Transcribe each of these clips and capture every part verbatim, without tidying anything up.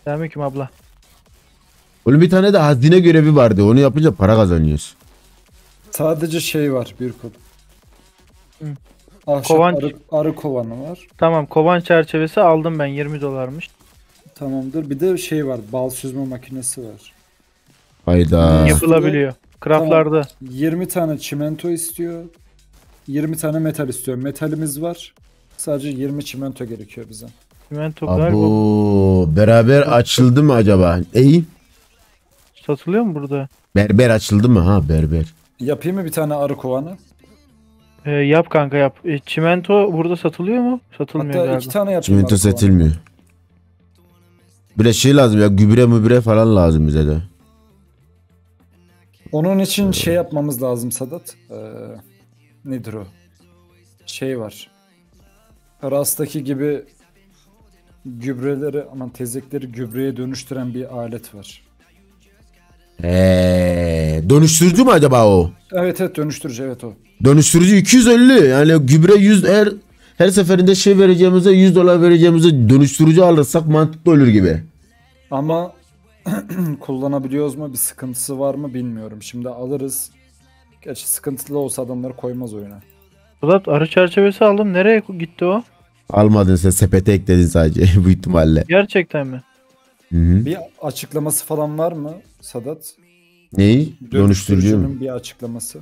Selamünaleyküm abla. Oğlum bir tane de hazine görevi vardı. Onu yapınca para kazanıyoruz. Sadece şey var bir kod. Hı. Ahşap Kovan- arı, arı kovanı var. Tamam, kovan çerçevesi aldım ben, yirmi dolarmış. Tamamdır. Bir de şey var. Bal süzme makinesi var. Hayda. Yapılabiliyor. Craftlarda. yirmi tane çimento istiyor. yirmi tane metal istiyor. Metalimiz var. Sadece yirmi çimento gerekiyor bize. Simento galiba Abo, beraber açıldı mı acaba? Ey, satılıyor mu burada? berber açıldı mı? Ha, berber. Yapayım mı bir tane arı kovanı? Ee, yap kanka yap. E, çimento burada satılıyor mu? Satılmıyor Hatta galiba. iki tane yapayım Çimento arı kovanı. satılmıyor. Bir de şey lazım ya, gübre mübre falan lazım bize de. Onun için şey yapmamız lazım Sadat. Ee, nedir o? Şey var. Rastaki gibi gübreleri aman tezekleri gübreye dönüştüren bir alet var. Eee, dönüştürücü mü acaba o? Evet evet dönüştürücü evet o. Dönüştürücü iki yüz elli. Yani gübre yüz, her her seferinde şey vereceğimize, yüz dolar vereceğimize dönüştürücü alırsak mantıklı olur gibi. Ama kullanabiliyoruz mu bir sıkıntısı var mı bilmiyorum. Şimdi alırız. Gerçi sıkıntılı olsa adamlar koymaz oyuna. Ulan arı çerçevesi aldım. Nereye gitti o? Almadın sen, sepete ekledin sadece bu ihtimalle. Gerçekten mi? Hı hı. Bir açıklaması falan var mı Sadat? Neyi? Dönüştürücü mü? Dönüştürücünün bir açıklaması.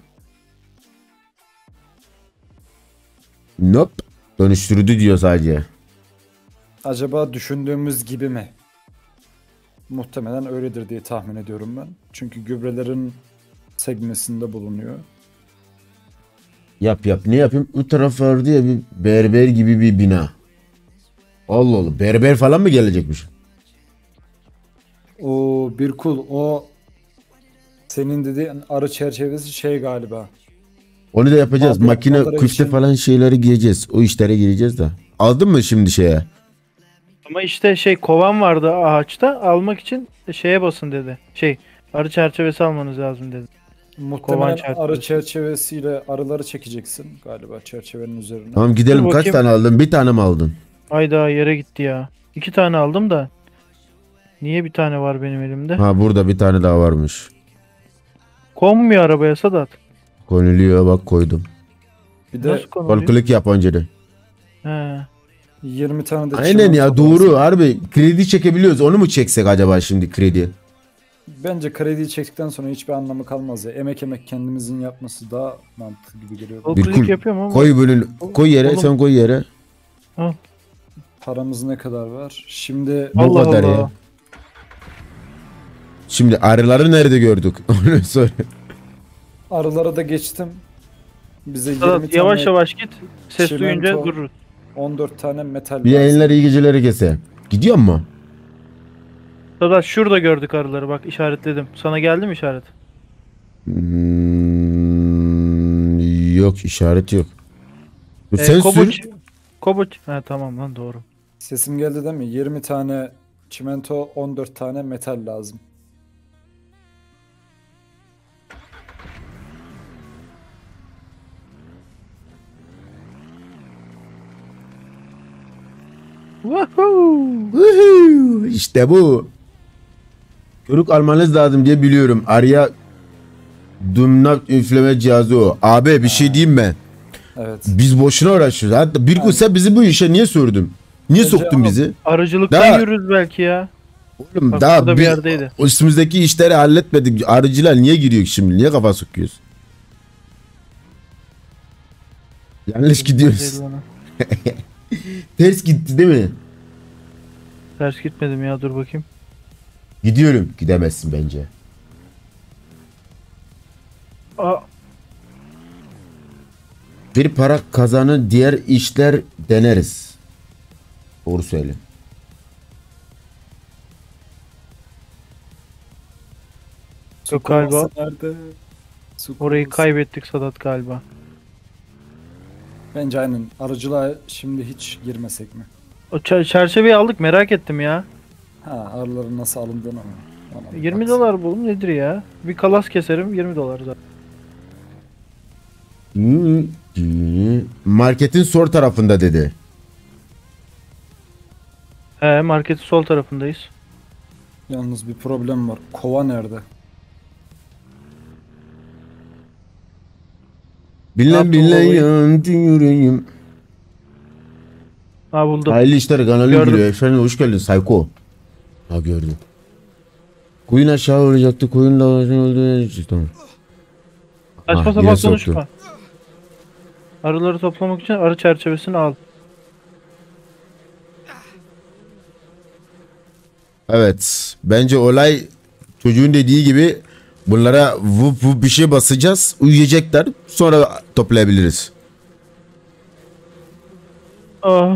Nope. Dönüştürücü diyor sadece. Acaba düşündüğümüz gibi mi? Muhtemelen öyledir diye tahmin ediyorum ben. Çünkü gübrelerin segmesinde bulunuyor. Yap yap. Ne yapayım? Bu taraf var diye bir berber gibi bir bina. Allah Allah. Berber falan mı gelecekmiş? O bir kul o senin dediğin arı çerçevesi şey galiba. Onu da yapacağız. Madde- Makine, madara küfte için- falan şeyleri giyeceğiz. O işlere gireceğiz de. Aldın mı şimdi şeye? Ama işte şey kovan vardı ağaçta. Almak için şeye basın dedi. Şey arı çerçevesi almanız lazım dedi. Muhtemelen çerçevesi. arı çerçevesiyle arıları çekeceksin galiba çerçevenin üzerine. Tamam gidelim. Dur Kaç bakayım. tane aldın? Bir tane mi aldın? Hayda yere gitti ya. İki tane aldım da. Niye bir tane var benim elimde? Ha, burada bir tane daha varmış. Konmuyor arabaya Sadat. Konuluyor, bak koydum. Bir de Nasıl konuluyor? Kol yap önceden. He. yirmi tane de Aynen çimento ya, lazım. doğru harbi. Kredi çekebiliyoruz. Onu mu çeksek acaba şimdi, kredi? Bence krediyi çektikten sonra hiçbir anlamı kalmaz ya. Emek emek kendimizin yapması daha mantıklı gibi geliyor. O Bir klik kul. yapıyorum ama. Koy böyle, koy yere, Oğlum. sen koy yere. Paramız ne kadar var? Şimdi Bu Allah kadar Allah. ya. Şimdi arıları nerede gördük? Onu söyle. arılara da geçtim. Bize yirmi Sadat yavaş tane, yavaş git. Ses çimento- duyunca dururuz. on dört tane metal Bir lazım. yayınlar, iyi geceleri kese. Gidiyor mu? Sadat şurada gördük arıları bak işaretledim. Sana geldi mi işaret? Hmm, yok, işaret yok. Dur, Ee, sen Kobuç. sür. Kobuç. Ha tamam lan doğru. Sesim geldi değil mi? yirmi tane çimento, on dört tane metal lazım. Woohoo! Woohoo! İşte bu. Körük almanız lazım diye biliyorum. Arya Dumnat üfleme cihazı o. Abi bir şey diyeyim mi? Evet. Biz boşuna uğraşıyoruz. Hatta bir gün sen bizi bu işe niye sürdün? Niye Bence soktun ama- bizi? Arıcılıktan Daha- yürürüz belki ya. Oğlum Bak, daha burada bir bir, yerdeydi. o üstümüzdeki işleri halletmedik. Arıcılar niye giriyor şimdi? Niye kafa sokuyoruz? Yanlış gidiyoruz. Ters gitti değil mi? Ters gitmedim ya dur bakayım. Gidiyorum. Gidemezsin bence. Aa, Bir para kazanın, diğer işler deneriz. Doğru söyle. Su Yok galiba. kovası nerede? Su orayı kovası. kaybettik Sadat galiba. Bence aynen. Arıcılığa şimdi hiç girmesek mi? O çer- çerçeveyi aldık merak ettim ya. Ha arıların nasıl alındığını mı? Ona bir yirmi baksana. dolar bu nedir ya? Bir kalas keserim yirmi dolar zaten. Marketin sol tarafında dedi. He marketin sol tarafındayız. Yalnız bir problem var. Kova nerede? Bilen yaptın bilen babayı? yandı yüreğim. Ha buldum. Hayırlı işler kanalı Gördüm. giriyor. Efendim hoş geldin Sayko. Ha gördüm. Koyun aşağı olacaktı. Koyun da öldü. Tamam. Saçma Ah, sapan yine soktu. konuşma. Arıları toplamak için arı çerçevesini al. Evet. Bence olay çocuğun dediği gibi bunlara vup vup bir şey basacağız. Uyuyacaklar. Sonra toplayabiliriz. Ah.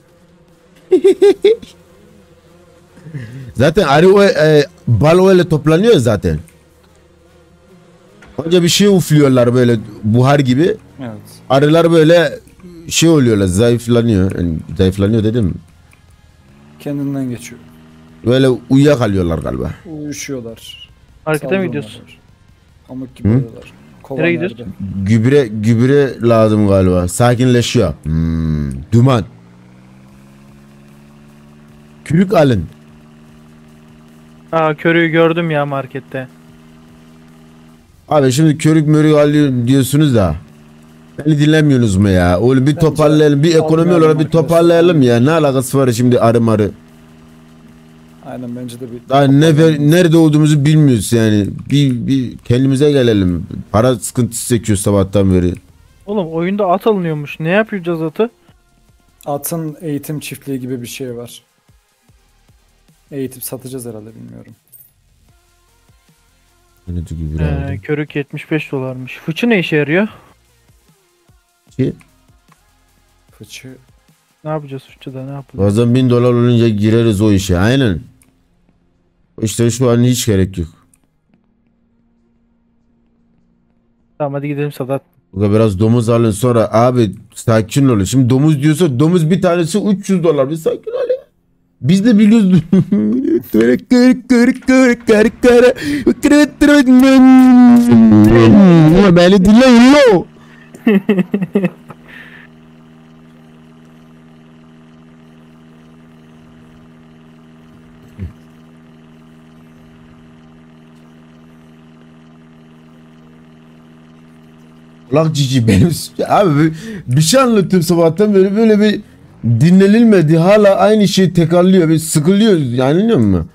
Zaten arı o, e, bal öyle toplanıyor zaten. Önce bir şey ufluyorlar böyle buhar gibi. Evet. Arılar böyle şey oluyorlar, zayıflanıyor. Yani zayıflanıyor dedim. Kendinden geçiyor. Böyle uyuyakalıyorlar galiba. Uyuşuyorlar. Markete mi gidiyorsun? Saldırıyorlar. Pamuk gibi Hı? oluyorlar. Kova Nereye nerede? gidiyorsun? Gübre gübre lazım galiba. Sakinleşiyor. Hmm, duman. Kürük alın. Aa körüğü gördüm ya markette. Abi şimdi körük mörük alıyor diyorsunuz da. Beni dinlemiyorsunuz mu ya? Oğlum bir Bence toparlayalım. Bir ekonomi almayalım olarak bir arkadaşlar. toparlayalım ya. Ne alakası var şimdi arı marı? Aynen bence de bir... Daha ne, ver- nerede olduğumuzu bilmiyoruz yani. Bir, bir kendimize gelelim. Para sıkıntısı çekiyoruz sabahtan beri. Oğlum oyunda at alınıyormuş. Ne yapacağız atı? Atın eğitim çiftliği gibi bir şey var. Eğitip satacağız herhalde, bilmiyorum. Yönetici gübre Ee, aldım. körük yetmiş beş dolarmış. Fıçı ne işe yarıyor? Ki, Fıçı. Ne yapacağız fıçıda, ne yapacağız? bazen bin dolar olunca gireriz o işe. Aynen. İşte şu an hiç gerek yok. Tamam hadi gidelim Sadat. Burada biraz domuz alın sonra abi sakin olun. Şimdi domuz diyorsa domuz bir tanesi üç yüz dolar. Bir sakin ol ya. Biz de biliyoruz. Kır kır kır kır kır kır. Kır kır. Beni dinleyin lo. Ulan cici benim abi bir şey anlatıyorum sabahtan beri böyle bir dinlenilmedi, hala aynı şeyi tekrarlıyor, bir sıkılıyoruz yani, anlıyor musun?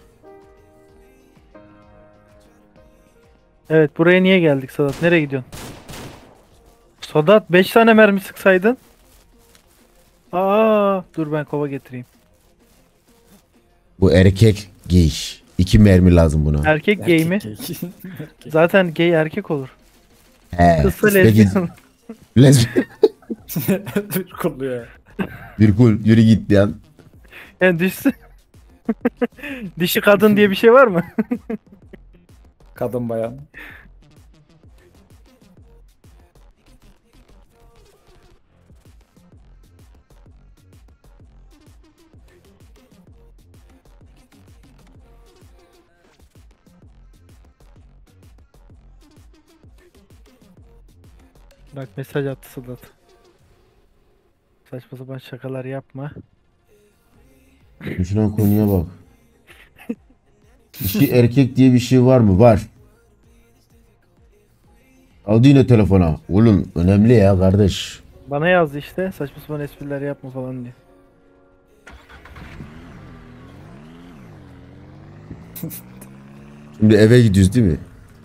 Evet buraya niye geldik Sadat? Nereye gidiyorsun? Sadat beş tane mermi sıksaydın. Aa dur ben kova getireyim. Bu erkek giyiş. İki mermi lazım buna. Erkek gay mi? Erkek. Zaten gay erkek olur. He. Kızsa Peki, lezbiyen. lezbiyen. Bir kulluyor. Bir kul yürü git yan. Yani dişsi. Dişi kadın diye bir şey var mı? Kadın bayan. Bak mesaj attı Sadat. Saçma sapan şakalar yapma. Şuna konuya bak. İki erkek diye bir şey var mı? Var. Aldı yine telefona. Oğlum önemli ya kardeş. Bana yazdı işte saçma sapan espriler yapma falan diye. Şimdi eve gidiyoruz değil mi?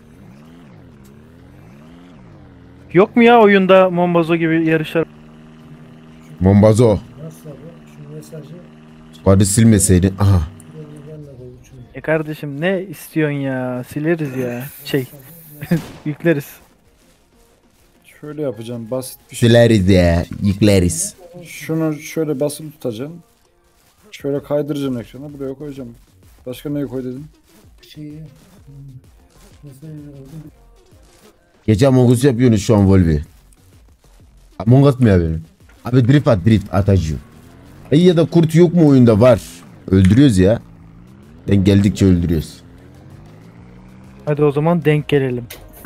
Yok mu ya oyunda Mombazo gibi yarışlar? Mombazo. Nasıl abi? Şu mesajı Hadi silmeseydin. Aha. gönderme koy üçünü. E kardeşim ne istiyorsun ya? Sileriz ya. Şey yükleriz. Şöyle yapacağım, basit bir şey. Sileriz ya. Yükleriz. Şunu şöyle basılı tutacaksın. Şöyle kaydıracaksın ekrana, buraya koyacağım. Başka neye koy dedim? Şeyi hmm, nasıl yazıldı? Gece Among Us yapıyorsunuz şu an Volvi. Among Us mı yapıyorsun? Abi drift at, drift atacağım. Ayı ya da kurt yok mu oyunda? Var. Öldürüyoruz ya. Ben geldikçe öldürüyoruz. Hadi o zaman denk gelelim.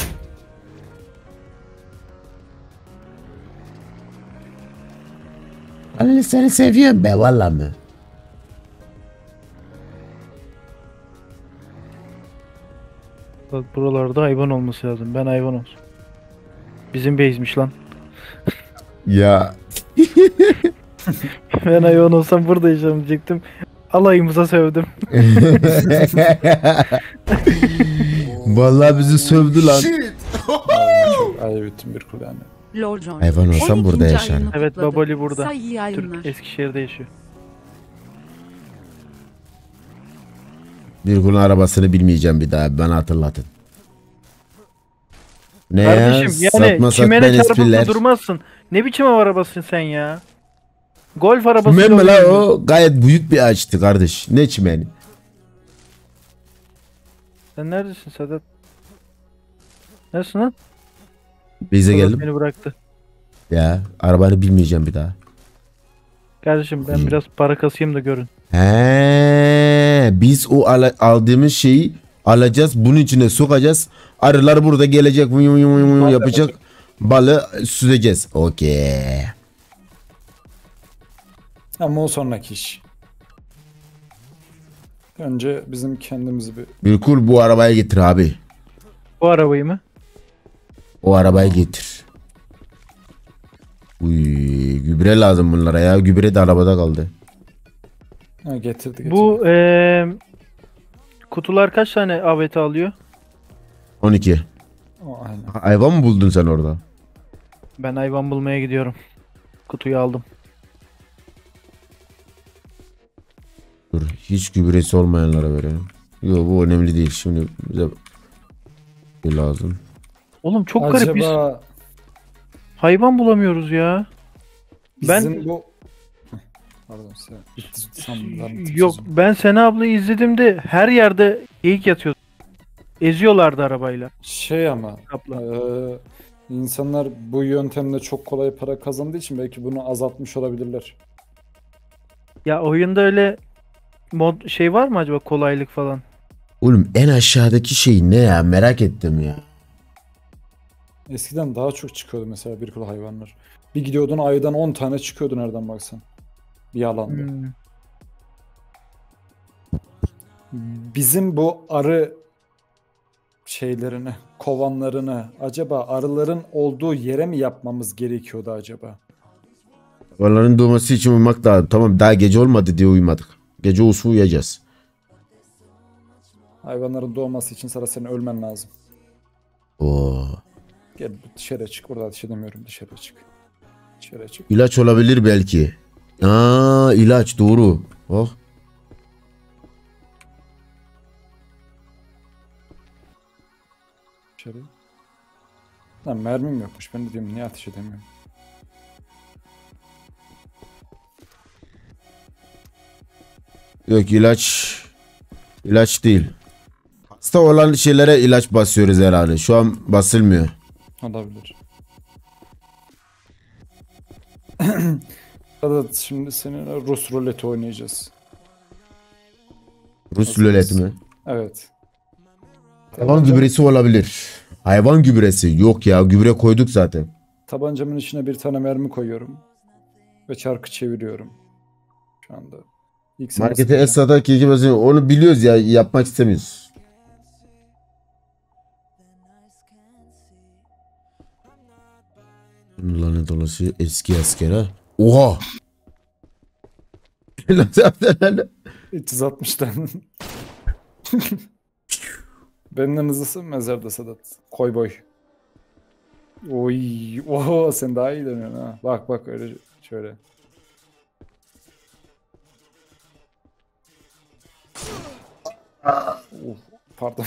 Ali seni seviyorum be valla mı? Bak buralarda hayvan olması lazım. Ben hayvan olsun. Bizim base'miş lan. Ya Ben hayvan olsam burada yaşarım diyecektim. Alayımıza sövdüm. vallahi bizi sövdü lan. Çok ayıp ettim bir kul yani. Lord John. Hayvan olsam on burada ikinci yaşarım. ayını Evet, kutladı. Babali burada. Sayı yayınlar. Türk Eskişehir'de yaşıyor. Bir kulun arabasını bilmeyeceğim bir daha. Bana hatırlatın. Ne Kardeşim ya? yani Satma çimene satma çarpıp espriler. da durmazsın. Ne biçim ev arabasın sen ya? Golf arabası. Çimen mi la o? Gayet büyük bir ağaçtı kardeş. Ne çimeni? Sen neredesin Sedat? Neredesin lan? Bize Sedat geldim. beni bıraktı. Ya arabanı bilmeyeceğim bir daha. Kardeşim ben İyi. biraz para kasayım da görün. He, biz o ala- aldığımız şeyi alacağız. Bunun içine sokacağız. Arılar burada gelecek. Vıy vıy vıy vıy yapacak. Balı süzeceğiz. Okey. Ama o sonraki iş. Önce bizim kendimizi bir... Bir kul bu arabayı getir abi. Bu arabayı mı? O arabayı getir. Uy, gübre lazım bunlara ya. Gübre de arabada kaldı. Ha, getirdi getirdi. Bu eee kutular kaç tane A V T alıyor? on iki. O, aynen. Hayvan mı buldun sen orada? Ben hayvan bulmaya gidiyorum. Kutuyu aldım. Dur, hiç gübresi olmayanlara verelim. Yok bu önemli değil. Şimdi bize bir lazım. Oğlum çok garip, biz Acaba hayvan bulamıyoruz ya. Ben- bizim bu... Heh, Pardon sen. Bitti, sandım, Yok, ben Sena ablayı izledim de her yerde geyik yatıyor. Eziyorlardı arabayla. Şey ama Kapla. eee, insanlar bu yöntemle çok kolay para kazandığı için belki bunu azaltmış olabilirler. Ya oyunda öyle mod şey var mı acaba, kolaylık falan? Oğlum en aşağıdaki şey ne ya? Merak ettim ya. Eskiden daha çok çıkıyordu mesela bir kula hayvanlar. Bir gidiyordun aydan on tane çıkıyordu nereden baksan. Bir alanda. Hmm. Bizim bu arı şeylerini, kovanlarını acaba arıların olduğu yere mi yapmamız gerekiyordu acaba? Onların doğması için uyumak lazım. Tamam daha gece olmadı diye uyumadık. Gece olsa uyuyacağız. Hayvanların doğması için sana senin ölmen lazım. Oo. Gel dışarı çık. Burada ateş edemiyorum. Dışarı çık. Dışarı çık. İlaç olabilir belki. Aa ilaç doğru. Oh. Dışarı. Lan mermim yokmuş. Ben de diyorum niye ateş edemiyorum. Yok ilaç. İlaç değil. Hasta olan şeylere ilaç basıyoruz herhalde. Şu an basılmıyor. Olabilir. Evet, şimdi seninle Rus ruleti oynayacağız. Rus Hazırız. rulet mi? Evet. Hayvan gübresi olabilir. Hayvan gübresi. Yok ya gübre koyduk zaten. Tabancamın içine bir tane mermi koyuyorum. Ve çarkı çeviriyorum. Şu anda. İlk sen Markete sıkacağım. Esra'da keki basıyor. Onu biliyoruz ya yapmak istemiyoruz. Lanet olası eski asker ha. Oha. üç yüz altmıştan. Benden hızlısın mezarda Sedat. Koy boy. Oy, oho sen daha iyi dönüyorsun ha. Bak bak öyle şöyle. Of, pardon.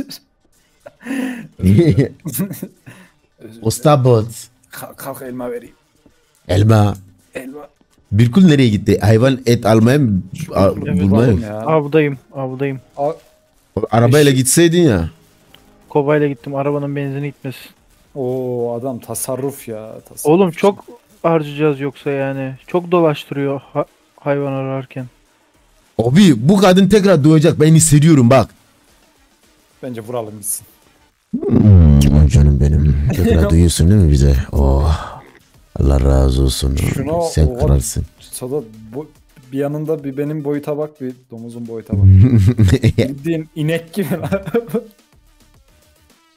Ostabot. kalk, kalk elma vereyim. Elma. Elma. Birkul nereye gitti? Hayvan et almaya mı? A- Evet, bulmaya oğlum mı? ya. Avdayım, avdayım. A- Arabayla gitseydin ya. Kobayla gittim, arabanın benzini gitmesin. Oo adam tasarruf ya. Tasarruf. Oğlum çok harcayacağız yoksa yani. Çok dolaştırıyor ha- hayvan ararken. Abi bu kadın tekrar doğacak. Ben hissediyorum bak. Bence vuralım gitsin. Hmm, canım benim. Tekrar duyuyorsun değil mi bize? Oh. Allah razı olsun. Şuna Sen oha. kralsın. Sada bu bir yanında bir benim boyuta bak bir domuzun boyuta bak. Bildiğin inek gibi lan.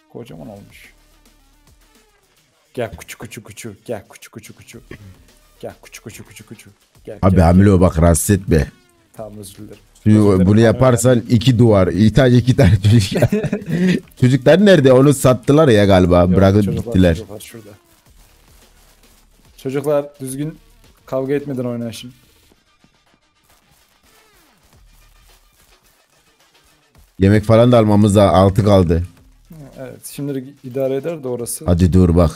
Kocaman olmuş. Gel kuçu kuçu kuçu. Gel kuçu kuçu kuçu. Gel kuçu kuçu kuçu kuçu. Gel, Abi gel, hamile gel. o bak rahatsız etme. Tamam özür dilerim. Şimdi Özür dilerim, bunu bana yaparsan iki duvar. İhtiyaç iki tane çocuk. Çocuklar nerede? Onu sattılar ya galiba. Yok, Bırakıp çocuklar, gittiler. Çocuklar şurada. Çocuklar düzgün kavga etmeden oynayın. Yemek falan da almamız da altı kaldı. Evet şimdi idare eder de orası. Hadi dur bak.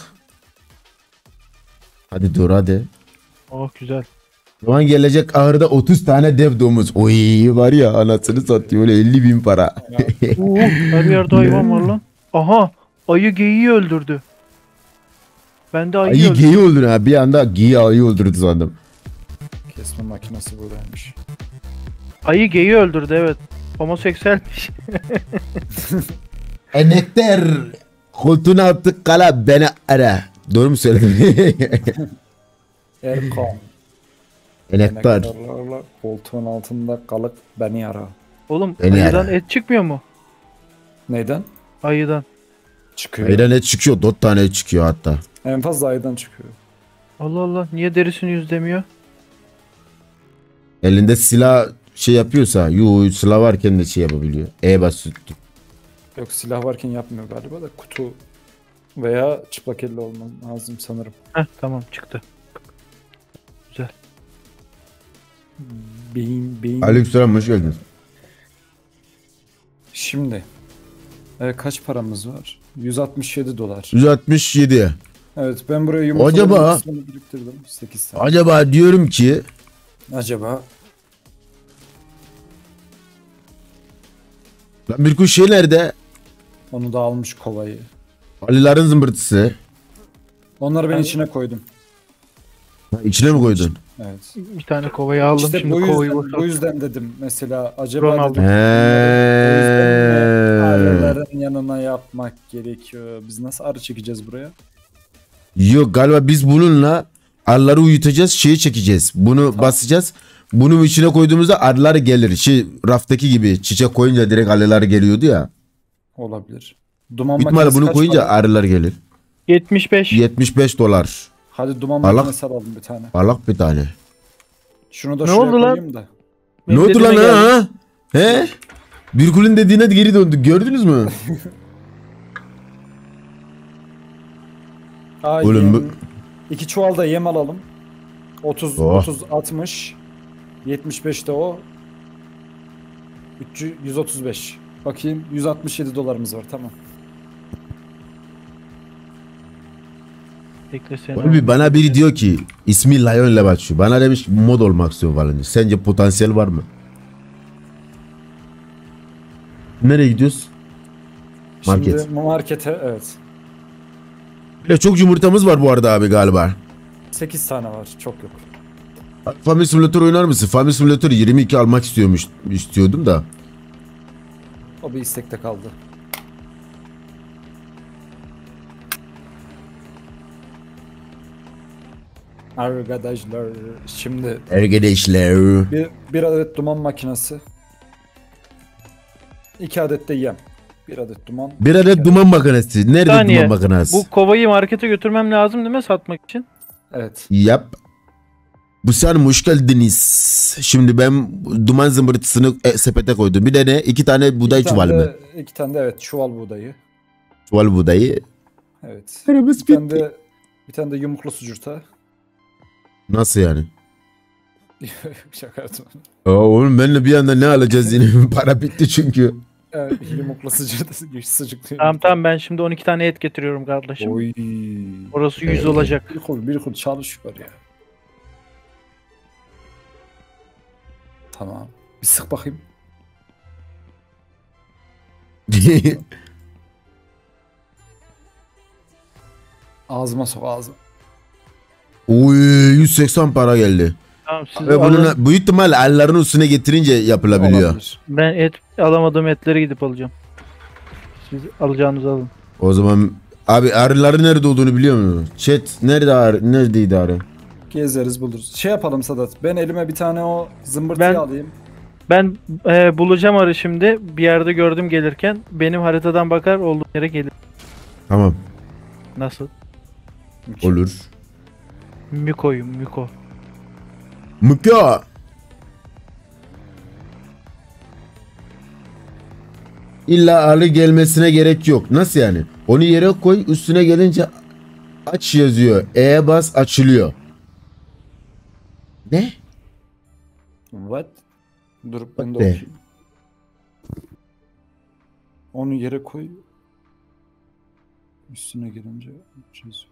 Hadi dur hadi. Oh güzel. Şu an gelecek ahırda otuz tane dev domuz. Oy var ya anasını satıyor öyle elli bin para. Oo, her yerde hayvan var lan. Aha, ayı geyiği öldürdü. Ben de ayı Ayı öldürdüm. geyi öldürdü ha. Bir anda geyi ayı öldürdü sandım. Kesme makinesi buradaymış. Ayı geyiği öldürdü evet. Homoseksüelmiş. Enekter. Koltuğuna attık kala beni ara. Doğru mu söyledim? Erkan. Enektar. Enektarlarla koltuğun altında kalıp beni ara. Oğlum Beni ayıdan ara. et çıkmıyor mu? Neyden? Ayıdan. Çıkıyor. Ayıdan et çıkıyor. Dört tane et çıkıyor hatta. En fazla aydan çıkıyor. Allah Allah niye derisini yüzlemiyor? Elinde silah şey yapıyorsa. Yu silah varken de şey yapabiliyor. E bas. Yok silah varken yapmıyor galiba da kutu veya çıplak elle olmaz lazım sanırım. Heh tamam çıktı. Beyin beyin. Aleykümselam hoş geldiniz. Şimdi e, kaç paramız var? yüz altmış yedi dolar. yüz altmış yedi. Evet ben buraya yumurtaların Acaba- kısmını biriktirdim. sekiz tane. Acaba diyorum ki Acaba lan bir kuş şey nerede? onu da almış kovayı. Alilerin zımbırtısı. Onları ben Ben- içine koydum. Ha, İçine mi koydun? Evet. Bir tane kovayı aldım İşte şimdi bu kovayı yüzden, boşalttım. bu yüzden dedim mesela acaba Ronaldo. dedim. O yüzden mi He. arıların yanına yapmak gerekiyor. Biz nasıl arı çekeceğiz buraya? Yok galiba biz bununla arıları uyutacağız şeyi çekeceğiz. Bunu basacağız. Bunu içine koyduğumuzda arılar gelir. Şey raftaki gibi çiçek koyunca direkt arılar geliyordu ya. Olabilir. Duman Bitmedi makinesi bunu kaç koyunca para? arılar gelir. yetmiş beş. yetmiş beş dolar. Hadi duman Allah- makinesi alalım bir tane. Parlak bir tane. Şunu da Ne şuraya oldu lan? koyayım da. Ne oldu Dediğine lan geldi. ha? He? Bir kulün dediğine geri döndük. Gördünüz mü? Aa, Oğlum yem, bu- iki çuval da yem alalım. otuz, Oh. otuz, altmış. yetmiş beş de o. üç yüz, yüz otuz beş. Bakayım yüz altmış yedi dolarımız var tamam. Bekle seni. Oğlum bana biri diyor ki ismi Lion ile başlıyor. Bana demiş mod olmak istiyor falan diyor. Sence potansiyel var mı? Nereye gidiyoruz? Market. Şimdi markete evet. Ya çok yumurtamız var bu arada abi galiba. sekiz tane var çok yok. Family Simulator oynar mısın? Family Simulator yirmi iki almak istiyormuş istiyordum da. O bir istekte kaldı. Arkadaşlar şimdi Arkadaşlar. bir, bir adet duman makinesi. iki adet de yem. Bir adet duman. Bir adet duman makinesi. Nerede Saniye. duman makinesi? Bu kovayı markete götürmem lazım değil mi satmak için? Evet. Yap. Bu sen hoş geldiniz. Şimdi ben duman zımbırtısını e, sepete koydum. Bir de ne? İki tane buğday İki tane çuvalı mı? de- İki tane de evet çuval buğdayı. Çuval buğdayı. Evet. Paramız Bir tane bitti. de bir tane de yumuklu sucurta. Nasıl yani? Şaka yaptım. Aa, oğlum benimle bir anda ne alacağız yine? Para bitti çünkü. Evet, yumuklu sucurta. Sucuklu Tamam yumurta. tamam ben şimdi on iki tane et getiriyorum kardeşim. Oy. Orası yüz Evet. olacak. Bir kul bir kul çalışıyor ya. Tamam. Bir sık bakayım. Ağzıma sok ağzıma. Oy yüz seksen para geldi. Tamam siz Ve alın. bunun büyük ihtimal ellerin üstüne getirince yapılabiliyor. Olabilir. Ben et alamadığım etleri gidip alacağım. Siz alacağınızı alın. O zaman abi arıların nerede olduğunu biliyor musun? Chat nerede arı? Neredeydi arı? Gezeriz buluruz. Şey yapalım Sadat. Ben elime bir tane o zımbırtıyı Ben- alayım. Ben e, bulacağım arı şimdi. Bir yerde gördüm gelirken. Benim haritadan bakar olduğum yere gelir. Tamam. Nasıl? Olur. Miko'yum Miko. Mükü. İlla arı gelmesine gerek yok. Nasıl yani? Onu yere koy, üstüne gelince aç yazıyor. E'ye bas, açılıyor. Ne? What? Dur ben What de the? okuyayım. Onu yere koy. Üstüne gelince çiz.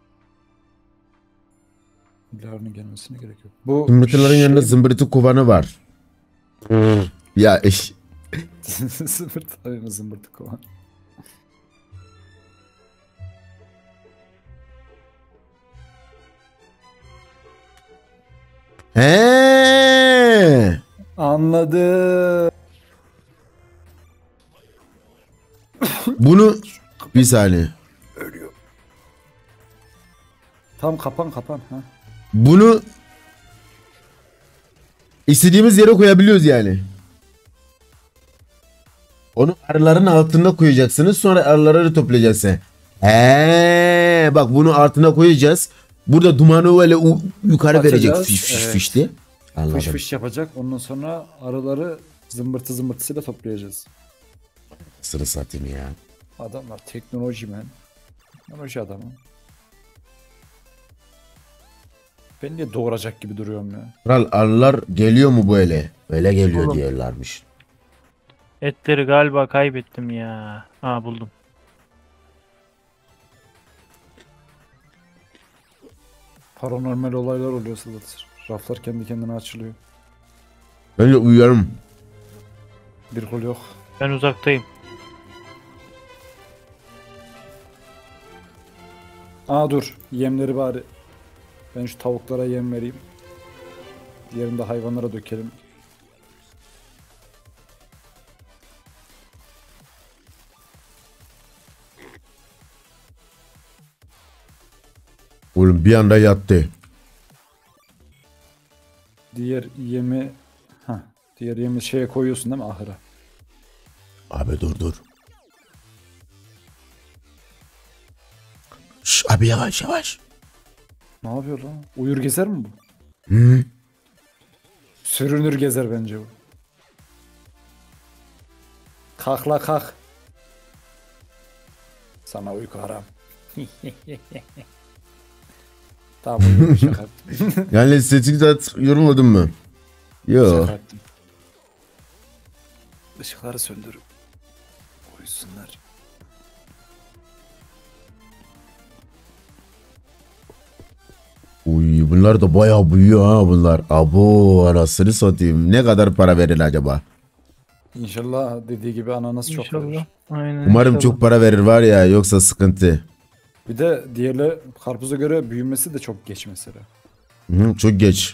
İlerinin gelmesine gerek yok. Bu Zımbırtıların şey... yanında zımbırtı kovanı var. Ya eş. Zımbırtı, aynen zımbırtı kovan. He. Anladım. Bunu bir saniye. Ölüyor. Tam kapan kapan ha. Bunu istediğimiz yere koyabiliyoruz yani. Onu arıların altına koyacaksınız. Sonra arıları toplayacaksın. He, bak bunu altına koyacağız. Burada dumanı öyle u- yukarı Açacağız, verecek fiş fiş evet. fiş diye. Fış Anladım. fış yapacak. Ondan sonra arıları zımbırtı zımbırtısıyla toplayacağız. Sıra satayım ya. Adamlar teknoloji men. Teknoloji adamı. Ben niye doğuracak gibi duruyorum ya? Kral arılar geliyor mu böyle? Böyle geliyor Oğlum. diyorlarmış. Etleri galiba kaybettim ya. Ha buldum. Paranormal olaylar oluyor Sılat. Raflar kendi kendine açılıyor. Ben de uyuyorum. Bir kol yok. Ben uzaktayım. Aa dur. Yemleri bari. Ben şu tavuklara yem vereyim. Diğerini de hayvanlara dökelim. Oğlum bir anda yattı. Diğer yemi... ha, diğer yemi şeye koyuyorsun değil mi ahıra? Abi dur dur. Şş, abi yavaş yavaş. Ne yapıyor lan? Uyur gezer mi bu? Hı? Sürünür gezer bence bu. Kalk la kalk. Sana uyku haram. Tamam uyuyorum şaka ettim. Yani sekiz saat yorulmadın mı? Yok. Şaka ettim. Işıkları söndürüp uyusunlar. Uy bunlar da bayağı büyüyor ha bunlar. Abo anasını satayım. Ne kadar para verir acaba? İnşallah dediği gibi ananas çok verir. İnşallah. Aynen. Umarım inşallah. çok para verir var ya yoksa sıkıntı. Bir de diğerle karpuza göre büyümesi de çok geç mesela. Hı, çok geç.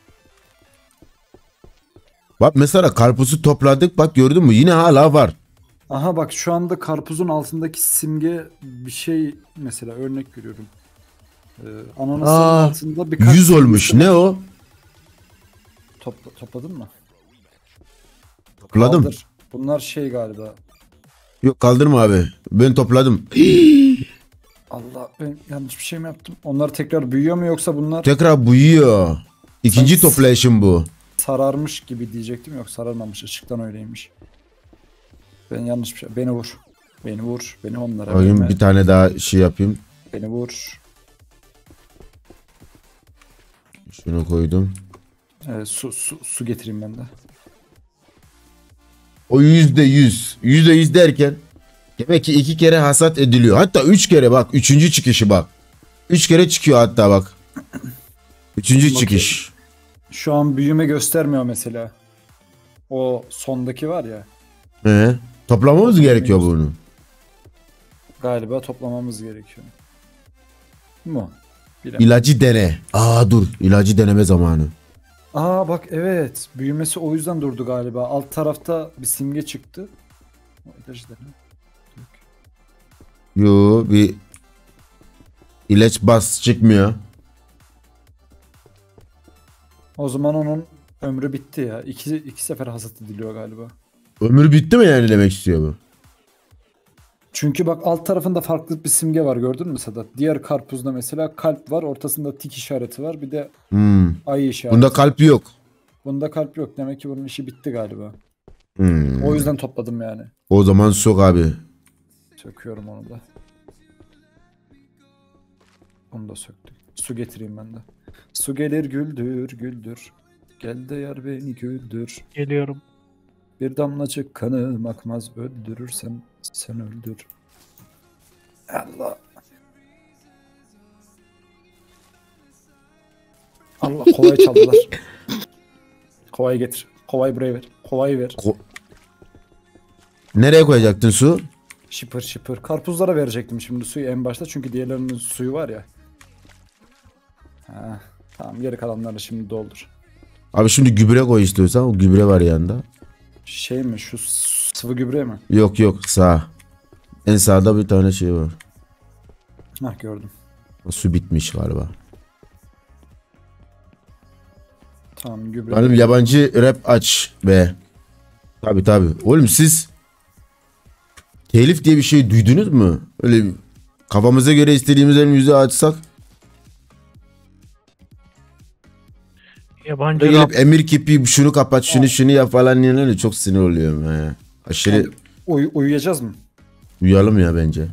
Bak mesela karpuzu topladık bak gördün mü yine hala var. Aha bak şu anda karpuzun altındaki simge bir şey mesela örnek veriyorum. Ee, ananasın Aa, altında birkaç yüz olmuş simgesi ne var. o? Topla, topladın mı? Topladım. Kaldır. Bunlar şey galiba. Yok kaldırma abi ben topladım. Allah ben yanlış bir şey mi yaptım? Onlar tekrar büyüyor mu yoksa bunlar Tekrar büyüyor. İkinci Sen- toplayışım bu. sararmış gibi diyecektim. Yok sararmamış. Işıktan öyleymiş. Ben yanlış bir şey. Beni vur. Beni vur. Beni onlara Bakayım verme. bir tane daha şey yapayım. Beni vur. Şunu koydum. Ee, su, su, su getireyim ben de. O yüzde yüz. Yüzde yüz derken demek ki iki kere hasat ediliyor. Hatta üç kere bak. Üçüncü çıkışı bak. Üç kere çıkıyor hatta bak. Üçüncü Bakayım. çıkış. Şu an büyüme göstermiyor mesela. O sondaki var ya. Ee, toplamamız gerekiyor bunu. Galiba toplamamız gerekiyor. Mu? Bilemedim. İlacı dene. Aa dur. İlacı deneme zamanı. Aa bak evet. Büyümesi o yüzden durdu galiba. Alt tarafta bir simge çıktı. O ilacı dene. Yo bir ilaç bas çıkmıyor. O zaman onun ömrü bitti ya. İki, iki sefer hasat ediliyor galiba. Ömür bitti mi yani demek istiyor bu? Çünkü bak alt tarafında farklı bir simge var, gördün mü Sedat? Diğer karpuzda mesela kalp var, ortasında tik işareti var, bir de Hmm. ay işareti. Bunda kalp yok. Bunda kalp yok. Demek ki bunun işi bitti galiba. Hmm. O yüzden topladım yani. O zaman sok abi. Söküyorum onu da. Onu da söktük. Su getireyim ben de. Su gelir güldür güldür. Gel de yar beni güldür. Geliyorum. Bir damlacık kanım akmaz, öldürürsen sen öldür. Allah. Allah, kovayı çaldılar. Kovayı getir. Kovayı buraya ver. Kovayı ver. Ko- Nereye koyacaktın su? Şıpır şıpır. Karpuzlara verecektim şimdi suyu en başta, çünkü diğerlerinin suyu var ya. Ha, tamam, geri kalanları şimdi doldur. Abi şimdi gübre koy istiyorsan, o gübre var yanında. Şey mi, şu sıvı gübre mi? Yok yok, sağ. En sağda bir tane şey var. Hah, gördüm. O su bitmiş galiba. Tamam, gübre. Benim yabancı rap aç be. Tabi tabi. Oğlum siz telif diye bir şey duydunuz mu? Öyle kafamıza göre istediğimiz el müziği açsak. Yabancı Gelip rap. emir kipi şunu kapat şunu şunu yap falan diyenlerle çok sinir oluyorum. He. Aşırı Uy- uyuyacağız mı? uyuyalım ya bence.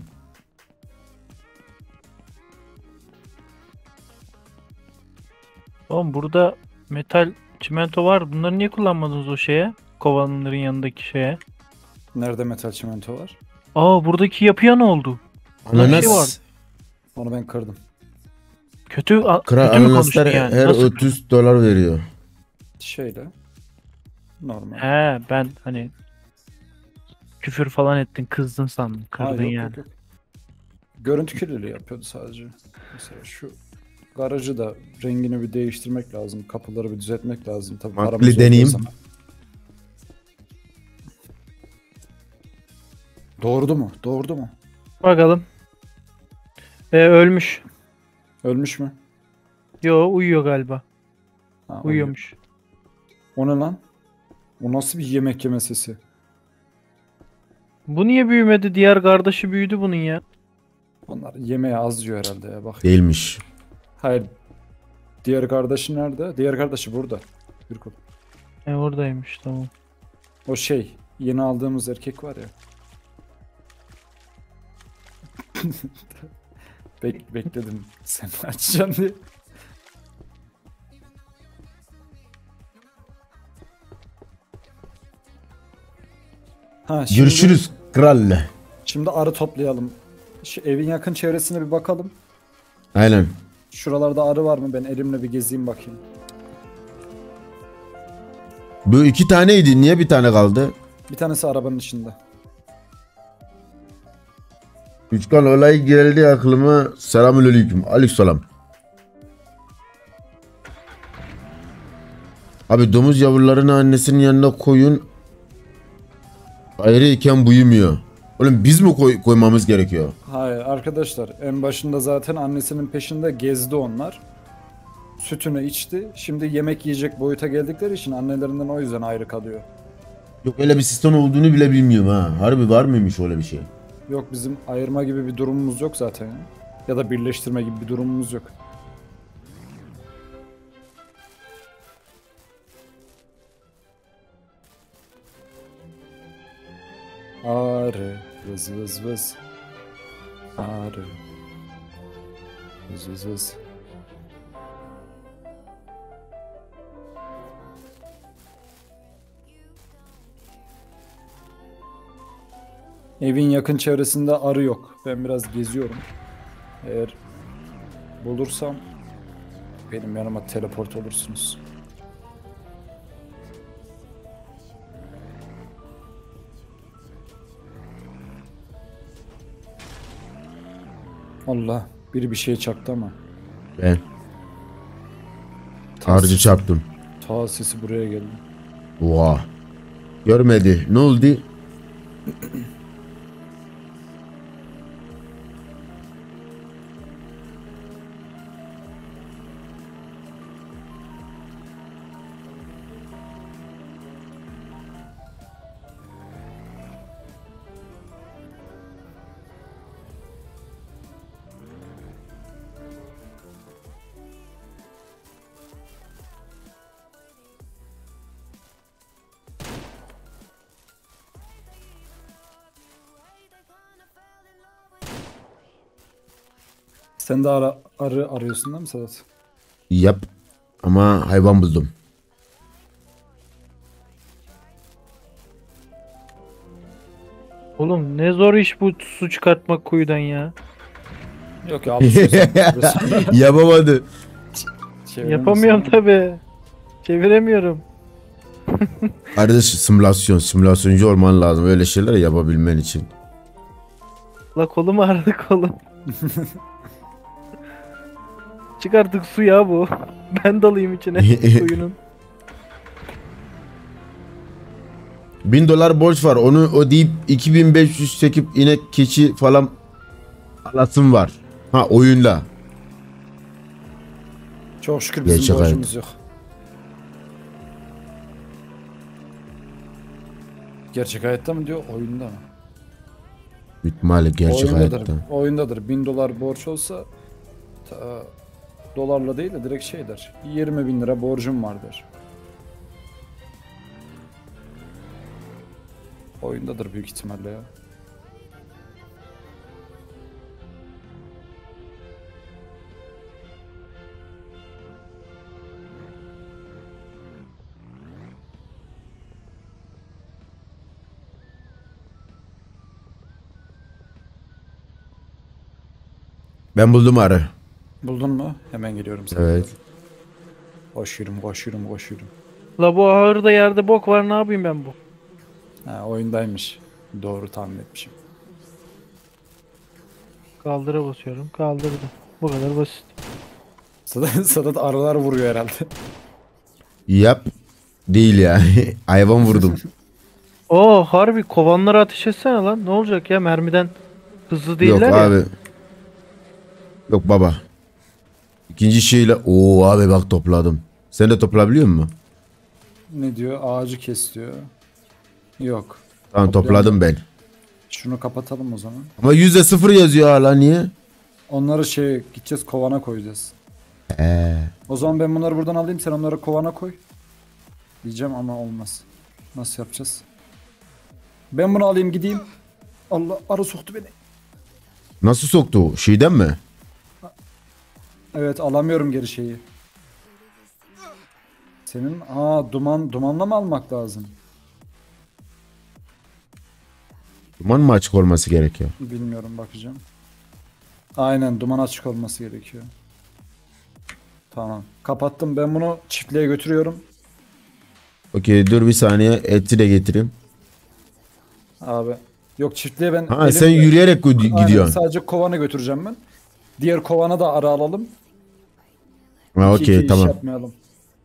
Oğlum burada metal çimento var. Bunları niye kullanmadınız o şeye? Kovanların yanındaki şeye. Nerede metal çimento var? Aa, buradaki yapıya ne oldu? Burada bir şey var. Ananas. Onu ben kırdım. Kötü, a- Kral kötü mü konuştun ananaslar yani? her Nasıl? otuz dolar veriyor. Şeyle. Normal. He, ben hani küfür falan ettin, kızdın sandım. Ha, Kırdın yok, yani. yok, yok. Görüntü kirliliği yapıyordu sadece. Mesela şu garajı da rengini bir değiştirmek lazım. Kapıları bir düzeltmek lazım. Tabii Makbule paramız olduğu deneyim. zaman. Doğurdu mu? Doğurdu mu? Bakalım. Ee, ölmüş. Ölmüş mü? Yo, uyuyor galiba. Ha, Uyuyormuş. O ne lan? O nasıl bir yemek yeme sesi? Bu niye büyümedi? Diğer kardeşi büyüdü bunun ya. Onlar yemeğe az yiyor herhalde ya, bak. Değilmiş. Hayır. Diğer kardeşi nerede? Diğer kardeşi burada. Bir kol. E, oradaymış, tamam. O şey, yeni aldığımız erkek var ya. Bek bekledim sen açacaksın diye. Ha, şimdi, Görüşürüz kral. Şimdi arı toplayalım. Şu evin yakın çevresine bir bakalım. Aynen. Şuralarda arı var mı? Ben elimle bir gezeyim bakayım. Bu iki taneydi. Niye bir tane kaldı? Bir tanesi arabanın içinde. Üçkan olay geldi aklıma. Selamünaleyküm. Aleykümselam. Abi domuz yavrularını annesinin yanına koyun. Ayrıyken büyümüyor. Oğlum biz mi koy- koymamız gerekiyor? Hayır arkadaşlar, en başında zaten annesinin peşinde gezdi onlar. Sütünü içti. Şimdi yemek yiyecek boyuta geldikleri için annelerinden o yüzden ayrı kalıyor. Yok öyle bir sistem olduğunu bile bilmiyorum ha. Harbi var mıymış öyle bir şey? Yok, bizim ayırma gibi bir durumumuz yok zaten ya. Ya da birleştirme gibi bir durumumuz yok. Arı vız vız vız. Arı vız vız vız. Evin yakın çevresinde arı yok. Ben biraz geziyorum. Eğer bulursam benim yanıma teleport olursunuz. Allah, biri bir şey çaktı ama. Ben. Harcı çarptım. Ta sesi buraya geldi. Oha. Görmedi. Ne oldu? Sen de ara, arı arıyorsun değil mi Sedat? Yap. Ama hayvan buldum. Oğlum ne zor iş bu su çıkartmak kuyudan ya. Yok ya alışıyorsun. Yapamadı. Yapamıyorum tabi. Çeviremiyorum. Kardeş simülasyon. Simülasyoncu olman lazım. Öyle şeyler yapabilmen için. La kolum ağrıdı kolum. Çık artık su ya bu. Ben dalayım içine suyunun. Bin dolar borç var. Onu ödeyip iki bin beş yüz çekip inek keçi falan alasım var. Ha oyunda. Çok şükür bizim Gerçek borcumuz yok. Gerçek hayatta mı diyor, oyunda mı? Bitmali gerçek oyundadır, hayatta. oyundadır. Bin dolar borç olsa ta, dolarla değil de direkt şeydir. yirmi bin lira borcum vardır. Oyundadır büyük ihtimalle ya. Ben buldum arı. Buldun mu? Hemen geliyorum sana. Evet. Koşuyorum, koşuyorum, koşuyorum. La bu ahırda yerde bok var, ne yapayım ben bu? Ha, oyundaymış. Doğru tahmin etmişim. Kaldıra basıyorum. Kaldırdım. Bu kadar basit. Sadat, Sadat arılar vuruyor herhalde. Yap. Değil ya. Hayvan vurdum. Oo harbi kovanları ateş etsene lan. Ne olacak ya, mermiden hızlı Yok değiller ya. abi. Yok baba. İkinci şeyle. Oo abi bak topladım. Sen de toplayabiliyor musun? Ne diyor? Ağacı kes diyor. Yok. Tamam topladım ben. Şunu kapatalım o zaman. Ama yüzde sıfır yazıyor hala niye? Onları şey gideceğiz kovana koyacağız. Eee. O zaman ben bunları buradan alayım, sen onları kovana koy. Diyeceğim ama olmaz. Nasıl yapacağız? Ben bunu alayım gideyim. Allah, arı soktu beni. Nasıl soktu? Şeyden mi? Evet, alamıyorum geri şeyi. Senin aa duman dumanla mı almak lazım? Duman mı açık olması gerekiyor? Bilmiyorum, bakacağım. Aynen, duman açık olması gerekiyor. Tamam. Kapattım. Ben bunu çiftliğe götürüyorum. Okey dur bir saniye eti de getireyim. Abi. Yok, çiftliğe ben Ha sen elimle- yürüyerek gid- Aynen, gidiyorsun. sadece kovanı götüreceğim ben. Diğer kovana da ara alalım. Ha İki iki okey iş tamam. yapmayalım.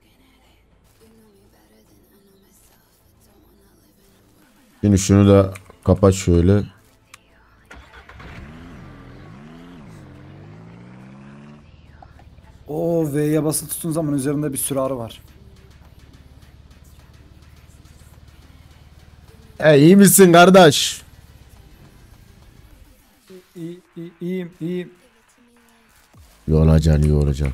Şimdi şunu da kapat şöyle. Oo, V'ye basılı tutun zaman üzerinde bir sürü arı var. E iyi misin kardeş? İyi, iyi, iyiyim, iyiyim. İyi olacaksın iyi olacaksın.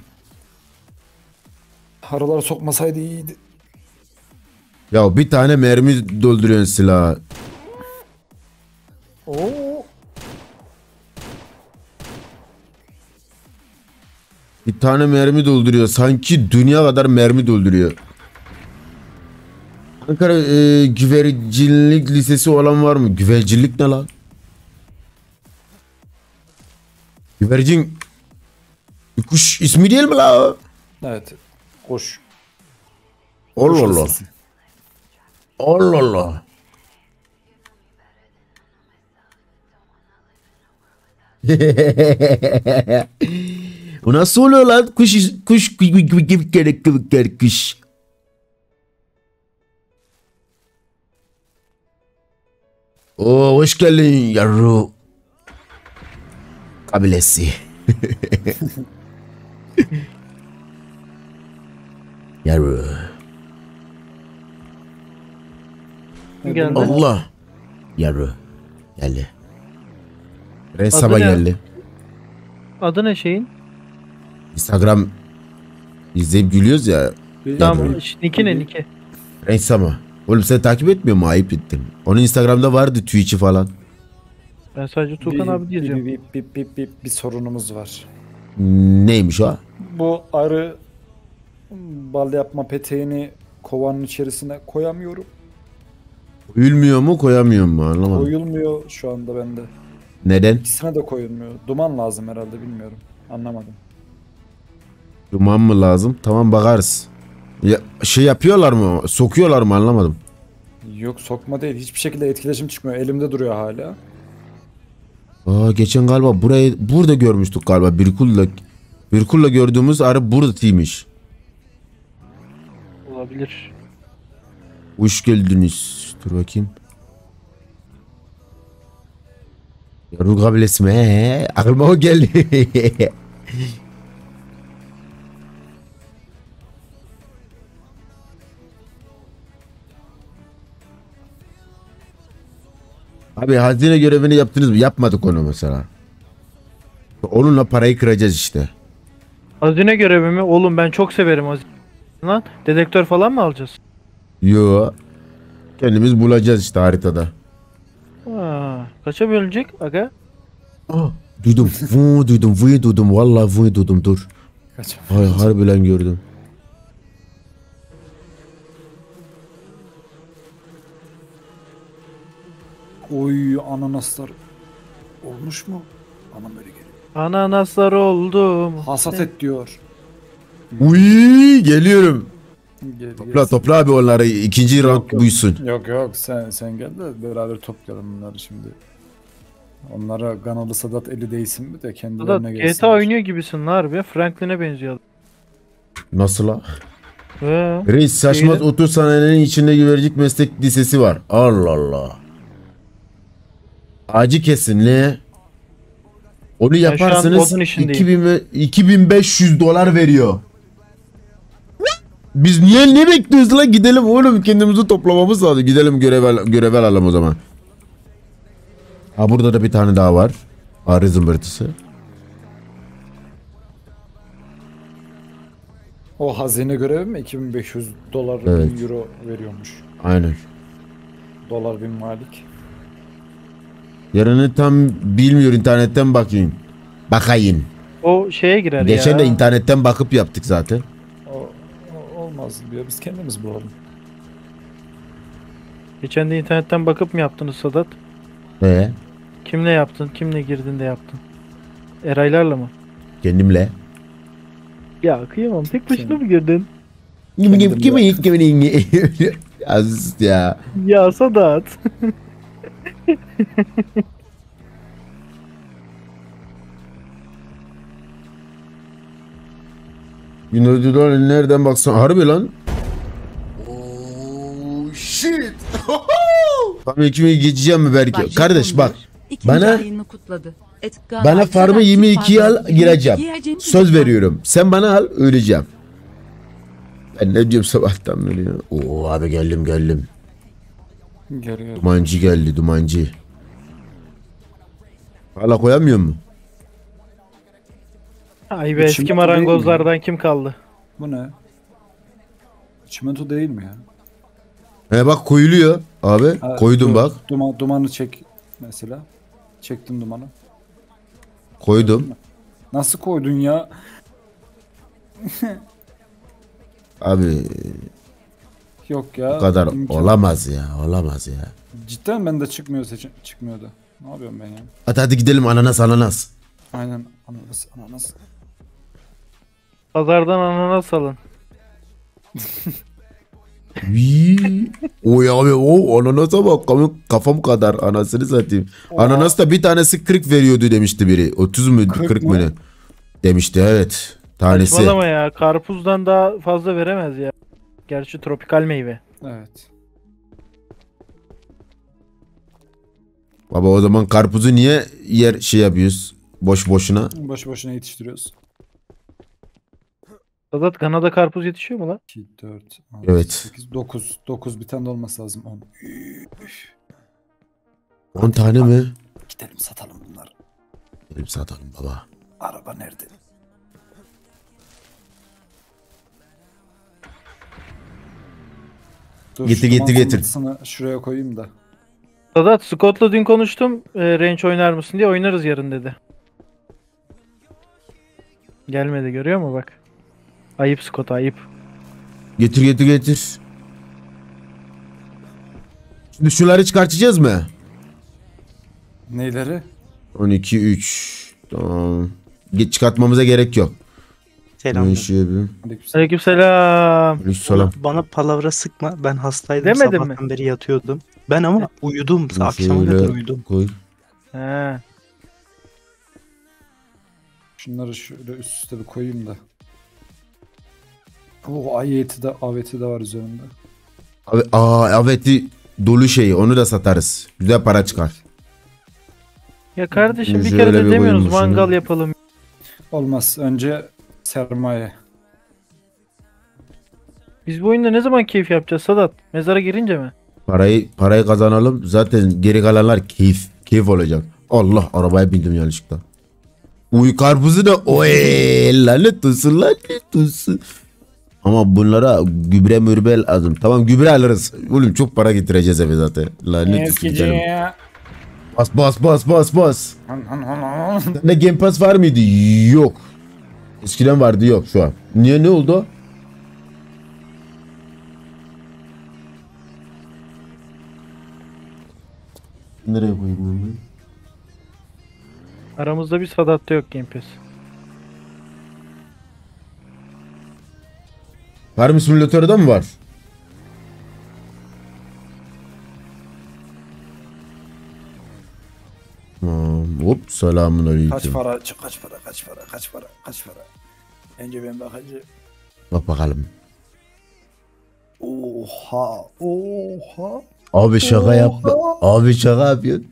Arıları sokmasaydı iyiydi. Ya bir tane mermi dolduruyorsun silahı. Oo. Bir tane mermi dolduruyor. Sanki dünya kadar mermi dolduruyor. Ankara e, güvercinlik lisesi olan var mı? Güvercinlik ne lan? Güvercin bir kuş ismi değil mi la? Evet. Koş. Allah Kuş Allah. lisesi. Allah Allah. Bu nasıl oluyor lan? Kuş kuş kuş kuş. Oo hoş geldin yavru kabilesi. Yavru. Kim geldi? Allah. Yavru. Geldi. Adı Sabah ne? geldi. Adı ne şeyin? Instagram izleyip gülüyoruz ya. Bir- Tamam. Yavru. ş- Niki ne Niki? Reysama. Oğlum sen takip etmiyor mu? Ayıp ettin. Onun Instagram'da vardı Twitch'i falan. Ben sadece Tuğkan bir, abi diyeceğim. bir, bir, bir, bir, bir, bir sorunumuz var. Neymiş o? Bu arı bal yapma peteğini kovanın içerisine koyamıyorum. Koyulmuyor mu koyamıyor mu anlamadım. Koyulmuyor şu anda bende. Neden? İkisine de koyulmuyor. Duman lazım herhalde, bilmiyorum. Anlamadım. Duman mı lazım? Tamam bakarız. Ya, şey yapıyorlar mı? Sokuyorlar mı anlamadım. Yok, sokma değil. Hiçbir şekilde etkileşim çıkmıyor. Elimde duruyor hala. Aa, geçen galiba burayı burada görmüştük galiba. Birkul'la Birkul'la gördüğümüz arı buradaymış. Olabilir. Hoş geldiniz. Dur bakayım. Ruh kabilesi mi? He, aklıma o geldi. Abi hazine görevini yaptınız mı? Yapmadık onu mesela. Onunla parayı kıracağız işte. Hazine görevi mi? Oğlum ben çok severim hazine. Lan dedektör falan mı alacağız? Yo. Kendimiz bulacağız işte haritada. Aa, kaça bölünecek aga? Aa, duydum. Vu duydum. Vu'yu duydum. Vallahi vu'yu duydum. Dur. Kaç. Hay harbiden gördüm. Oy, ananaslar olmuş mu? Anam öyle geliyor. Ananaslar oldum. Hasat et diyor. Uy geliyorum. Gel, Topla gelsin. topla abi onları. İkinci Yok, round yok. buysun. Yok yok, sen sen gel de beraber toplayalım bunları şimdi. Onlara Ganalı Sadat eli değsin mi de Sadat kendilerine G gelsin. T A oynuyor gibisin lan harbi. Franklin'e benziyor. Nasıl la? He. Reis saçmaz Değilim. otur sanayinin içinde güvercik meslek lisesi var. Allah Allah. Acı kesin ne? Onu şu an yaparsınız odun işindeyim. iki bin ve- iki bin beş yüz dolar veriyor. Biz niye ne bekliyoruz lan, gidelim oğlum, kendimizi toplamamız lazım. Gidelim görev görev alalım o zaman. Ha burada da bir tane daha var. Arı zımbırtısı. O hazine görevi mi? iki bin beş yüz dolar, Evet. bin euro veriyormuş. Aynen. Dolar bin malik. Yarını tam bilmiyor, internetten bakayım. Bakayım. O şeye girer Geçen ya. de internetten bakıp yaptık zaten. O, o olmaz diyor. Biz kendimiz bulalım. Geçen de internetten bakıp mı yaptınız Sadat? Ee, Kimle yaptın? Kimle girdin de yaptın? Eraylarla mı? kendimle. Ya kıyamam. Tek başına Kim? mı girdin? Kim kim Kendimle. kim kim Aziz ya. Ya Sadat. Günlerce dolar nereden baksan harbi lan. Oh shit. Farmı kimi geçeceğim mi belki? Bak, Kardeş bak. İkinci bana- ayını kutladı. Et, Bana farmı yirmi ikiye al gireceğim. Söz veriyorum. Sen bana al öleceğim. Ben ne diyorum sabahtan beri ya. Oo abi geldim geldim. Geliyor. Dumancı geldi dumancı. Hala koyamıyor mu? Ay be Bu eski çimento marangozlardan kim kaldı? Bu ne? Çimento değil mi ya? He bak koyuluyor abi. Ha, Koydum dur. bak. Duma, dumanı çek mesela. Çektim dumanı. Koydum. Nasıl koydun ya? Abi Yok ya. bu kadar imkan- olamaz ya. Olamaz ya. Cidden bende çıkmıyor seçim çıkmıyordu. Ne yapıyorum ben ya? Hadi hadi gidelim ananas ananas. Aynen, ananas ananas. Pazardan ananas alın. Vii. Oy abi o ananasa bak kafam- kafam kadar anasını satayım. Ananas da bir tanesi kırk veriyordu demişti biri. otuz mu kırk kırk mı? mı ne? Demişti evet. Tanesi. Saçmalama ya. Karpuzdan daha fazla veremez ya. Gerçi tropikal meyve. Evet. Baba o zaman karpuzu niye yer şey yapıyoruz? Boş boşuna. Boş boşuna yetiştiriyoruz. Sadat Kanada karpuz yetişiyor mu lan? iki, dört, altı, Evet. sekiz, dokuz. dokuz bir tane de olması lazım. on. on tane mi? Gidelim satalım bunları. Benim satalım baba. Araba nerede? Dur, Getir, şu getir, duman getir. zımbırtısını şuraya koyayım da. Sadat Scott'la dün konuştum. E, range oynar mısın diye oynarız yarın dedi. Gelmedi, görüyor musun bak. Ayıp Scott, ayıp. Getir getir getir. Şimdi şunları çıkartacağız mı? Neyleri? on iki üç. Tamam. Git çıkartmamıza gerek yok. Selam. Bu işi yapayım. Aleykümselam. Aleykümselam. Aleykümselam. Bana palavra sıkma. Ben hastaydım. Demedin Sabahtan beri yatıyordum. Ben ama uyudum. Bunu Akşama şöyle kadar uyudum. Koy. He. Şunları şöyle üst üste bir koyayım da. Oh, ayeti de aveti de var üzerinde. Abi, aa aveti dolu şey, onu da satarız. Güzel para çıkar. Ya kardeşim bir Şöyle kere de bir demiyorsunuz koyayım mangal şunu. yapalım. Olmaz. Önce sermaye. Biz bu oyunda ne zaman keyif yapacağız Sadat? Mezara girince mi? Parayı parayı kazanalım. Zaten geri kalanlar keyif. Keyif olacak. Allah, arabaya bindim yanlışlıkla. Uy karpuzu da oy lanet olsun lanet olsun. Ama bunlara gübre mürbe lazım. Tamam, gübre alırız. Oğlum çok para getireceğiz eve zaten. Lanet olsun gidelim. Bas bas bas bas bas. Ne Game Pass var mıydı? Yok. Eskiden vardı, yok şu an. Niye, ne oldu? Nereye koyayım bunu? Aramızda bir Sadat'ta yok Game Pass. Farm simülatörde mi var? Tamam. Hop, selamun Kaç aleyküm. para? Kaç para? Kaç para? Kaç para? Kaç para? Önce ben bakacağım. Bak bakalım. Oha. Oha. Abi şaka yapma. Abi şaka yapıyorsun.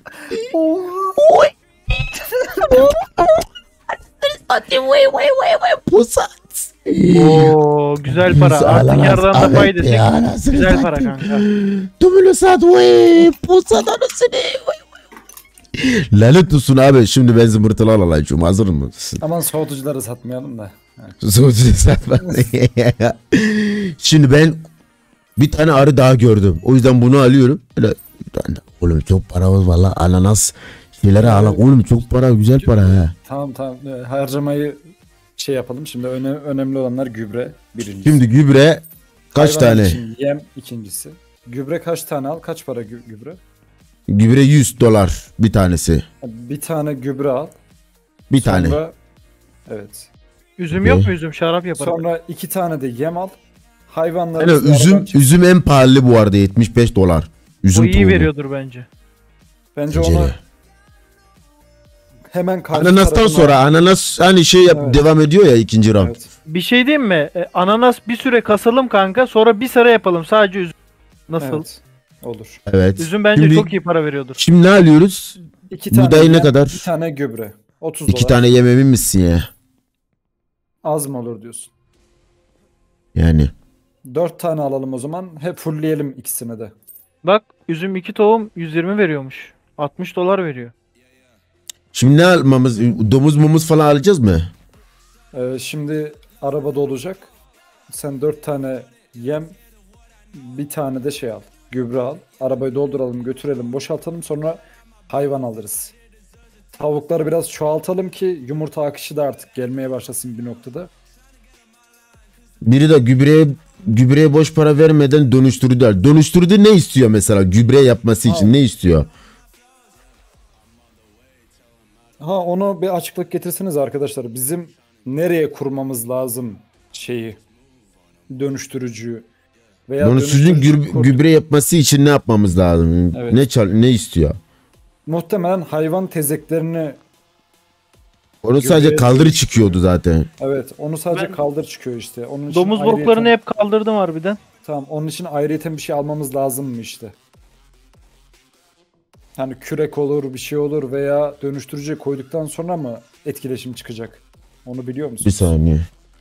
Pusat. Oo güzel para. Artık yerden da pay desek. Güzel para kanka. Tümülü sat vay. Pusat anasını. Lanet olsun abi. Şimdi ben zımbırtılı alacağım. Hazır mısın? Aman soğutucuları satmayalım da. Soğutucu satma. Şimdi ben bir tane arı daha gördüm. O yüzden bunu alıyorum. Böyle, oğlum çok paramız var lan. Ananas şeyleri alalım. Oğlum çok para, güzel para ha. Tamam tamam. Ee, Harcamayı şey yapalım. Şimdi öne, önemli olanlar gübre birincisi. Şimdi gübre kaç Hayvan tane? için yem ikincisi. Gübre kaç tane al? Kaç para gü- gübre? Gübre yüz dolar bir tanesi. Bir tane gübre al. Bir tane. Sonra evet. Üzüm Ne? yok mu üzüm? Şarap yaparım. Sonra iki tane de yem al. Hayvanları Yani üzüm üzüm en pahalı bu arada, yetmiş beş dolar. Üzüm O iyi tohumu. veriyordur bence. Bence Bence onu de. hemen karşı Ananastan tarafına- sonra ananas hani şey yap, Evet. devam ediyor ya ikinci round. Evet. Bir şey diyeyim mi? E, ananas bir süre kasalım kanka. Sonra bir sıra yapalım. Sadece üzüm. Nasıl? Evet. Olur. Evet. Üzüm bence Şimdi- çok iyi para veriyordur. Şimdi ne alıyoruz? İki tane Buğdayı ne yem, kadar? Bir tane gübre. otuz İki dolar. tane yememin misin ya? Az mı olur diyorsun? Yani. Dört tane alalım o zaman. Hep fullleyelim ikisini de. Bak üzüm iki tohum yüz yirmi veriyormuş. altmış dolar veriyor. Şimdi ne almamız? Domuz mumuz falan alacağız mı? Ee, şimdi arabada olacak. Sen dört tane yem, bir tane de şey al. Gübre al. Arabayı dolduralım, götürelim, boşaltalım. Sonra hayvan alırız. Tavukları biraz çoğaltalım ki yumurta akışı da artık gelmeye başlasın bir noktada. Biri de gübreye gübreye boş para vermeden dönüştürdüler. Dönüştürdü ne istiyor mesela gübre yapması için Abi. ne istiyor? Ha onu bir açıklık getirseniz arkadaşlar. Bizim nereye kurmamız lazım şeyi? Dönüştürücüyü. Veya Dönüştürücü dönüştürücü gü- kur- gübre yapması için ne yapmamız lazım? Evet. Ne çal ne istiyor? Muhtemelen hayvan tezeklerini, Onu Gübreye sadece kaldırı dönüştürüyor. çıkıyordu zaten. evet onu sadece Ben- kaldır çıkıyor işte. Onun için Domuz ayrıyeten- boklarını hep kaldırdım harbiden. Tamam, onun için ayrıyeten bir şey almamız lazım mı işte? Yani kürek olur, bir şey olur veya dönüştürücü koyduktan sonra mı etkileşim çıkacak? Onu biliyor musun? Bir saniye.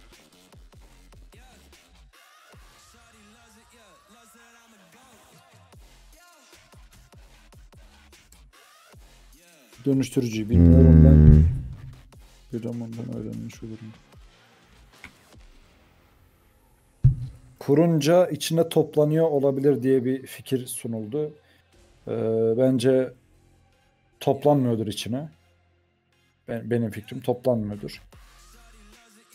Dönüştürücüyü bilmiyorum ben. Hmm. Bir zamandan öğrenmiş olurum. Kurunca içine toplanıyor olabilir diye bir fikir sunuldu. Ee, bence toplanmıyordur içine. Ben, benim fikrim toplanmıyordur.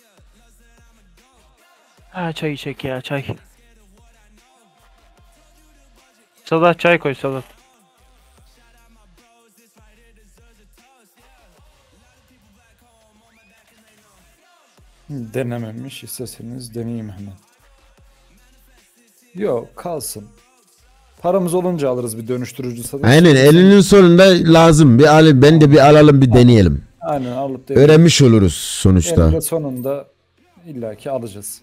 Ha çay çek ya çay. Sadat çay koy Sadat. Denememiş. İsterseniz deneyeyim hemen. Yok kalsın. Paramız olunca alırız bir dönüştürücü Sadat. Aynen elinin sonunda lazım. Bir alayım, ben de bir alalım bir deneyelim. Aynen alıp deneyelim. Öğrenmiş oluruz sonuçta. Eninde sonunda illaki alacağız.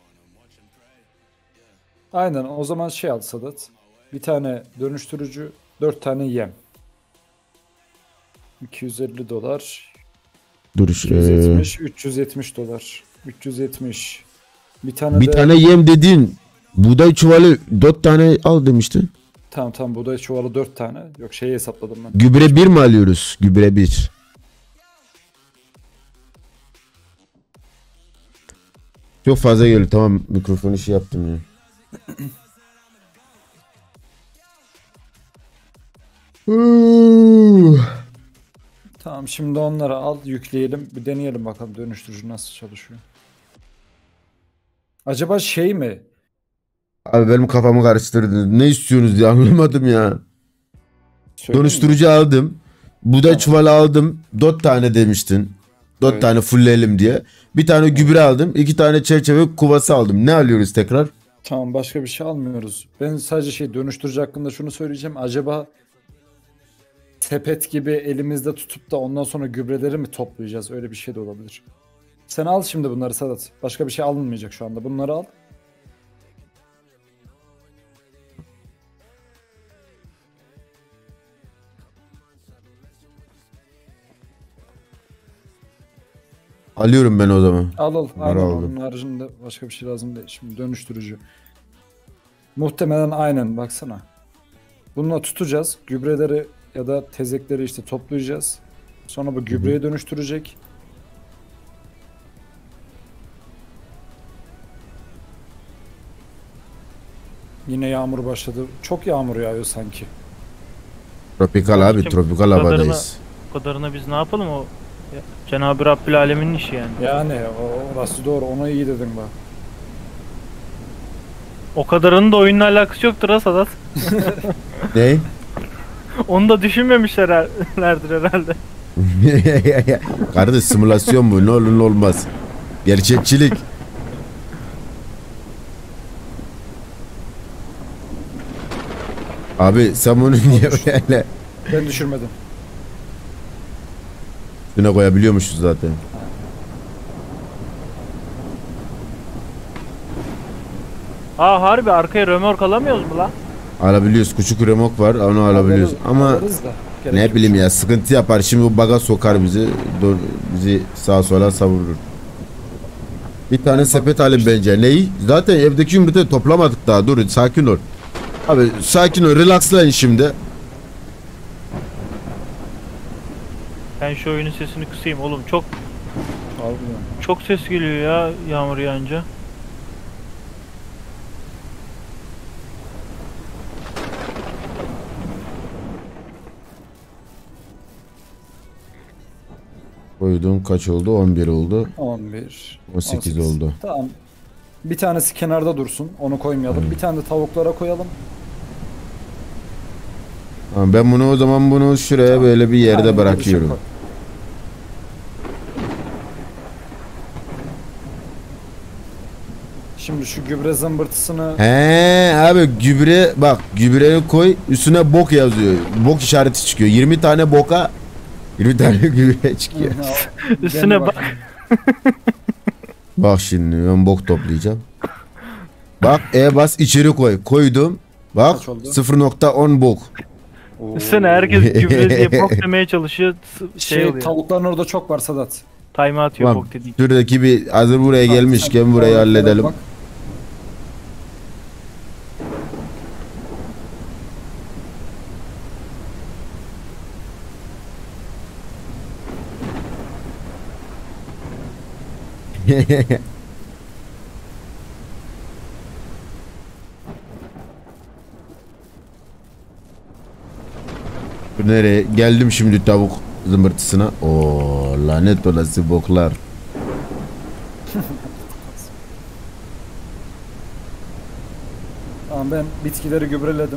Aynen o zaman şey al Sadat. Bir tane dönüştürücü, dört tane yem. iki yüz elli dolar. Dur. iki yüz eee, yetmiş, üç yüz yetmiş dolar. üç yüz yetmiş. Bir tane bir de tane yem dediğin buğday çuvalı dört tane al demiştin. tamam tamam buğday çuvalı dört tane. Yok şeyi hesapladım ben. Gübre bir mi alıyoruz? Gübre bir. Çok fazla geliyor. Tamam mikrofonu şey yaptım ya. Huu. Tamam şimdi onları al yükleyelim. Bir deneyelim bakalım dönüştürücü nasıl çalışıyor. Acaba şey mi? Abi benim kafamı karıştırdınız. Ne istiyorsunuz diye anlamadım ya. Söyleyeyim mi? Dönüştürücü aldım. Buğday Tamam. çuvalı aldım. Dört tane demiştin. Dört Evet. tane fullleyelim diye. Bir tane gübre aldım. İki tane çerçeve kovası aldım. Ne alıyoruz tekrar? Tamam başka bir şey almıyoruz. Ben sadece şey dönüştürücü hakkında şunu söyleyeceğim. Acaba sepet gibi elimizde tutup da ondan sonra gübreleri mi toplayacağız? Öyle bir şey de olabilir. Sen al şimdi bunları Sadat. Başka bir şey alınmayacak şu anda. Bunları al. Alıyorum ben o zaman. Al al. Bunları Aynen aldım. onun haricinde başka bir şey lazım değil. Şimdi dönüştürücü. Muhtemelen aynen baksana. Bununla tutacağız. Gübreleri ya da tezekleri işte toplayacağız. Sonra bu gübreye dönüştürecek. Yine yağmur başladı. Çok yağmur yağıyor sanki. Tropikal abi. Abicim, Tropikal kadarına- havadayız. O kadarına biz ne yapalım o? Ya, Cenab-ı Rabbül Alemin'in işi yani. Yani o, orası doğru. Onu iyi dedin bak. O kadarının da oyunla alakası yoktur ha Sadat. Ne? Onu da düşünmemişlerdir herhalde. Kardeş simülasyon bu. Ne olur ne olmaz. Gerçekçilik. Abi sen bunu niye böyle Ben düşürmedim. üstüne koyabiliyormuşuz zaten. Aa harbi arkaya römork alamıyoruz mu lan? Alabiliyoruz. Küçük remok var. Onu alabiliyoruz. Alırız- Ama alırız da. Gerek ne yok. bileyim ya sıkıntı yapar. Şimdi bu baga sokar bizi. Dur, bizi sağa sola savurur. Bir tane sepet alayım bence. Neyi? Zaten evdeki yumurtayı toplamadık daha. Dur sakin ol. Abi sakin ol. Relaxlayın şimdi. Ben şu oyunun sesini kısayım oğlum. Çok Harbiden. çok ses geliyor ya yağmur yağınca. Koyduğum kaç oldu? on bir oldu. on bir. on sekiz oldu. Tamam. Bir tanesi kenarda dursun. Onu koymayalım. Bir tane de tavuklara koyalım. Tamam, ben bunu o zaman bunu şuraya Tamam. böyle bir yerde Aynen, bırakıyorum. koy. Şimdi şu gübre zımbırtısını He abi gübre bak gübreyi koy üstüne bok yazıyor. Bok işareti çıkıyor. yirmi tane boka yirmi tane gübre çıkıyor. Üstüne Dene bak. bakayım. Bak şimdi ben bok toplayacağım. Bak e bas içeri koy. Koydum. Bak Kaç oldu? sıfır nokta on bok. Oo. Üstüne herkes gübre diye bok demeye çalışıyor. S- Şey, Şey, oluyor. tavukların orada çok var Sadat. Time atıyor Tamam. bok dediği. Şuradaki bir hazır buraya Tamam, gelmişken sen burayı tavuklara halledelim. bak. Bu nereye? Geldim şimdi tavuk zımbırtısına. Oo lanet olası boklar. Tamam, ben bitkileri gübreledim.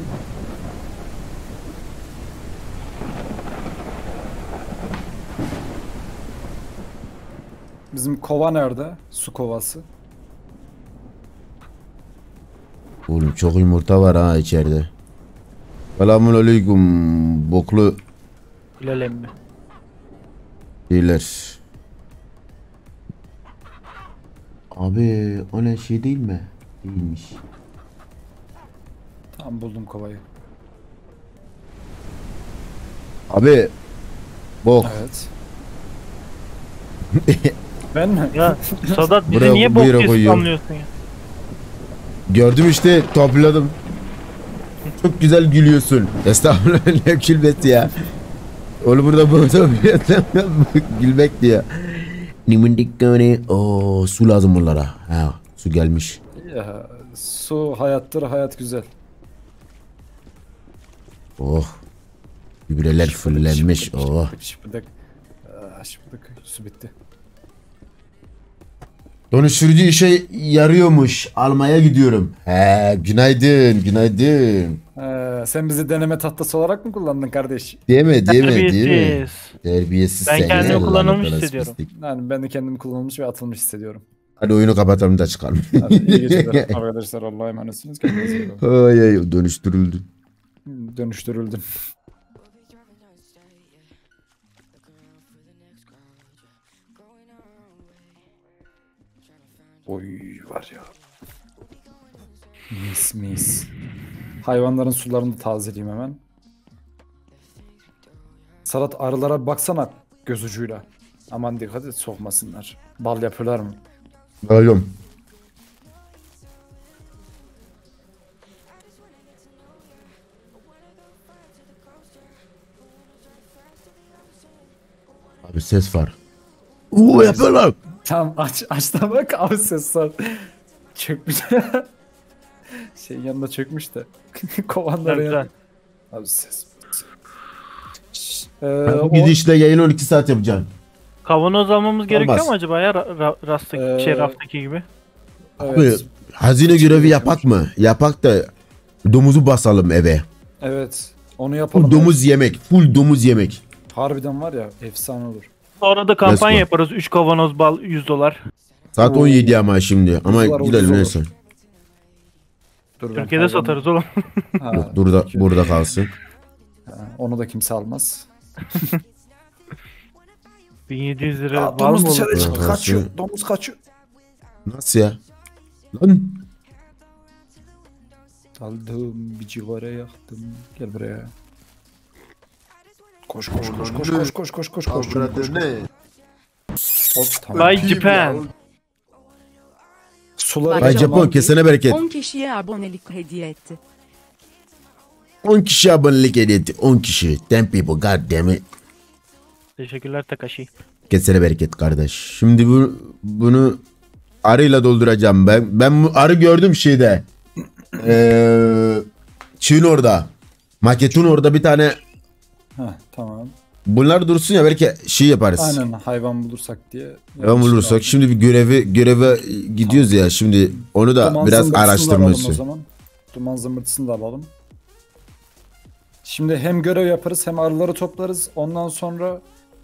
Bizim kova nerede? Su kovası. Oğlum çok yumurta var ha içeride. Selamun aleyküm boklu Bilal emmi. şeyler. Abi o ne şey değil mi? Değilmiş. Tamam, buldum kovayı. Abi bok. Evet. Ben mi? Ya Sadat bizi Buraya- niye bok buyur diye koyuyorum. spamlıyorsun ya? Gördüm işte topladım. Çok güzel gülüyorsun. Estağfurullah ne gülmesi ya. Oğlum burada burada gülmek diye. Nimindik gani. Oo su lazım bunlara. Ha su gelmiş. Ya, su hayattır, hayat güzel. Oh. Gübreler fırlanmış. Şıpıdık, Oh. şıpıdık, şıpıdık. Aa, şıpıdık. Su bitti. Dönüştürücü işe yarıyormuş. Almaya gidiyorum. He günaydın günaydın. Ee, sen bizi deneme tahtası olarak mı kullandın kardeş? Diyeme diyeme diyeme. Terbiyesiz. Terbiyesiz Ben sen kendimi ya, kullanılmış lanet hissediyorum. pislik. Yani ben de kendimi kullanılmış ve atılmış hissediyorum. Hadi oyunu kapatalım da çıkalım. Hadi iyi geceler arkadaşlar. Allah'a emanetsiniz. Kendinize iyi bakın. Ay ay dönüştürüldü. Dönüştürüldüm. Oy var ya. Mis mis. Hayvanların sularını da tazeleyeyim hemen. Salat, arılara bir baksana göz ucuyla. Aman dikkat et, sokmasınlar. Bal yapıyorlar mı? Alıyorum. Abi ses var. Uuu yapıyorlar. Tamam, aç aç da bak abi, ses var. Çökmüş. Şey yanında çökmüş de. Kovanları Güzel. yanında. Abi ses. Şşş, Ee, Bu o, gidişle yayın on iki saat yapacağım. Kavanoz almamız gerekiyor Olmaz. mu acaba ya ra- ra- rasttaki Ee, şey raftaki gibi? evet, Abi hazine görevi yapak mı? Yapak da domuzu basalım eve. evet. Onu yapalım. Full domuz yemek. Full domuz yemek. Harbiden var ya, efsane olur. Sonra da kampanya Let's yaparız. üç kavanoz bal yüz dolar. Saat Oo. on yedi ama şimdi. Ama Kuzular gidelim ucuz neyse. Dur, ben Türkiye'de hayvanı- satarız oğlum. Ha, Yok, burada peki. burada kalsın. Ha, onu da kimse almaz. bin yedi yüz lira Aa, var domuz mı dışarı oğlum? çıktı, Aha, kaçıyor. şu- Domuz kaçıyor. Nasıl ya? Lan. Aldım bir cigara yaktım. Gel buraya. Koş koş koş koş koş koş koş koş koş. koş. Hop, tamam. By Japan. Suları Ay Ay, Japon kesene bereket. on kişiye abonelik hediye etti. on kişi abonelik hediye etti. on kişi. ten people god damn it. Teşekkürler Takashi. Kesene bereket kardeş. Şimdi bu bunu arıyla dolduracağım ben. Ben bu arı gördüm şeyde. Eee Çin orada. Maketin orada bir tane. Heh, tamam. Bunlar dursun ya belki şey yaparız. Aynen, hayvan bulursak diye. Devam bulursak şimdi bir görevi göreve gidiyoruz ya şimdi onu da Duman biraz zımbırtısını da alalım o araştırması. zaman. Duman zımbırtısını da alalım. Şimdi hem görev yaparız hem arıları toplarız. Ondan sonra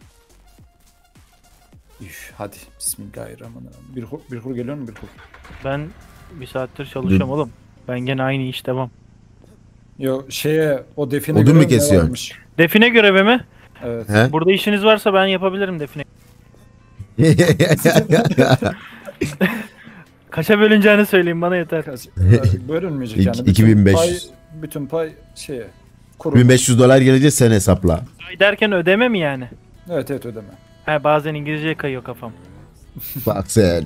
Üf, hadi bismillahirrahmanirrahim. Bir kur, bir kur geliyor mu bir kur? Ben bir saattir çalışıyorum oğlum. Ben gene aynı iş devam. Yo, şeye o define Odun mu görev ne kesiyorsun? varmış? Define görevi mi? Evet. He? Burada işiniz varsa ben yapabilirim define. Kaça bölüneceğini söyleyin bana yeter. Kaç- e, Bölünmeyecek İki- yani. Bütün iki bin beş yüz. Pay, bütün pay şeye. Kurum. bin beş yüz dolar gelecek sen hesapla. Ay derken ödeme mi yani? Evet evet, ödeme. He bazen İngilizceye kayıyor kafam. Bak sen.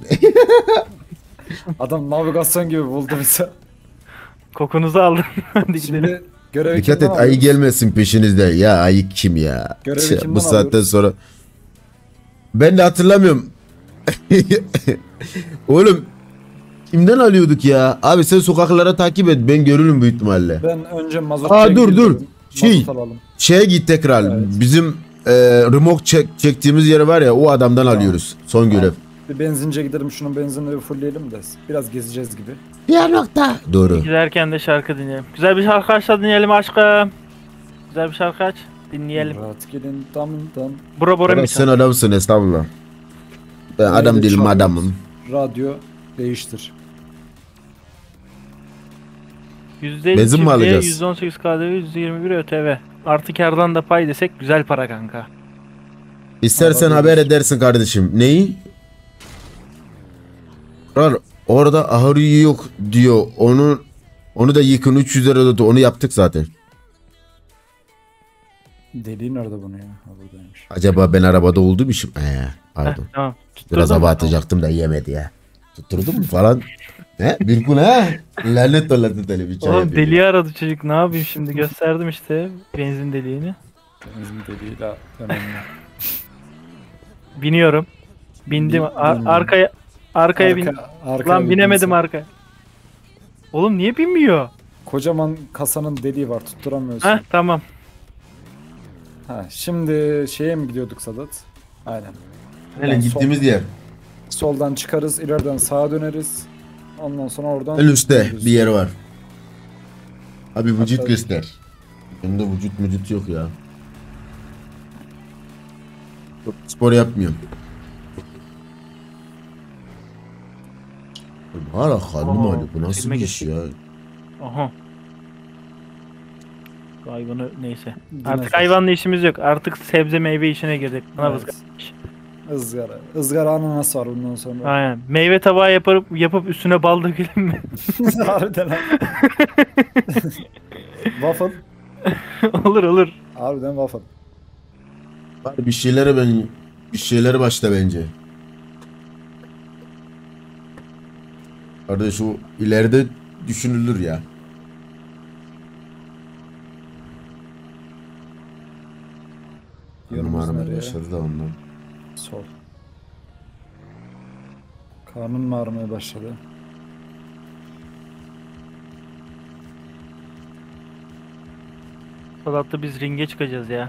Adam navigasyon gibi buldu bizi. Kokunuzu aldım. Hadi gidelim. Şimdi görevi Dikkat et kimden ayı alıyoruz? gelmesin peşinizde. Ya ayı kim ya? Görevi Tüh, kimden Bu saatten alıyoruz? sonra. Ben de hatırlamıyorum. Oğlum kimden alıyorduk ya? Abi sen sokaklara takip et. Ben görürüm büyük ihtimalle. Ben önce mazot Aa, çek dur, dur. gidiyorum. Şey. Mazot alalım. Şeye git tekrar. Evet. Bizim e, remote çek, çektiğimiz yeri var ya o adamdan Tamam. alıyoruz. Son görev. Bir benzince gidelim, şunun benzinini bir fullleyelim de biraz gezeceğiz gibi. Bir nokta. Doğru. Giderken de şarkı dinleyelim. Güzel bir şarkı aç da dinleyelim aşkım. Güzel bir şarkı aç. Dinleyelim. Rahat gelin damdan. Bura bura Bırak, sen adamsın estağfurullah. Ben adam Nerede değilim çalıyoruz? adamım. Radyo değiştir. yüzde elli Benzin mi çiftliğe, alacağız? yüzde on sekiz K D V, yüzde yirmi bir ÖTV. Artı kardan da pay desek güzel para kanka. İstersen Arada haber bir- edersin kardeşim. Neyi? Kral orada ahır yok diyor. Onu onu da yıkın üç yüz lira da onu yaptık zaten. Deliği nerede bunu ya? Ha, buradaymış. Acaba ben arabada olduğum için. Ee, Heh, pardon. tamam. Biraz Tutturdun hava mu? atacaktım da yemedi ya. Tutturdun mu falan? He? Bir gün he? Lanet olası deli bir çay Oğlum yapıyor. deliği aradı çocuk, ne yapayım şimdi, gösterdim işte benzin deliğini. Benzin deliğiyle önemli. Biniyorum. Bindim. Bin- Ar- bin- arkaya arkaya bin. Arka- arkaya Lan bir binemedim binse. arkaya. Oğlum niye binmiyor? Kocaman kasanın deliği var, tutturamıyorsun. Heh tamam. Ha, şimdi şeye mi gidiyorduk Sadat? Aynen. Hele gittiğimiz yer. Soldan çıkarız, ileriden sağa döneriz. Ondan sonra oradan... En üstte döneriz. bir yer var. Abi vücut Hatta- göster. Bende vücut vücut yok ya. Spor yapmıyorum. Hala kalbim Oo, ağrıyor. Bu nasıl silme bir iş geçti. ya? Aha. Hayvanı neyse. Dinozor. Artık hayvanla işimiz yok. Artık sebze meyve işine girdik. Buna Evet. bak. Izgara. Izgara ananas var bundan sonra. Aynen. Meyve tabağı yapıp yapıp üstüne bal dökelim mi? Harbiden ha. Waffle. olur olur. Harbiden waffle. Bari bir şeylere ben bir şeylere başla bence. Kardeş o ileride düşünülür ya. Yönümüz Numaramı nereye? başladı da ondan. Sol. Karnın mı ağrımaya başladı? Salatlı biz ringe çıkacağız ya.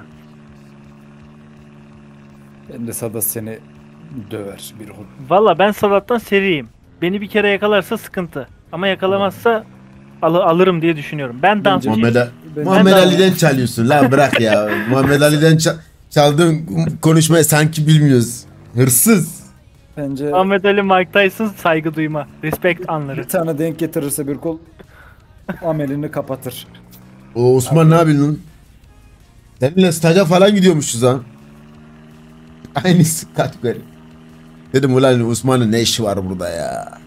Ben de Sadat seni döver bir hol. Valla ben salattan seriyim. Beni bir kere yakalarsa sıkıntı. Ama yakalamazsa al- alırım diye düşünüyorum. Ben Bence- dansçıyım. Muhammed, Ben- Muhammed Ben de- Ali'den çalıyorsun lan bırak ya. Muhammed Ali'den ça- çaldığın konuşmayı sanki bilmiyoruz. Hırsız. Bence Muhammed Ali, Mike Tyson saygı duyma. Respect anları. bir tane denk getirirse bir kol amelini kapatır. O Osman ne yapıyorsun lan? Seninle staja falan gidiyormuşuz ha. Aynısı kategori. Dedim ulan Osman'ın ne işi var burada ya.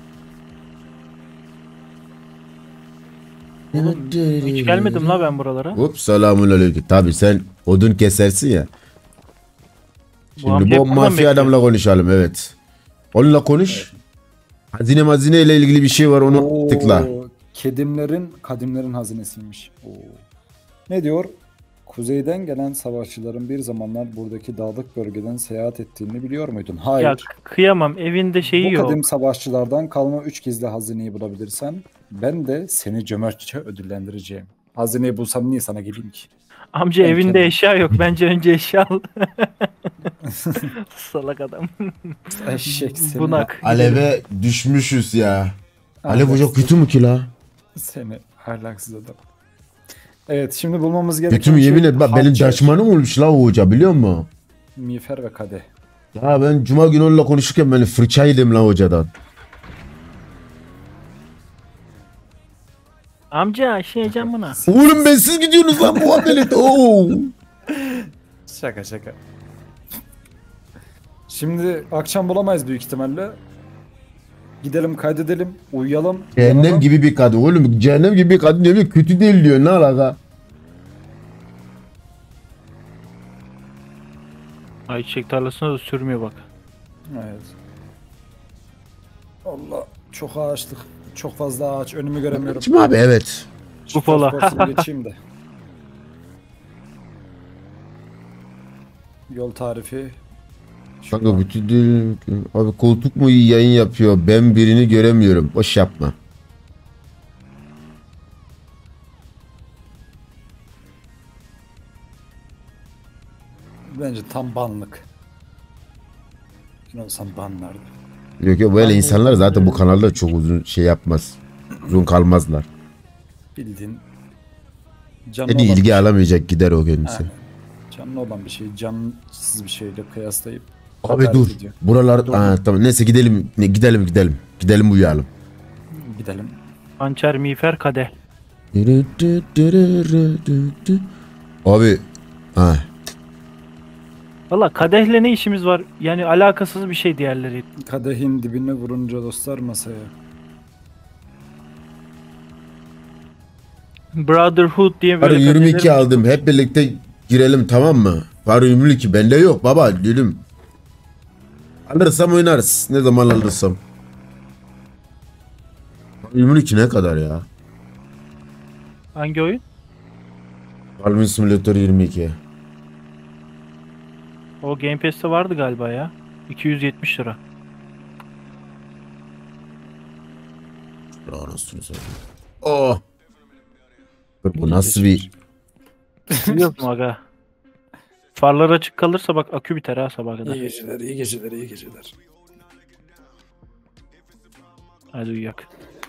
Hiç gelmedim la ben buralara. Hop selamun aleyküm. Tabi sen odun kesersin ya. Şimdi amca bu buradan mafya bekliyor. adamla konuşalım evet. Onunla konuş. Hazine mazine ile ilgili bir şey var onu Oo, tıkla. Kedimlerin, kadimlerin hazinesiymiş. Oo. Ne diyor? Kuzeyden gelen savaşçıların bir zamanlar buradaki dağlık bölgeden seyahat ettiğini biliyor muydun? Hayır. Ya kıyamam, evinde şeyi Bu yok. kadim savaşçılardan kalma üç gizli hazineyi bulabilirsen ben de seni cömertçe ödüllendireceğim. Hazineyi bulsam niye sana geleyim ki? Amca Ben evinde kendim- eşya yok. Bence önce eşya al. Salak adam. Eşek seni. Bunak. Aleve düşmüşüz ya. Alev Ahlaksız- hoca kötü mü ki la? Seni ahlaksız adam. Evet, şimdi bulmamız gereken Kötü mü yemin et bak benim hançer, daşmanım olmuş la o hoca biliyor musun? miğfer ve kadeh. Ya ben cuma günü onunla konuşurken beni fırça yedim la hocadan. Amca şey yiyeceğim buna. Oğlum ben siz gidiyorsunuz lan muhabbet. Oo. Şaka şaka. Şimdi akşam bulamayız büyük ihtimalle. Gidelim kaydedelim, uyuyalım. Cehennem uyanalım. gibi bir kadın oğlum. Cehennem gibi bir kadın diyor kötü değil diyor ne alaka? Ayçiçek tarlasına da sürmüyor bak. Evet. Allah, çok ağaçlık. Çok fazla ağaç, önümü göremiyorum. Kim abi evet. Şu Ufola. fosforsunu geçeyim de. Yol tarifi. Kanka kötü değil. Abi koltuk mu iyi yayın yapıyor ben birini göremiyorum. Boş yapma. Bence tam banlık. Ben olsam banlardım. Yok yok böyle insanlar zaten bu kanalda çok uzun şey yapmaz. Uzun kalmazlar. Bildiğin canlı Seni olan bir ilgi şey. alamayacak gider o kendisi. Aynen. Canlı olan bir şey, cansız bir şeyle kıyaslayıp Abi hakaret dur. ediyor. Buralar Dur, Aa, dur. tamam neyse gidelim. Ne, gidelim gidelim. Gidelim uyuyalım. Gidelim. Hançer, miğfer, kadeh. Abi ha. Valla kadehle ne işimiz var? Yani alakasız bir şey diğerleri. Kadehin dibine vurunca dostlar masaya. Brotherhood diye Faro böyle yirmi iki kadehler- aldım. Hep birlikte girelim tamam mı? Faro yirmi iki bende yok baba dedim. Alırsam oynarız. Ne zaman alırsam. Faro yirmi iki ne kadar ya? Hangi oyun? Farming Simulator yirmi iki. O Game Pass'te vardı galiba ya. iki yüz yetmiş lira. Anasını satayım. Oh. Bu nasıl bir... Biliyorsun aga. Farlar açık kalırsa bak akü biter ha sabaha kadar. İyi geceler, iyi geceler, iyi geceler. Hadi uyuyak.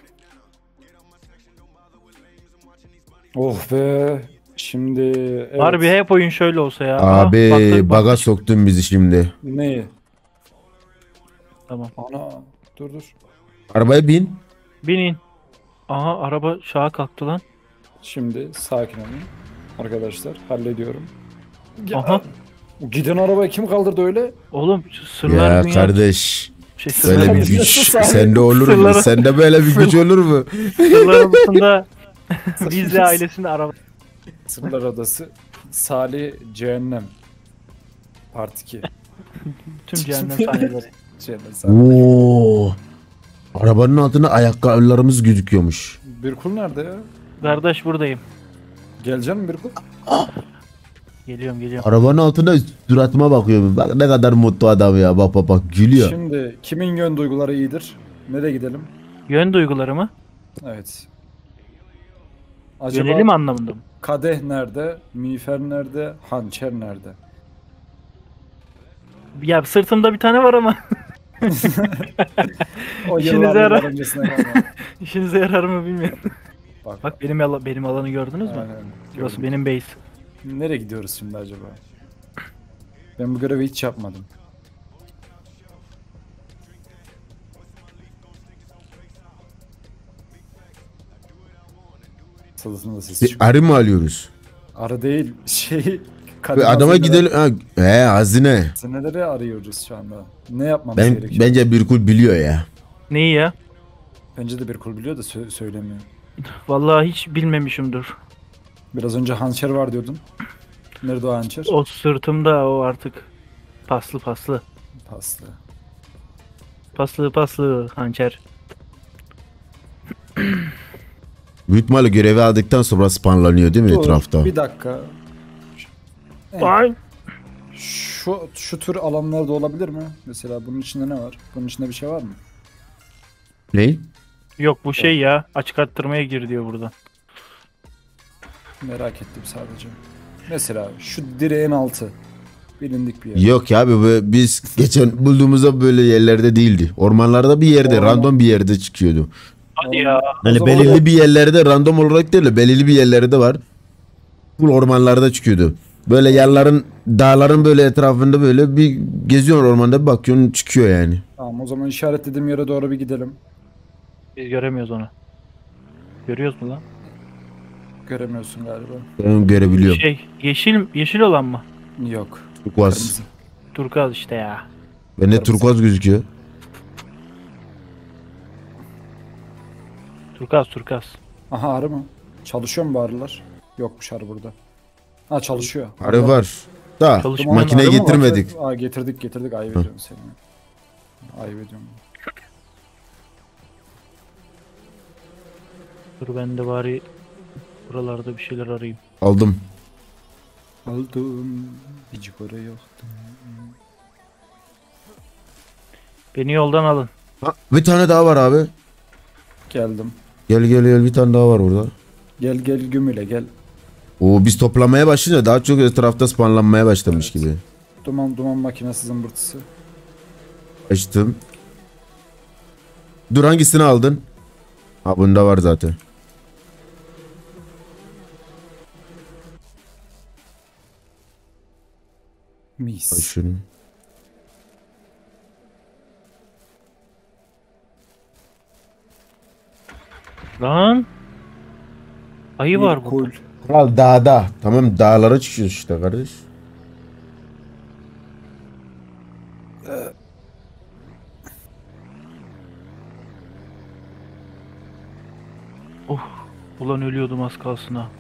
Oh be. Şimdi evet. Harbi hep oyun şöyle olsa ya. Aha, Abi baktık, bak- baga soktun bizi şimdi. Neyi? Tamam. Ana dur dur. Arabaya bin. Binin. Aha araba şaha kalktı lan. Şimdi sakin olun. Arkadaşlar hallediyorum. Aha. Giden arabayı kim kaldırdı öyle? Oğlum şu sırlar Ya dünya- kardeş. Şey, Böyle sırlar, bir Sırlar- güç Sırlar- sende olur mu? Sırlar- Sende böyle bir güç olur mu? sırlar odasında bizle ailesinde araba. Sırlar Odası Salih Cehennem Part iki. Tüm cehennem sahneleri. Cehennem Salih. Oo. Arabanın altında ayakkabılarımız gözüküyormuş. Birkul nerede ya? Kardeş buradayım. Gelecek mi Birkul? Geliyorum geliyorum. Arabanın altında suratıma bakıyor. Bak ne kadar mutlu adam ya. Bak bak bak gülüyor. Şimdi kimin yön duyguları iyidir? Nereye gidelim? Yön duyguları mı? Evet. Acaba Yönelim anlamında mı? kadeh nerede? Miğfer nerede? Hançer nerede? Ya sırtımda bir tane var ama O İşinize yıllar yarar. yıllar öncesine kalma. işinize yarar mı bilmiyorum. Bak, Bak benim ala- benim alanı gördünüz mü? aynen. Burası Gördüm. benim base. Nereye gidiyoruz şimdi acaba? Ben bu görevi hiç yapmadım. Sadasında da ses Bir çıkıyor. arı mı alıyoruz? Arı değil şey. Bir kadın adama hazineler- gidelim. Ha, he hazine. Hazineleri arıyoruz şu anda. Ne yapmamız Ben gerekiyor? bence bir kul biliyor ya. Neyi ya? Bence de bir kul biliyor da sö- söylemiyor. Vallahi hiç bilmemişimdir. Biraz önce hançer var diyordun. Nerede o hançer? O sırtımda o artık paslı paslı. Paslı. Paslı paslı hançer. Büyük ihtimalle görevi aldıktan sonra spawnlanıyor değil mi Dur, etrafta? Bir dakika. Evet. Ay. Şu şu tür alanlarda olabilir mi? Mesela bunun içinde ne var? Bunun içinde bir şey var mı? Ne? Yok bu şey ya açık arttırmaya gir diyor burada. Merak ettim sadece. Mesela şu direğin altı. Bilindik bir yer. Yok ya abi bu- biz geçen bulduğumuzda böyle yerlerde değildi. Ormanlarda bir yerde, Orman. random bir yerde çıkıyordu. Hadi ya. Yani zaman belirli bir yerlerde random olarak değil de belirli bir yerlerde var. Bu ormanlarda çıkıyordu. Böyle yerlerin, dağların böyle etrafında böyle bir geziyorsun ormanda bir bakıyorsun çıkıyor yani. Tamam o zaman işaretlediğim yere doğru bir gidelim. Biz göremiyoruz onu. Görüyoruz mu lan? Göremiyorsun galiba. Ben görebiliyorum. Şey yeşil yeşil olan mı? Yok. Turkuaz. Kırmızı. Turkuaz işte ya. Bende Kırmızı. turkuaz gözüküyor. Turkuaz turkuaz. Aha arı mı? Çalışıyor mu bu arılar? Yokmuş arı burada. Ha çalışıyor. Arı var. Da Çalış- Dumanın makineyi arı mı var? getirmedik. Aa getirdik getirdik ayıp ediyorum seni. Ayıp ediyorum. Dur ben de bari buralarda bir şeyler arayayım. Aldım. Aldım. Hiç para yoktu. Beni yoldan alın. Ha, bir tane daha var abi. Geldim. Gel gel gel bir tane daha var orada. Gel gel gümüle gel. Oo biz toplamaya başlayınca daha çok etrafta spawnlanmaya başlamış Evet. gibi. Duman duman makinesi zımbırtısı. Açtım. Dur hangisini aldın? Ha bunda var zaten. Ay Mis. şunu. Lan. Ayı var Bir burada. kul. Kral dağda. Tamam dağlara çıkıyoruz işte kardeş. Oh. Ulan ölüyordum az kalsın ha.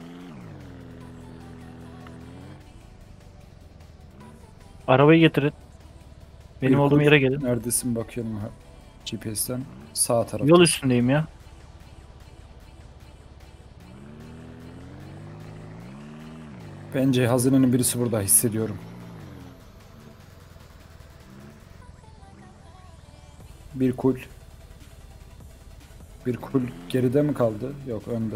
Arabayı getirin. Benim Bir olduğum kul. yere gelin. Neredesin bakıyorum ha. G P S'ten. Sağ tarafta. Yol üstündeyim ya. Bence hazinenin birisi burada hissediyorum. Bir kul. Bir kul geride mi kaldı? Yok önde.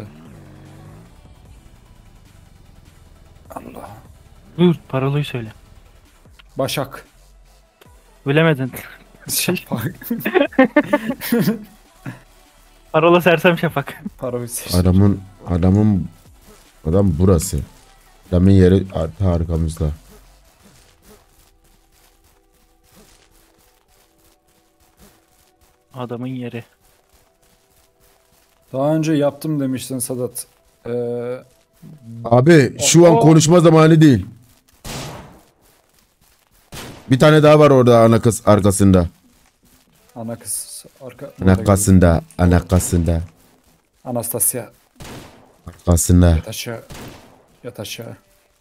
Allah. Dur paralıyı söyle. Başak. Bilemedin. Şafak. Parola sersem şafak. Para seçtim. Adamın adamın adam burası. Adamın yeri arka arkamızda. Adamın yeri. Daha önce yaptım demiştin Sadat. Ee, Abi şu an Oo. konuşma zamanı değil. Bir tane daha var orada ana kız arkasında. ana kız arka. Anakasında, anakasında, Anastasia. arkasında. Yat aşağı. Yat aşağı.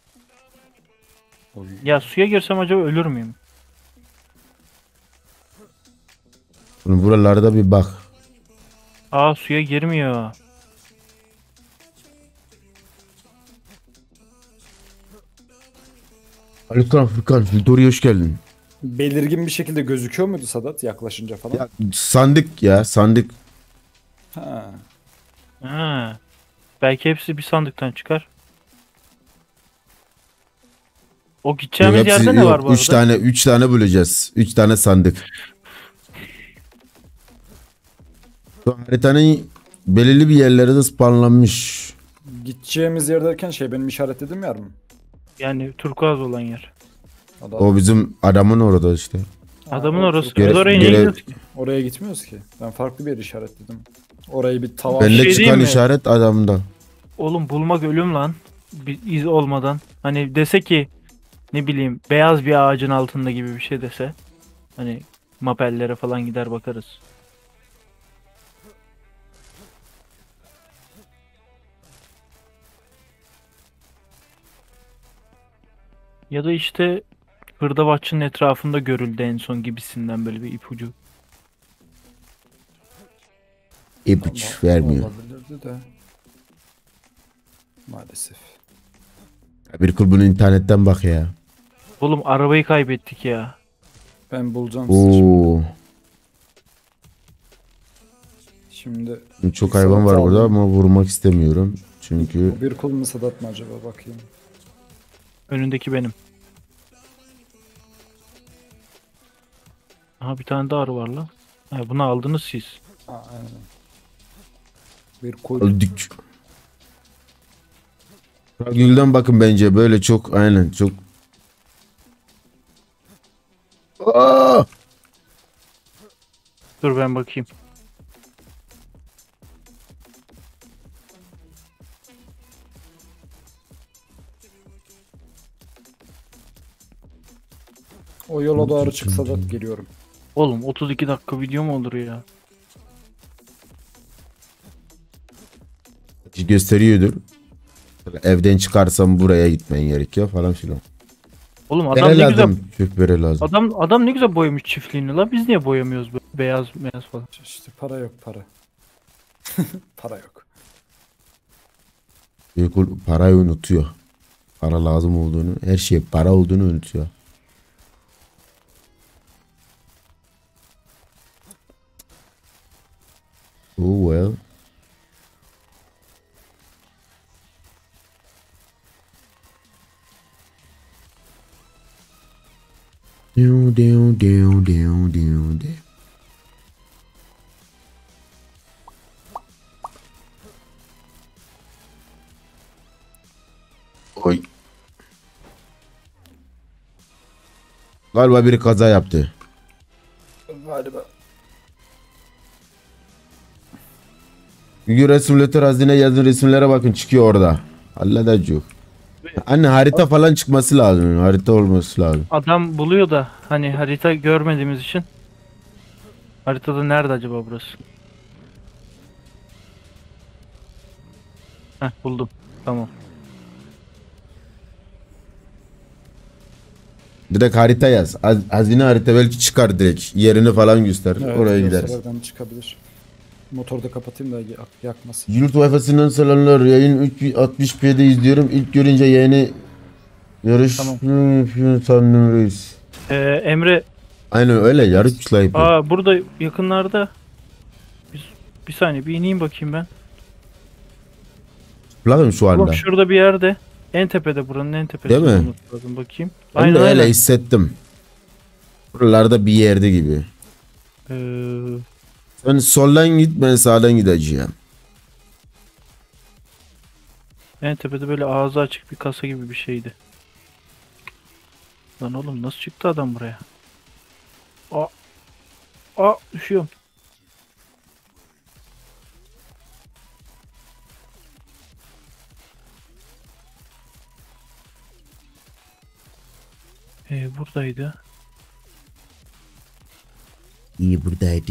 Oy. Ya suya girsem acaba ölür müyüm? Bunun buralarda bir bak. Aa suya girmiyor. Furkan, Furkan, Victoria hoş geldin. Belirgin bir şekilde gözüküyor muydu Sadat yaklaşınca falan? Ya sandık ya, sandık. Ha. Ha. Belki hepsi bir sandıktan çıkar. O gideceğimiz Hepsi- yerde ne yok, var bu üç arada? tane, üç tane böleceğiz. Üç tane sandık. Şu haritanın belirli bir yerleri de spawnlanmış. Gideceğimiz yer derken şey benim işaretlediğim yer mi? Yani turkuaz olan yer. O da- O bizim adamın orada işte. Ha, Adamın o orası. Türkiye- Biz Göre- oraya niye göre- gidiyoruz ki? Oraya gitmiyoruz ki. Ben farklı bir yer işaretledim. Orayı bir tavan. Bende şey diyeyim çıkan mi? işaret adamda. Oğlum bulmak ölüm lan. Bir iz olmadan. Hani dese ki ne bileyim beyaz bir ağacın altında gibi bir şey dese. Hani mapellere falan gider bakarız. Ya da işte Hırdavatçı'nın etrafında görüldü en son gibisinden böyle bir ipucu. İpuç Ama vermiyor. Olabilirdi de. Maalesef. Bir kul bunu internetten bak ya. Oğlum arabayı kaybettik ya. Ben bulacağım sizi şimdi. Oo. Şimdi Çok hayvan var Saat burada aldım. ama vurmak istemiyorum. Çünkü bu bir kul mu Sadat mı acaba bakayım. Önündeki benim. Aha bir tane daha arı var lan. Ha, bunu aldınız siz. Ha, aynen. Bir kul. öldük. Gülden bakın bence böyle çok aynen çok. Aa! Dur ben bakayım. O yola doğru çık Sadat geliyorum. Oğlum otuz iki dakika video mu olur ya? Gösteriyordur. Evden çıkarsam buraya gitmen gerekiyor falan filan. Oğlum adam Bere ne güzel lazım. Çok bere lazım. adam adam ne güzel boyamış çiftliğini la. Biz niye boyamıyoruz böyle beyaz beyaz falan? İşte para yok para. Para yok. Bir kul parayı unutuyor. Para lazım olduğunu, her şey para olduğunu unutuyor. Oh well. Diu, diu, diu, diu, diu, diu. Galiba biri kaza yaptı. Galiba. Google Simulator hazine yazın resimlere bakın çıkıyor orada. Halledecek. Anne harita falan çıkması lazım. Harita olması lazım. Adam buluyor da hani harita görmediğimiz için. Haritada nerede acaba burası? Heh, buldum. Tamam. Direkt harita yaz. Haz- Hazine harita belki çıkar direkt. Yerini falan gösterir. Evet, Oraya gideriz. gösteriden çıkabilir. Motoru da kapatayım da yak- yakmasın. Yurt Wi-Fi'sinden selamlar. Yayın üç bin altmış p'de izliyorum. İlk görünce yayını yarış Tamam. Hmm, sandım reis. Ee, Emre, Aynen öyle yarışçılar yapıyor. aa burada yakınlarda. Bir, bir saniye bir ineyim bakayım ben. Bakın şu anda. Oğlum şurada bir yerde. En tepede, buranın en tepesi. Değil mi? olması lazım, bakayım. Ben Aynen de öyle aynen. hissettim. Buralarda bir yerde gibi. Ee, Sen soldan git, ben sağdan gideceğim. en tepede böyle ağzı açık bir kasa gibi bir şeydi. Lan oğlum nasıl çıktı adam buraya? Aa, aa düşüyorum. Ee, buradaydı. İyi buradaydı.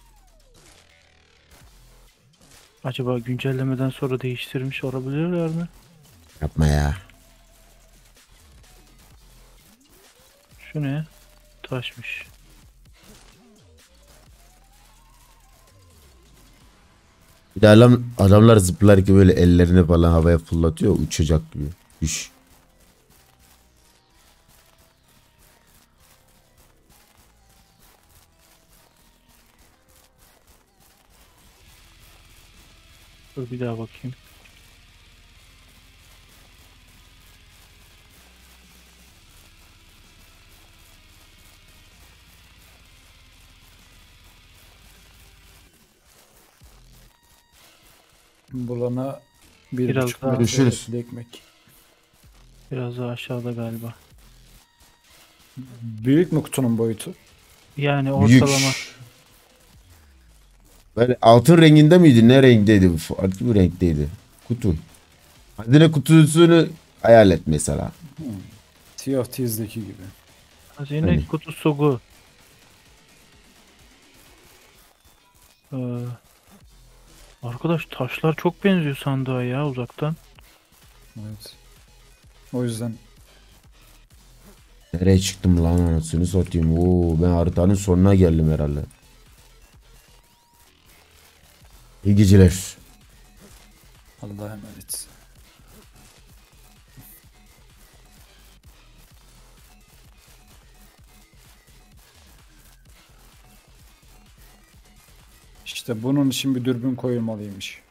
Acaba güncellemeden sonra değiştirmiş olabilirler mi? Yapma ya. Şu ne? Taşmış. Bir de adam, adamlar zıplar ki böyle ellerini falan havaya fırlatıyor. Uçacak gibi. Düş. Dur bir daha bakayım. Bulana bir Biraz buçuk daha- metre Görüşürüz. etli ekmek. Biraz daha aşağıda galiba. Büyük mü kutunun boyutu? Yani Büyük. ortalama. Böyle altın renginde miydi? Ne renkteydi? Farklı bir renkteydi. Kutu. Hazine kutusunu hayal et mesela. Sea of Thieves'deki gibi. Hazine Hani? kutusu bu. Ee, arkadaş taşlar çok benziyor sandığa ya uzaktan. Evet. O yüzden Nereye çıktım lan anasını satayım. Oo, ben haritanın sonuna geldim herhalde. İyi geceler. Allah'a emanet. İşte bunun için bir dürbün koyulmalıymış.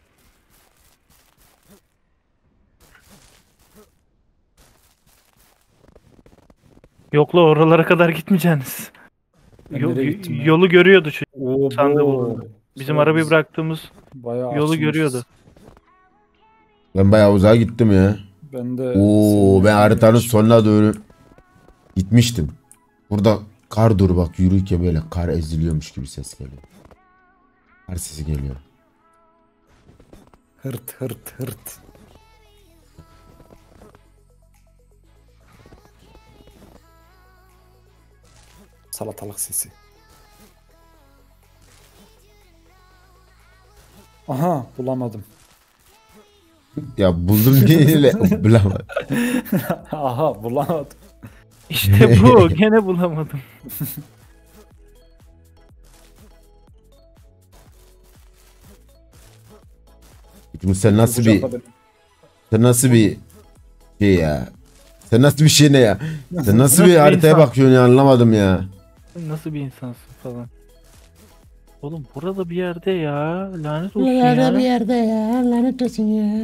Yok la oralara kadar gitmeyeceksiniz. Ben Yo- nereye gittim ya? yolu görüyordu çünkü. Oo, Sandığı bulundu. Bizim Sonra arabayı biz bıraktığımız bayağı yolu açılmışız. görüyordu. Ben bayağı uzağa gittim ya. Ben de Oo, senin ben haritanın yanına sonuna doğru gitmiştim. Burada kar dur bak yürürken böyle kar eziliyormuş gibi ses geliyor. Kar sesi geliyor. hırt hırt hırt. Salatalık sesi. Aha bulamadım. Ya buldum değil bulamadım. Aha bulamadım. İşte bu gene bulamadım. Çünkü sen nasıl bir Kucakla beni. sen nasıl bir şey ya? Sen nasıl bir şey ne ya? Sen nasıl Nasıl bir bir haritaya insan? bakıyorsun ya anlamadım ya. Nasıl bir insansın falan. Oğlum burada bir yerde ya. Lanet olsun ya. yerde ya lanet olsun ya.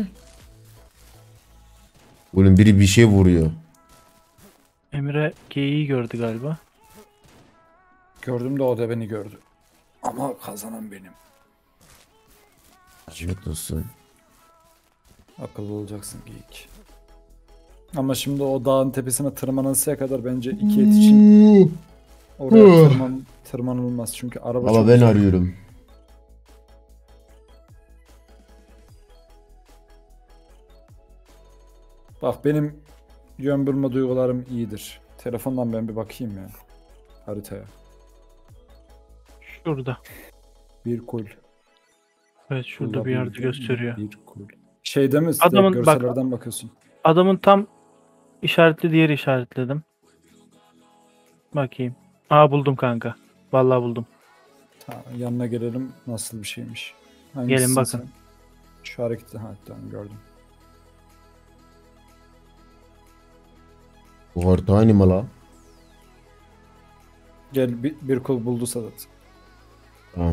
Oğlum biri bir şey vuruyor. Emre geyiği gördü galiba. Gördüm de o da beni gördü. Ama kazanan benim. Lanet olsun. Akıllı olacaksın geyik. Ama şimdi o dağın tepesine tırmanasıya kadar bence iki et için oraya tırman, tırmanılmaz. Çünkü araba Ama çok ben uzak. arıyorum. Bak benim yön bulma duygularım iyidir. Telefondan ben bir bakayım ya haritaya. Şurada. Bir kul. Evet şurada bir yerde gösteriyor. Bir kul. Şeyde mi? Adamın- Direkt bak- görsellerden bakıyorsun. Adamın tam işaretli diğeri işaretledim. Bakayım. Aa buldum kanka. Vallahi buldum. Ha, yanına gelelim nasıl bir şeymiş. Gelin Hangisisin bakın. sen? Şu hareketi ha tamam gördüm. Bu harita aynı mı la? Gel bir, bir kul buldu Sadat. Tamam.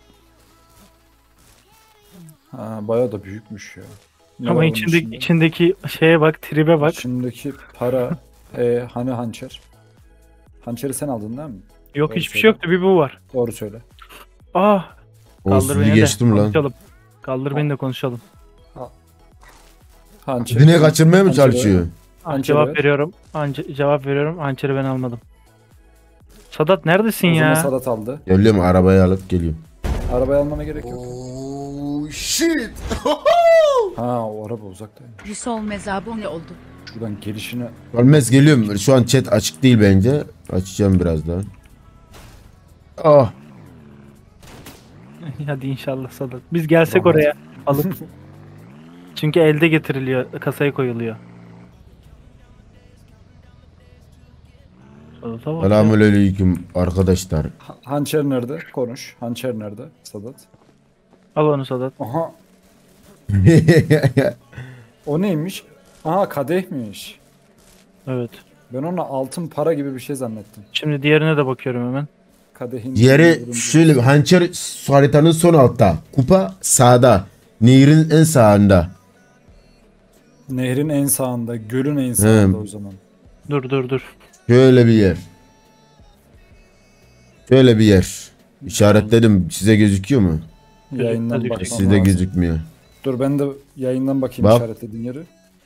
Ha bayağı da büyükmüş ya. Ne Ama var bunun içindeki, içinde? içindeki şeye bak, tribe bak. İçindeki para e, hani hançer? Hançeri sen aldın değil mi? Yok Doğru hiçbir şey söyle. yoktu, bir bu var. Doğru söyle. Ah, O kaldır sizi beni de geçtim lan. konuşalım. Kaldır beni de konuşalım. Hançer. Dine kaçırmaya mı Hançeri- çalışıyor? Ah, Hançeri cevap ver. veriyorum. Anca, cevap veriyorum. Hançeri ben almadım. Sadat neredesin O zaman ya? Sadat aldı. Geliyorum arabayı alıp geliyorum. Arabayı almana gerek yok. Oh shit. Ha o araba uzaktaymış. Risolmez abone oldu. Şuradan gelişine Ölmez geliyorum. Şu an chat açık değil bence. Açacağım birazdan. Ah. Hadi inşallah Sadat. Biz gelsek Tamam, oraya alıp. Çünkü elde getiriliyor. Kasaya koyuluyor. Sadat'a bak ya. Selamünaleyküm arkadaşlar. Ha- hançer nerede? Konuş. Hançer nerede? Sadat. Al onu Sadat. Aha o neymiş? Aha kadehmiş. Evet. Ben ona altın para gibi bir şey zannettim. Şimdi diğerine de bakıyorum hemen. Kadehin Diğeri şöyle hançer haritanın son altta. Kupa sağda. Nehrin en sağında. Nehrin en sağında, gölün en sağında He. o zaman. Dur dur dur. Şöyle bir yer. Şöyle bir yer. İşaretledim. Size gözüküyor mu? Yayından Gözükmez, bakmam Sizde lazım. gözükmüyor. Dur ben de yayından bakayım Bak. işaretlediğin yeri.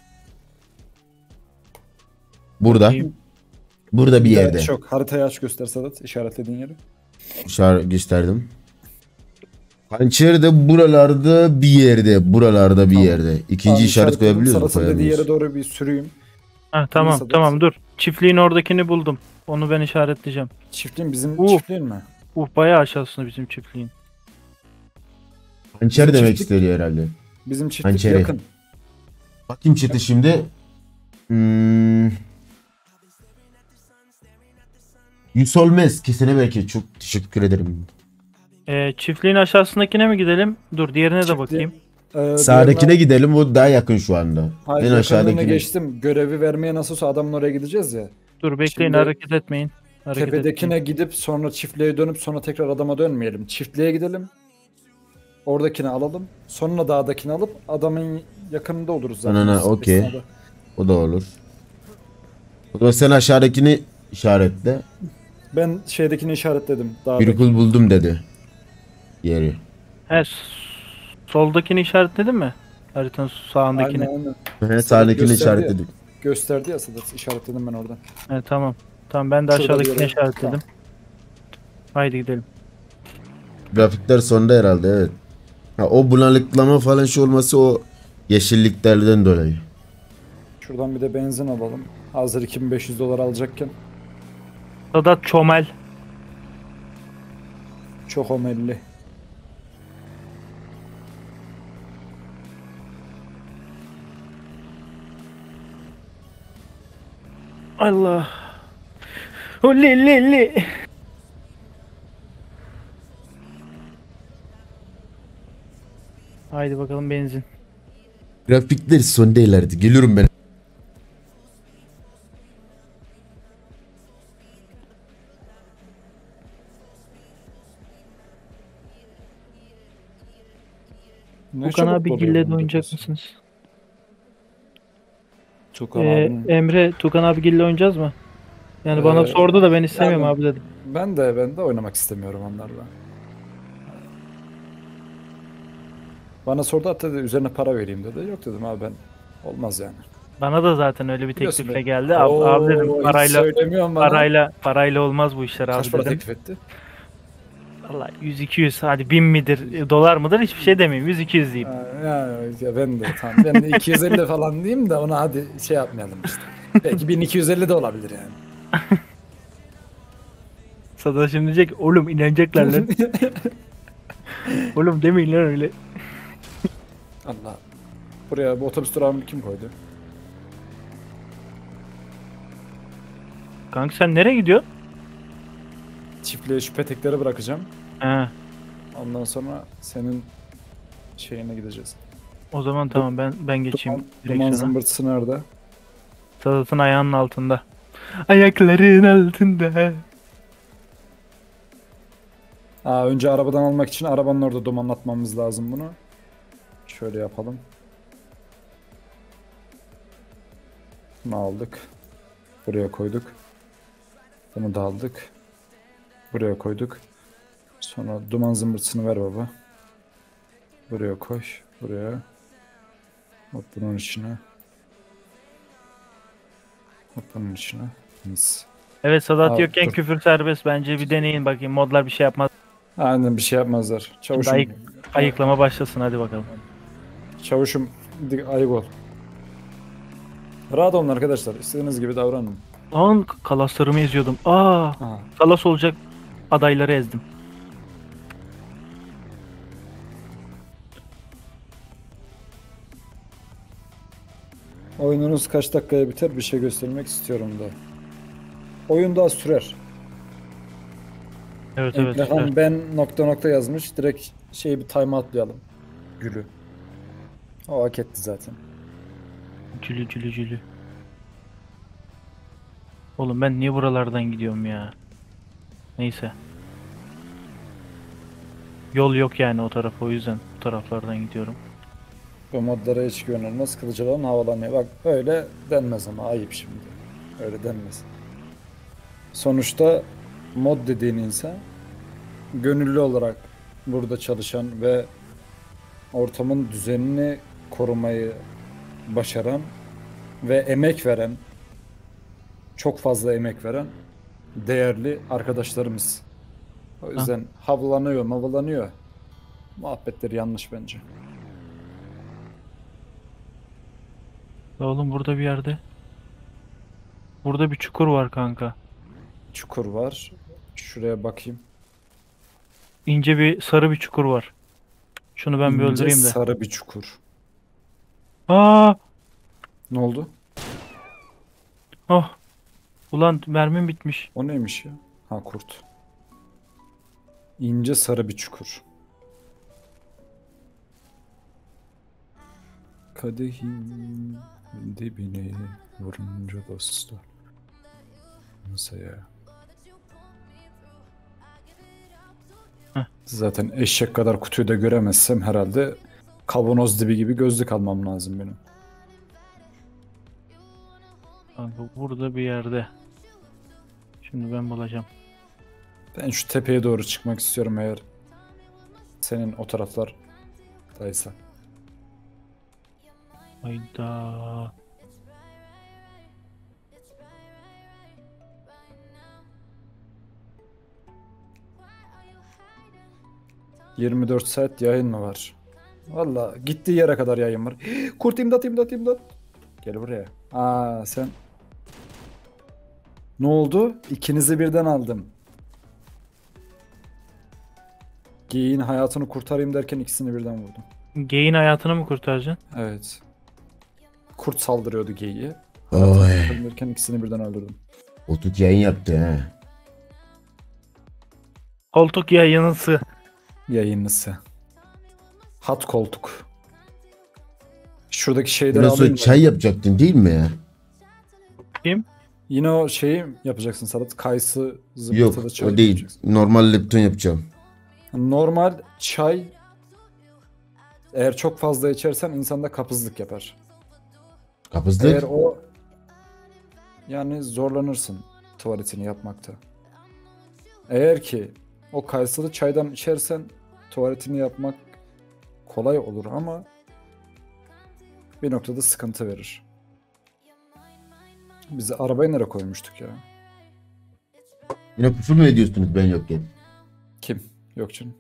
Burada. Bakayım. Burada bir yerde. Çok haritayı aç göster Sadat işaretlediğin yeri. İşaret gösterdim. Hançer de buralarda bir yerde. Buralarda bir Tamam. yerde. İkinci Tamam, işaret işaretledim. koyabiliyor musun? Sarasın dediği yere Koyamıyoruz. doğru bir sürüyüm. Ha, tamam Sadat. tamam dur. Çiftliğin oradakini buldum. Onu ben işaretleyeceğim. Çiftliğin bizim Uh. çiftliğin mi? Uh bayağı aşağısında bizim çiftliğin. Hançer Bizim demek çiftlik- istedi herhalde. Bizim çiftlik Hançeri. yakın. Bakayım chat'e şimdi. Hmm. Yusolmez kesene belki. Çok teşekkür ederim. Ee, çiftliğin aşağısındakine mi gidelim? Dur diğerine de Çiftliğin- bakayım. Ee, Sağdakine diğerine- gidelim. O daha yakın şu anda. Hayır, en yakınlarına aşağıdakine. geçtim. Görevi vermeye nasılsa adamın oraya gideceğiz ya. Dur bekleyin, Şimdi- hareket etmeyin. Hareket Tepedekine etmeyin. gidip sonra çiftliğe dönüp sonra tekrar adama dönmeyelim. Çiftliğe gidelim. Oradakini alalım. Sonra dağdakini alıp adamın yakınında oluruz zaten. Anana, Biz okey. esnada. O da olur. O zaman sen aşağıdakini işaretle. Ben şeydekini işaretledim. Bir Dağdaki. kul buldum dedi. Yeri. He, s- soldakini işaretledin mi? Haritanın sağındakini. Aynen, aynen. He, sağdakini gösterdi ya. işaretledik. Gösterdi ya Sadat. İşaretledim ben oradan. He, tamam. Tamam ben de Şurada bir aşağıdakini yere- işaretledim. Tamam. Haydi gidelim. Grafikler sonda herhalde, evet. Ha, o bulanıklama falan şu olması o yeşilliklerden dolayı. Şuradan bir de benzin alalım. Hazır iki bin beş yüz dolar alacakken. Sadat çomel. Çok omelli. Allah. Olli li li. Haydi bakalım benzin. Grafikler sonda ilerledi. Geliyorum ben. Ne Tukan çabuk abi doluyor Gille de bunun oynayacak deposu. mısınız? Tukan Ee, abinin- Emre, Tukan abi Gille oynayacağız mı? Yani Ee, bana sordu da ben istemiyorum yani- abi dedim. Ben de ben de oynamak istemiyorum onlarla. Bana sordu hatta dedi, üzerine para vereyim dedi. Yok dedim abi ben olmaz yani. Bana da zaten öyle bir Biliyorsun teklifle beni. geldi. Abi, abi dedim Oo, hiç parayla söylemiyorsun bana. parayla parayla olmaz bu işler abi Kaç para dedim. teklif etti? Valla yüz iki yüz hadi bin midir e, dolar mıdır hiçbir şey demeyeyim. yüz iki yüz diyeyim. Ha, ya, ya ben de tamam. Ben de iki yüz elli falan diyeyim de ona hadi şey yapmayalım işte. Belki bin iki yüz elli de olabilir yani. Sada şimdi diyecek oğlum inanacaklar lan. Oğlum demeyin lan öyle. Allah. Buraya bu otobüs durağını kim koydu? Kanka sen nereye gidiyorsun? Çiftliğe şu petekleri bırakacağım. He. Ondan sonra senin şeyine gideceğiz. O zaman tamam ben ben geçeyim Duman, duman direksiyona. zımbırtısı nerede? Sadat'ın ayağının altında. Ayakların altında. Aa, önce arabadan almak için arabanın orada dumanlatmamız lazım bunu. Şöyle yapalım. Bunu aldık. Buraya koyduk. Bunu da aldık. Buraya koyduk. Sonra duman zımbırtısını ver baba. Buraya koy. Buraya. Hop bunun içine. Hop bunun içine. Mis. Evet Sadat Abi, yokken dur. küfür serbest bence bir deneyin bakayım modlar bir şey yapmaz. Aynen bir şey yapmazlar. Çavuşum. ayık- Ayıklama başlasın hadi bakalım. Çavuşum di- ayık ol. Rahat olun arkadaşlar. İstediğiniz gibi davranın. Lan kalaslarımı eziyordum. Aa, Aha. kalas olacak adayları ezdim. Oyununuz kaç dakikaya biter bir şey göstermek istiyorum da. Oyun daha sürer. Evet evet. Ekrem süper. ben nokta nokta yazmış. Direkt şey bir time atlayalım. Gülü. O hak etti zaten. Cülü cülü cülü. Oğlum ben niye buralardan gidiyorum ya? Neyse. Yol yok yani o tarafa o yüzden bu taraflardan gidiyorum. Bu modlara hiç güvenilmez. Kılıcıların havalanıyor. Bak öyle denmez ama ayıp şimdi. Öyle denmez. Sonuçta mod dediğin insan gönüllü olarak burada çalışan ve ortamın düzenini korumayı başaran ve emek veren, çok fazla emek veren değerli arkadaşlarımız. O yüzden havlanıyor, mavlanıyor. Muhabbetleri yanlış bence. Ya oğlum burada bir yerde. Burada bir çukur var kanka. Çukur var. Şuraya bakayım. İnce bir sarı bir çukur var. Şunu ben bir İnce öldüreyim de. sarı bir çukur. Aa! Ne oldu? Oh! Ulan mermim bitmiş. O neymiş ya? Ha, kurt. İnce sarı bir çukur. Kadehin dibine vurunca dostlar. Nasıl ya? Heh. Zaten eşek kadar kutuyu da göremezsem herhalde kavanoz dibi gibi gözlük almam lazım benim. Kanka burada bir yerde. Şimdi ben bulacağım. Ben şu tepeye doğru çıkmak istiyorum eğer senin o taraflar daysa. Hayda. yirmi dört saat yayın mı var? Valla gittiği yere kadar yayın var. Kurt imdat imdat imdat. Gel buraya. Aa sen. Ne oldu? İkinizi birden aldım. Geyiğin hayatını kurtarayım derken ikisini birden vurdum. Geyin hayatını mı kurtaracaksın? Evet. Kurt saldırıyordu geyiğe. Oy. Kurtarayım derken ikisini birden öldürdüm. Otuk yayın yaptı ha. Koltuk yayınısı. Yayınlısı. Hat koltuk. Şuradaki şeyleri Biraz alayım. sonra çay yapacaktın değil mi ya? Kim? Yine o şeyi yapacaksın Sadat. Kayısı Yok zımbırtılı çay o değil. yapacaksın. Normal Lipton yapacağım. Normal çay eğer çok fazla içersen insanda kapızlık yapar. Kapızlık. Eğer o yani zorlanırsın tuvaletini yapmakta. Eğer ki o kayısılı çaydan içersen tuvaletini yapmak kolay olur ama bir noktada sıkıntı verir. Biz arabayı nereye koymuştuk ya? Yine küfür mü ediyorsunuz ben yokken? Kim? Yok canım.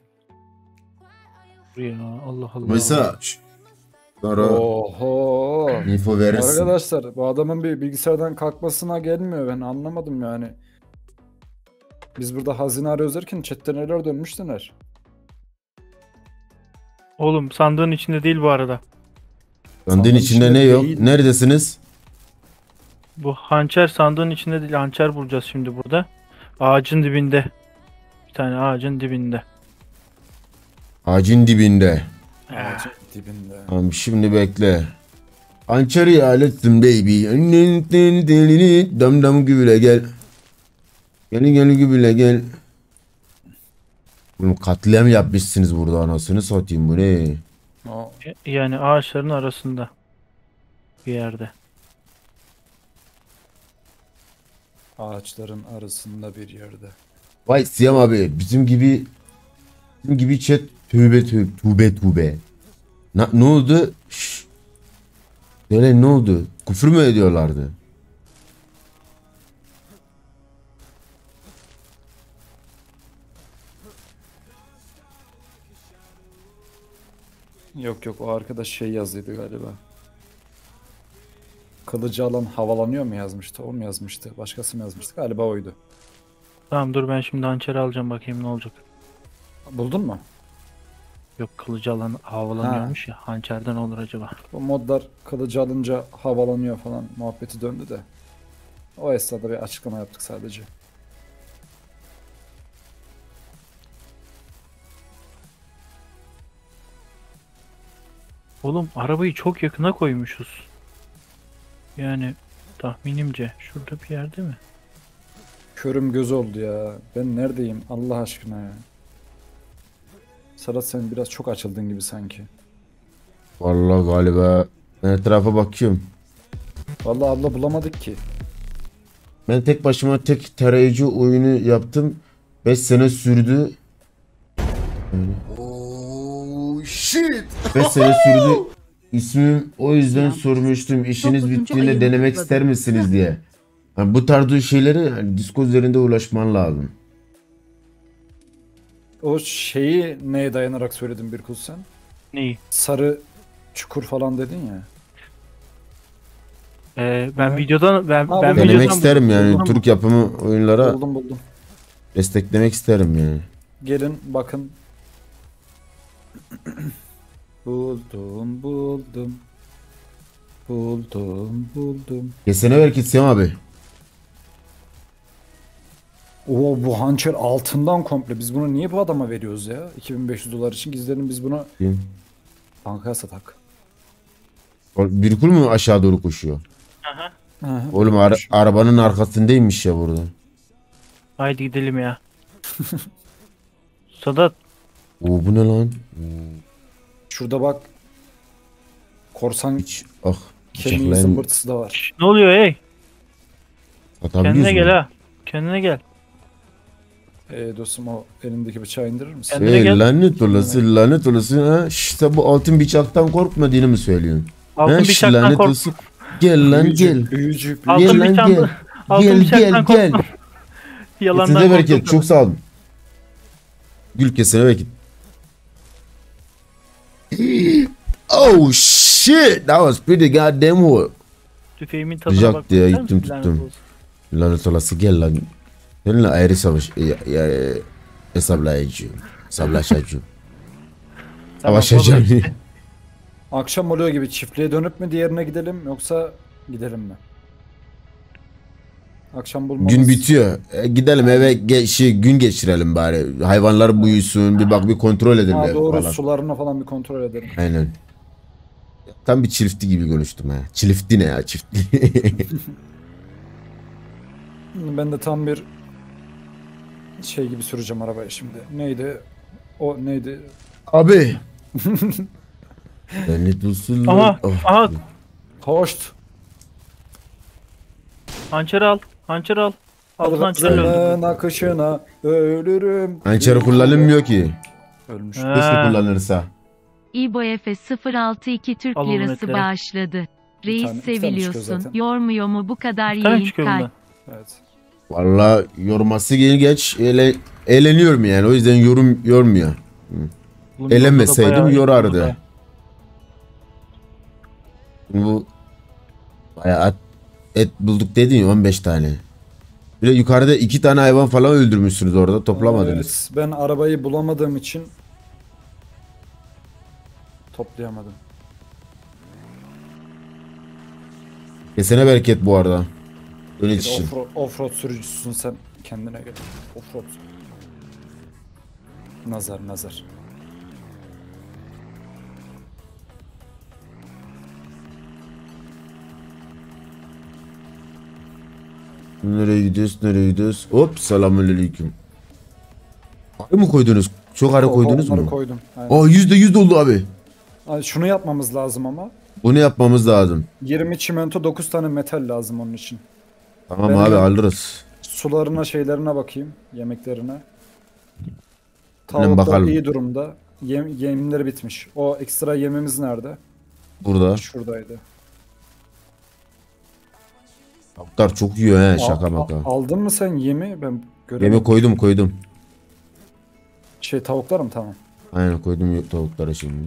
Ya Allah Allah. Mesela şş, sonra Oho. info verirsin. Arkadaşlar bu adamın bir bilgisayardan kalkmasına gelmiyor, ben anlamadım yani. Biz burada hazine arıyoruz derken chatte neler dönmüş neler. Oğlum sandığın içinde değil bu arada. Sandığın Sandığın içinde içinde ne yok? değil. Neredesiniz? Bu hançer sandığın içinde değil. Hançer bulacağız şimdi burada. Ağacın dibinde. Bir tane ağacın dibinde. Ağacın dibinde. Ağacın dibinde. Tamam şimdi bekle. Hançeri aletsin baby. Dam dam gübüle gel. Gel gel gübüle gel. Oğlum katliam yapmışsınız burada, anasını satayım, bu ne? O Yani ağaçların arasında. Bir yerde. ağaçların arasında bir yerde. Vay Siyam abi, bizim gibi bizim gibi chat tövbe tövbe tövbe tövbe. Na, ne oldu? Şşş. Söyle, ne oldu? Küfür mü ediyorlardı? Yok yok, o arkadaş şey yazıyordu galiba. Kılıcı alan havalanıyor mu yazmıştı? O mu yazmıştı? Başkası mı yazmıştı? Galiba oydu. Tamam dur ben şimdi hançeri alacağım bakayım ne olacak. Buldun mu? Yok kılıcı alan havalanıyormuş ya. Hançerden olur acaba. Bu modlar kılıcı alınca havalanıyor falan muhabbeti döndü de. O esnada bir açıklama yaptık sadece. Oğlum arabayı çok yakına koymuşuz. Yani tahminimce şurada bir yerde mi? Körüm göz oldu ya. Ben neredeyim Allah aşkına ya. Serhat, sen biraz çok açıldın gibi sanki. Vallahi galiba ben etrafa bakıyorum. Vallahi abla bulamadık ki. Ben tek başıma tek tarayıcı oyunu yaptım. beş sene sürdü. Oh shit. beş sene sürdü. İsmim o yüzden Ya. sormuştum. İşiniz dokuzuncu bittiğinde ayını denemek kutladım. ister misiniz diye. Yani bu tarz şeyleri hani Discord üzerinde ulaşman lazım. O şeyi neye dayanarak söyledin bir kuz sen? Neyi? Sarı çukur falan dedin ya. Ee, ben Evet. videodan ben Ha, ben bu Denemek videodan isterim yani. buldum. Türk yapımı oyunlara Buldum buldum. desteklemek isterim yani. Gelin bakın. Buldum buldum. Buldum buldum. Kesene ver gitsin abi. Oo, bu hançer altından komple. Biz bunu niye bu adama veriyoruz ya? iki bin beş yüz dolar için gizlerim, biz bunu bankaya satak. Bir kul mu aşağı doğru koşuyor? Aha. Oğlum ara- arabanın arkasındaymış ya burada. Haydi gidelim ya. Sadat Oo bu ne lan? Şurada bak. Korsan Hiç ah kemiği bıçaklayın zımbırtısı da var. şş, ne oluyor hey? atabiliyoruz Kendine mu? gel ha. Kendine gel. Ee, dostum, o elindeki bıçağı indirir misin? Kendine Hey, gel. lanet olası lanet olası ha. İşte bu altın bıçaktan korkmadığını mı söylüyorsun? Altın Ha, şş, bıçaktan lanet kork. olası. Gel lan Büyücü, gel. büyücü, Altın Gel lan bıçaktan- gel. Altın Gel bıçaktan gel gel. korkma. Yalandan Kesene korktum bereket, çok sağ olun. Gül kesene bereket. Oh shit, that was pretty goddamn hot. Tüfeğimin tadına Sıcak bak. diye ister gittim, misin? Lanet tuttum. olsun. Lanet olası gel lan. Seninle ayrı savaş ya, ya, hesaplayacağım. Hesaplaşacağım. Tamam, Savaşacağım. olur. Akşam oluyor gibi, çiftliğe dönüp mü diğerine gidelim yoksa gidelim mi? Akşam bulmamız... Gün bitiyor. E, gidelim eve ge- şey, gün geçirelim bari. Hayvanlar büyüsün. Bir bak bir kontrol edelim. Ha, ev doğru, falan. sularını falan bir kontrol edelim. Aynen. Tam bir çiftli gibi konuştum ha. Çiftli ne ya çiftli. Ben de tam bir şey gibi süreceğim arabayı şimdi. Neydi? O neydi? Abi. Lanet olsun lan. Aha, Oh. aha. Hoşt. Hançeri al. Hançeri al. Altın hançerle öldür. Senin akışına ölürüm. Hançeri kullanılmıyor ki. Ölmüş. Ha. Keşke kullanırsa. İbo Efe sıfır altı iki Türk Al o lirası metleri. bağışladı. Reis tane- iki tane çıkıyor seviliyorsun. zaten. Yormuyor mu bu kadar Bir tane yayın çıkıyor kalp? bundan. Evet. Vallahi yorması geç eğle, eğleniyorum yani. O yüzden yorum yormuyor. Bunun yolda da Eğlenmeseydim bayağı yorardı. burada. Bu bayağı et, et bulduk dedin ya on beş tane. Bir de yukarıda iki tane hayvan falan öldürmüşsünüz orada toplamadınız. Evet, ben arabayı bulamadığım için toplayamadım. Kesene bereket bu arada. Dönüş Bir için. offroad, offroad sürücüsün sen, kendine göre. Offroad. Nazar nazar. Nereye gidiyoruz nereye gidiyoruz? Hop selamünaleyküm. Arı mı koydunuz? Çok arı koydunuz Onları mu? koydum. Aynen. Aa yüzde yüz doldu abi. Ay, şunu yapmamız lazım ama. Bunu yapmamız lazım. yirmi çimento, dokuz tane metal lazım onun için. Tamam Ben abi de- alırız. Sularına, şeylerine bakayım, yemeklerine. Hemen Tavuklar bakalım. iyi durumda. Yem, yemleri bitmiş. O ekstra yemimiz nerede? Burada. Şuradaydı. Tavuklar çok yiyor he şaka Al- maka. al- aldın mı sen yemi? Ben göremedim. Yemek koydum koydum. Şey, tavuklar mı? Tamam. Aynen koydum tavuklara şimdi.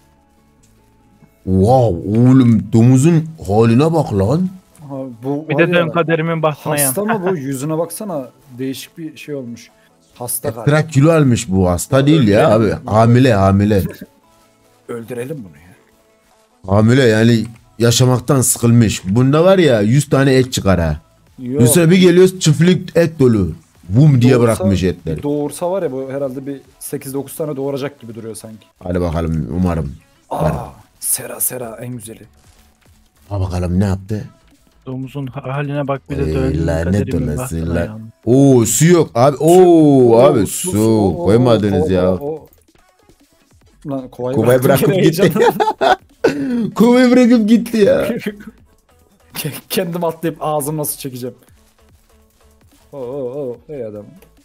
Wow oğlum domuzun haline bak lan. Ha, bu Bir var de dön ya, kaderimin bahtına yan. hasta mı bu? Yüzüne baksana. Değişik bir şey olmuş. Hasta galiba. Kırk kilo almış bu hasta değil ya abi. Hamile hamile. Öldürelim bunu ya. Hamile yani yaşamaktan sıkılmış. Bunda var ya yüz tane et çıkar ha. Yok. Üstüne bir geliyoruz çiftlik et dolu. Bum diye Doğursa- bırakmış etleri. Doğursa var ya, bu herhalde bir sekiz dokuz tane doğuracak gibi duruyor sanki. Hadi bakalım umarım. Aa, sera sera en güzeli. Ha bakalım ne yaptı? Domuzun haline bak bir de Ey dön lanet kaderimin olası bahtına la- yan. Oo su yok abi. Oo abi su, su, su, o- koymadınız o- ya. o- o- Lan kovayı, Kovayı bıraktım bırakıp gene gitti. heyecandan. Kovayı bırakıp gitti ya. Kendim atlayıp ağzım nasıl çekeceğim. Oo oo oo, ey adam.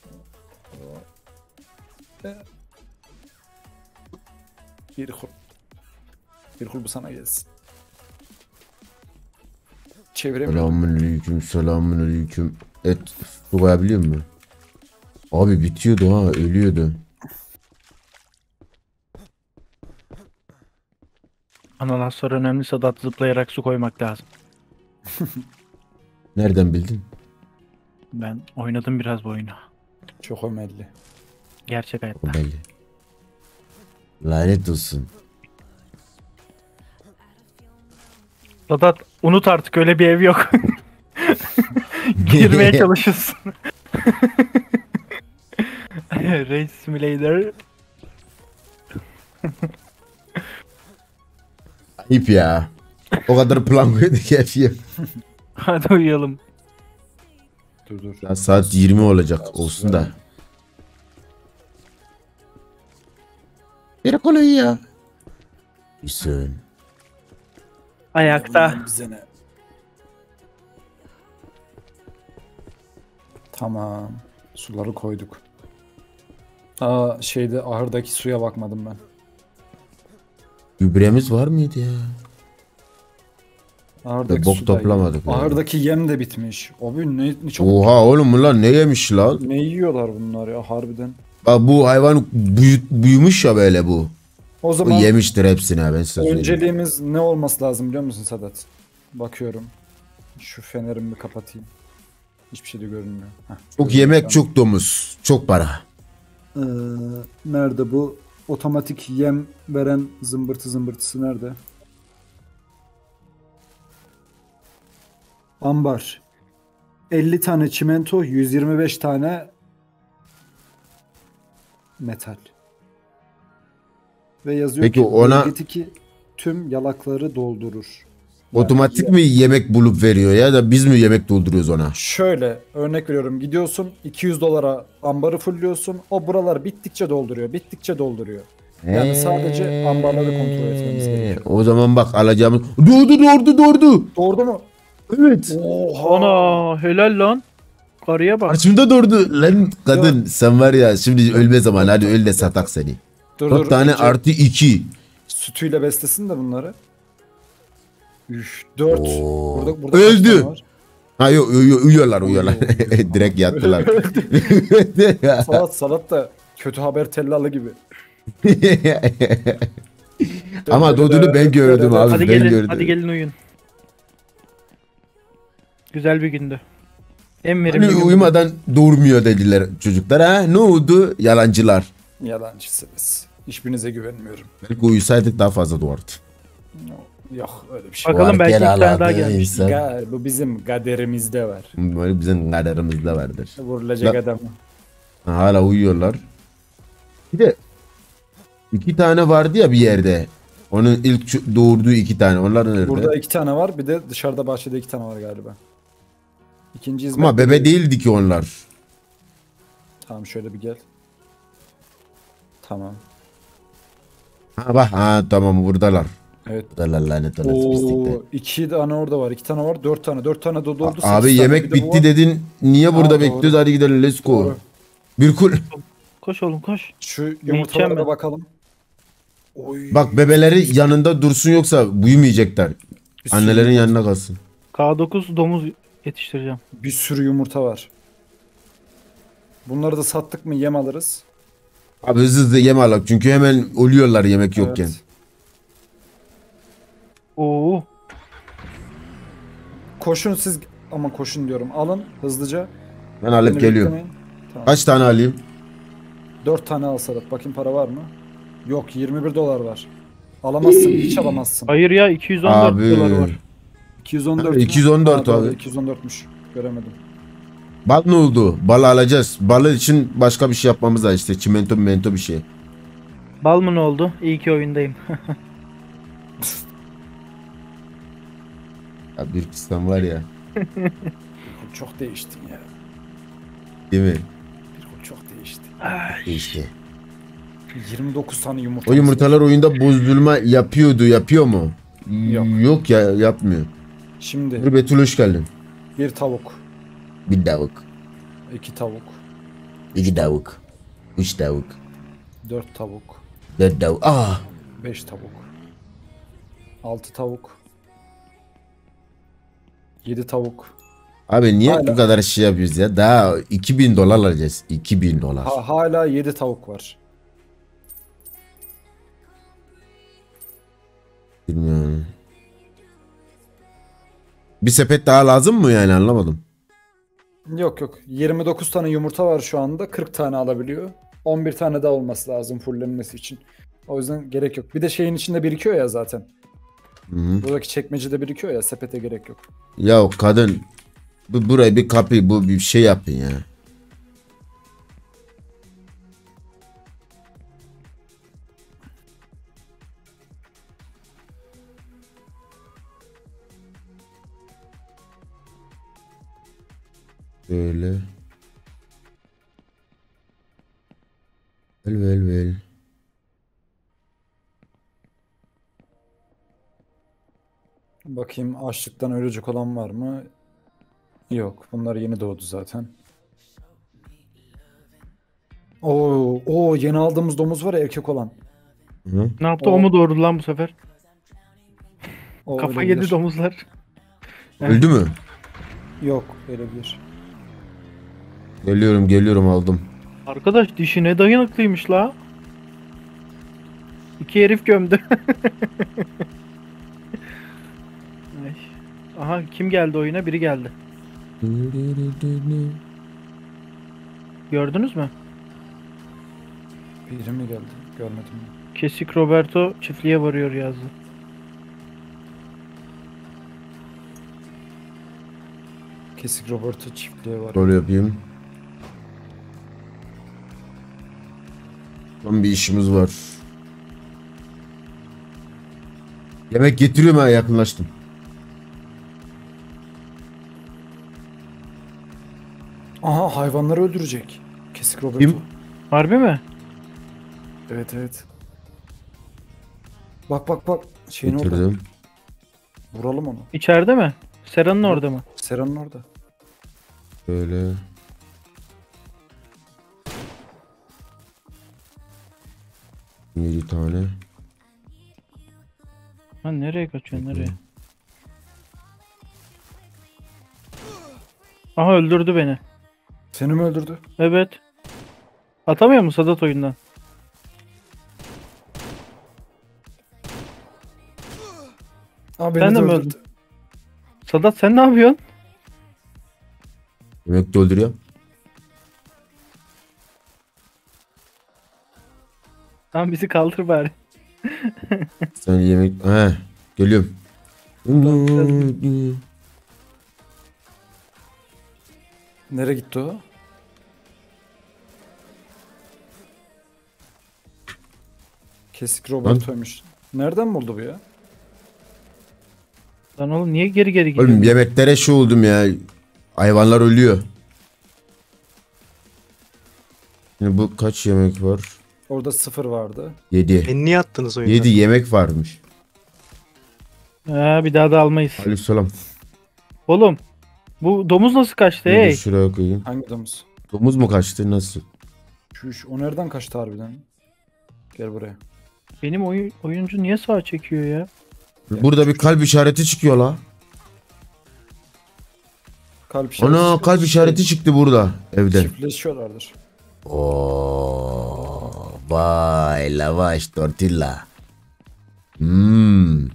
Oo. E. Bir kul. Bir kul bu sana gelsin. Çeviremiyorum. Selamünaleyküm, selamünaleyküm. Et su koyabiliyor mu? Abi bitiyordu ha, ölüyordu. Ananaslar önemli, Sadat, zıplayarak su koymak lazım. Nereden bildin? Ben oynadım biraz bu oyunu. Çok ömelli. Gerçek hayatta. O belli. Lanet olsun. Sadat unut artık, öyle bir ev yok. Girmeye çalışıyorsun. Race Simulator. Ayıp ya. O kadar plan koyduk ki yapayım. Hadi uyuyalım. Dur dur. Ya saat yirmi olacak olsun da. Bir kolu ya. Hüseyin. Ayakta. Bize ne? Tamam. Suları koyduk. Aa, şeyde ahırdaki suya bakmadım ben. Gübremiz var mıydı ya? Ahırdaki Bok su da toplamadık iyi. yani. Ahırdaki yem de bitmiş. Abi ne, ne çok Oha oğlum bunlar ne yemiş lan? ne yiyorlar bunlar ya harbiden. Bak bu hayvan büyü- büyümüş ya böyle bu. O Bu zaman yemiştir hepsini ha, ben size söyleyeyim. önceliğimiz ne olması lazım biliyor musun Sadat? Bakıyorum. Şu fenerimi bir kapatayım. Hiçbir şey de görünmüyor. Heh, Çok görünüyor yemek, şu an. çok domuz, çok para. Ee, nerede bu otomatik yem veren zımbırtı zımbırtısı nerede? Ambar. elli tane çimento, yüz yirmi beş tane metal. Ve yazıyor Peki ki ona- bölgedeki tüm yalakları doldurur. Yani Otomatik mi yemek bulup veriyor ya da biz mi yemek dolduruyoruz ona? Şöyle örnek veriyorum, gidiyorsun iki yüz dolara ambarı fullliyorsun, o buralar bittikçe dolduruyor, bittikçe dolduruyor. Yani sadece ambarları kontrol etmemiz gerekiyor. O zaman bak alacağımız... Doğdu doğdu doğdu. Doğru mu? Evet. Oha! Ana helal lan. Karıya bak. Karşımda doğdu. Lan kadın sen var ya şimdi ölme zaman hadi öl de satak seni. Dur Dört tane önce artı iki. sütüyle beslesin de bunları. Üf, dört. Oo. Burada, burada Öldü. kaç tane var? Ha yok uyu- uyuyorlar uyuyorlar. Uyuyor. Direkt yattılar. Salat salat da kötü haber tellalı gibi. Ama doğduğunu ben gördüm abi. Hadi ben gelin, gördüm. hadi gelin uyuyun. Güzel bir gündü. En verimli Hani gün. uyumadan doğurmuyor dediler çocuklar ha. Ne oldu? Yalancılar. Yalancısınız. Hiçbirinize güvenmiyorum. Belki uyusaydık daha fazla doğardı. Yok öyle bir şey. Bakalım belki Varken iki tane daha ağladı gelmiş. insan. Ga- bu bizim kaderimizde var. Böyle bizim kaderimizde vardır. Vurulacak La- adam. Hala uyuyorlar. Bir de iki tane vardı ya bir yerde. Onun ilk ço- doğurduğu iki tane. Onlar nerede? Burada iki tane var. Bir de dışarıda bahçede iki tane var galiba. İkinci hizmet. Ama bebe değildi ki onlar. Tamam şöyle bir gel. Tamam. Ha bak ha tamam buradalar. Evet. Buradalar lanet olası pislikte. Oo, iki tane orada var. iki tane var. Dört tane. Dört tane de doğurdu. sekiz Abi tane. yemek Bir de bu bitti var. dedin. Niye burada doğru. bekliyoruz? Hadi gidelim let's go. Doğru. Bir kul. Koş oğlum koş. Şu Yiyeceğim yumurtalara da ben. bakalım. Oy. Bak bebeleri yanında dursun yoksa büyümeyecekler. Bir sürü Annelerin yumurta- yanına kalsın. K dokuz domuz yetiştireceğim. Bir sürü yumurta var. Bunları da sattık mı yem alırız. Abi hızlı hızlı yem alak çünkü hemen ölüyorlar yemek yokken. Evet. Oo. Koşun siz ama koşun diyorum. Alın hızlıca. Ben alıp Beni geliyorum. beklemeyin. Tamam. Kaç tane alayım? Dört tane al Sadat. Bakayım para var mı? Yok yirmi bir dolar var. Alamazsın. Hiç alamazsın. Hayır ya iki yüz on dört Abi. dolar var. iki yüz on dört Abi, mü? iki yüz on dört Ha, doğru, abi. iki yüz on dörtmüş. Göremedim. Bal ne oldu? Balı alacağız. Balı için başka bir şey yapmamız lazım işte. Çimento mento bir şey. Bal mı ne oldu? İyi ki oyundayım. Ya bir kısım var ya. Çok değiştin ya. Değil mi? Bir çok değişti. İşte. yirmi dokuz tane yumurta. O yumurtalar oyunda bozulma yapıyordu. Yapıyor mu? Yok. Yok ya yapmıyor. Şimdi Dur Betül hoş geldin. bir tavuk, Bir tavuk. iki tavuk, İki tavuk. Üç tavuk. dört tavuk, Dört tavuk. Ah! beş tavuk, altı tavuk, yedi tavuk. Abi niye Hala- bu kadar şey yapıyoruz ya? Daha iki bin dolar alacağız. iki bin dolar. Ha, hala yedi tavuk var. Bilmiyorum. Bir sepet daha lazım mı yani anlamadım. Yok yok. yirmi dokuz tane yumurta var şu anda. kırk tane alabiliyor. on bir tane daha olması lazım fullenmesi için. O yüzden gerek yok. Bir de şeyin içinde birikiyor ya zaten. Hı-hı. Buradaki çekmecede birikiyor ya. Sepete gerek yok. Ya kadın bu burayı bir kapı bu bir şey yapın ya. Böyle. Vel vel vel. Bakayım açlıktan ölecek olan var mı? Yok. Bunlar yeni doğdu zaten. Oo, oo yeni aldığımız domuz var ya erkek olan. Hı? Ne yaptı? O- O mu doğurdu lan bu sefer? O Kafa ölebilir. yedi domuzlar. Öldü mü? Yok ölebilir. Geliyorum geliyorum aldım. Arkadaş dişi ne dayanıklıymış la. İki herif gömdü. Ay. Aha kim geldi oyuna? Biri geldi. Gördünüz mü? Biri mi geldi? Görmedim. Kesik Roberto çiftliğe varıyor yazdı. Kesik Robert'ı çiftliğe var. Rol yapayım. Son bir işimiz var. Yemek getiriyorum ha yakınlaştım. Aha hayvanları öldürecek. Kesik Robert'ı. Kim? Harbi mi? Evet evet. Bak bak bak. Şeyin orada. Getirdim. Vuralım onu. İçeride mi? Sera'nın orada mı? Sera'nın orada. Böyle. Yedi tane. Lan nereye kaçıyorsun nereye? Aha öldürdü beni. Seni mi öldürdü? Evet. Atamıyor mu Sadat oyundan? Aa, beni Ben de de mi öldürdü. öldüm? Sadat sen ne yapıyorsun? Yemek dolduruyor. Tamam bizi kaldır bari. Sen yemek... He. Geliyorum. Nereye gitti o? Kesik Roberto'ymuş. Nereden buldu bu ya? Lan oğlum niye geri geri Oğlum gidiyorsun? yemeklere şu oldum ya. Hayvanlar ölüyor. Şimdi bu kaç yemek var? Orada sıfır vardı. Yedi. Beni niye attınız oyundan? Yedi yemek varmış. Ha, bir daha da almayız. Aleykümselam. Oğlum bu domuz nasıl kaçtı Dur, hey? şuraya koyayım. Hangi domuz? Domuz mu kaçtı nasıl? Şu, şu- o nereden kaçtı harbiden? Gel buraya. Benim oyun, oyuncu niye sağa çekiyor ya? Burada bir kalp işareti çıkıyor la. Kalp işareti Ana çıkıyor. kalp işareti çıktı burada evden. Çiftleşiyorlardır. Oo, vay lavaş tortilla. Hmm.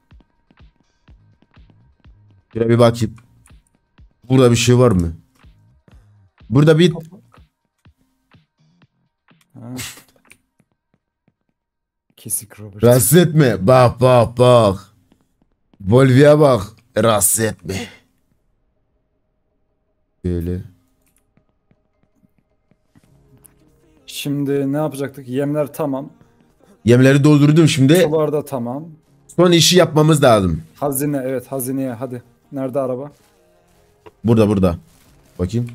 Şuraya bir bakayım. Burada bir şey var mı? Burada bir Ha. Kesik Robert. rahatsız etme. Bak bak bak. Volvi'ye bak. Rahatsız etme. Böyle. Şimdi ne yapacaktık? Yemler tamam. Yemleri doldurdum şimdi. Sular da tamam. Son işi yapmamız lazım. Hazine, evet, hazineye hadi. Nerede araba? Burada burada. Bakayım.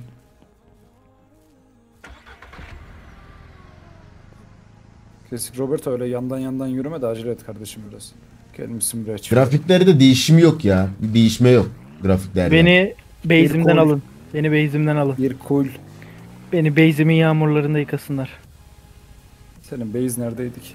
Kesik Robert, öyle yandan yandan yürüme de acele et kardeşim biraz. Gelmişsin buraya çık. Grafiklerde değişim yok ya. Bir değişme yok grafiklerde. Beni base'imden kol. alın. Beni base'imden alın. Bir cool. Beni base'imin yağmurlarında yıkasınlar. Senin base neredeydi ki?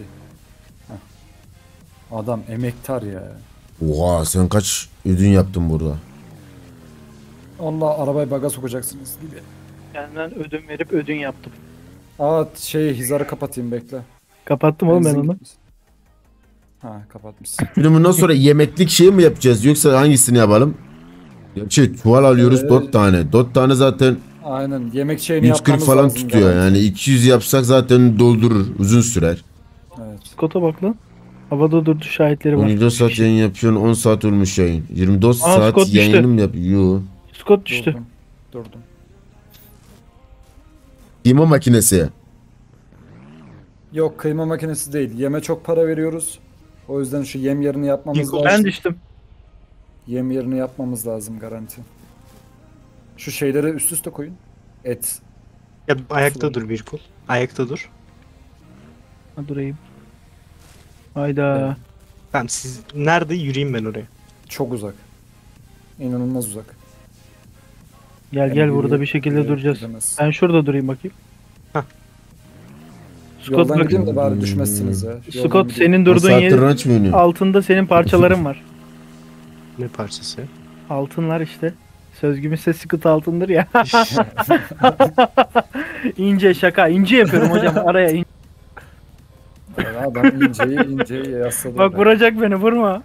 Heh. Adam emektar ya. Oha sen kaç ödün yaptın burada? Allah, arabayı baga sokacaksınız gibi. Kendimden ödün verip ödün yaptım. Aa, şey, hizarı kapatayım, bekle. Kapattım oğlum ben Benzin onu. gitmiş. Ha, kapatmışsın. Şimdi bundan sonra yemeklik şey mi yapacağız yoksa hangisini yapalım? Ya şey çuval alıyoruz Ee, dört tane. dört tane zaten Aynen, yemek şeyini yüz kırk yapmamız falan lazım tutuyor garanti. yani iki yüz yapsak zaten doldurur uzun sürer. Evet. Scott'a bak lan. Havada durdu şahitleri var. on dört saat yayın yapıyorsun on saat olmuş yayın. yirmi dört Aa, saat Scott düştü. yayını mı yapıyor? Scott düştü. Durdum. Durdum. Kıyma makinesi. Yok, kıyma makinesi değil. Yeme çok para veriyoruz. O yüzden şu yem yerini yapmamız Niko, lazım. Ben düştüm. Yem yerini yapmamız lazım garanti. Şu şeyleri üst üste koyun. Et. Ya ayakta dur bir kul. Ayakta dur. Ha, durayım. Hayda. Evet. Tamam siz nerede yürüyeyim ben oraya. Çok uzak. İnanılmaz uzak. Gel Yani gel yürü- burada bir şekilde yürüyerek duracağız. gidemez. Ben şurada durayım bakayım. Hah. Scott Yoldan bak. gideyim de bari düşmezsiniz ya. Yoldan Scott gideyim. senin On durduğun saattir yerin ranç mı oynuyorsun? altında senin parçaların var. Ne parçası? Altınlar işte. Sözgümüzse Scott altındır ya. İnce şaka. İnce yapıyorum hocam araya. in- Ya adam inceyi inceyi yasladı. Bak vuracak beni vurma.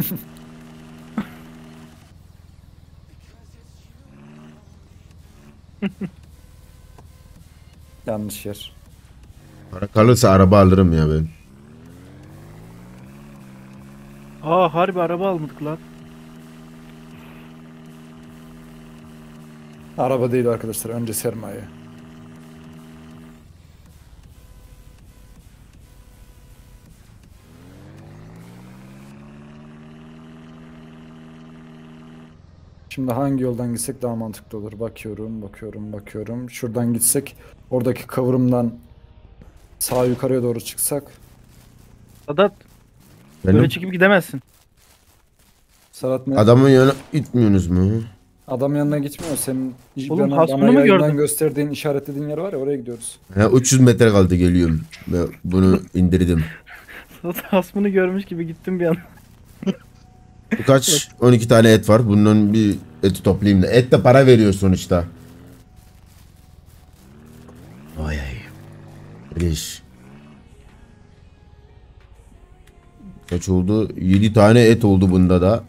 Yanlış yer. Para kalırsa araba alırım ya ben. Aa harbi araba almadık lan. Araba değil arkadaşlar. Önce sermaye. Şimdi hangi yoldan gitsek daha mantıklı olur? Bakıyorum, bakıyorum, bakıyorum. Şuradan gitsek, oradaki kıvrımdan sağ yukarıya doğru çıksak. Sadat Benim böyle çıkıp gidemezsin. Serhat ne? adamın yanına itmiyorsunuz mu? Adam yanına gitmiyor. Senin Oğlum, bana, hasmını bana mı yayından gördün? gösterdiğin, işaretlediğin yer var ya, oraya gidiyoruz. Ha, üç yüz metre kaldı geliyorum. Ben bunu indirdim. Sadat hasmını görmüş gibi gittim bir an. Kaç? on iki tane et var. Bundan bir eti toplayayım da. Et de para veriyor sonuçta. Ay ay. Öyle iş. Kaç oldu? yedi tane et oldu bunda da.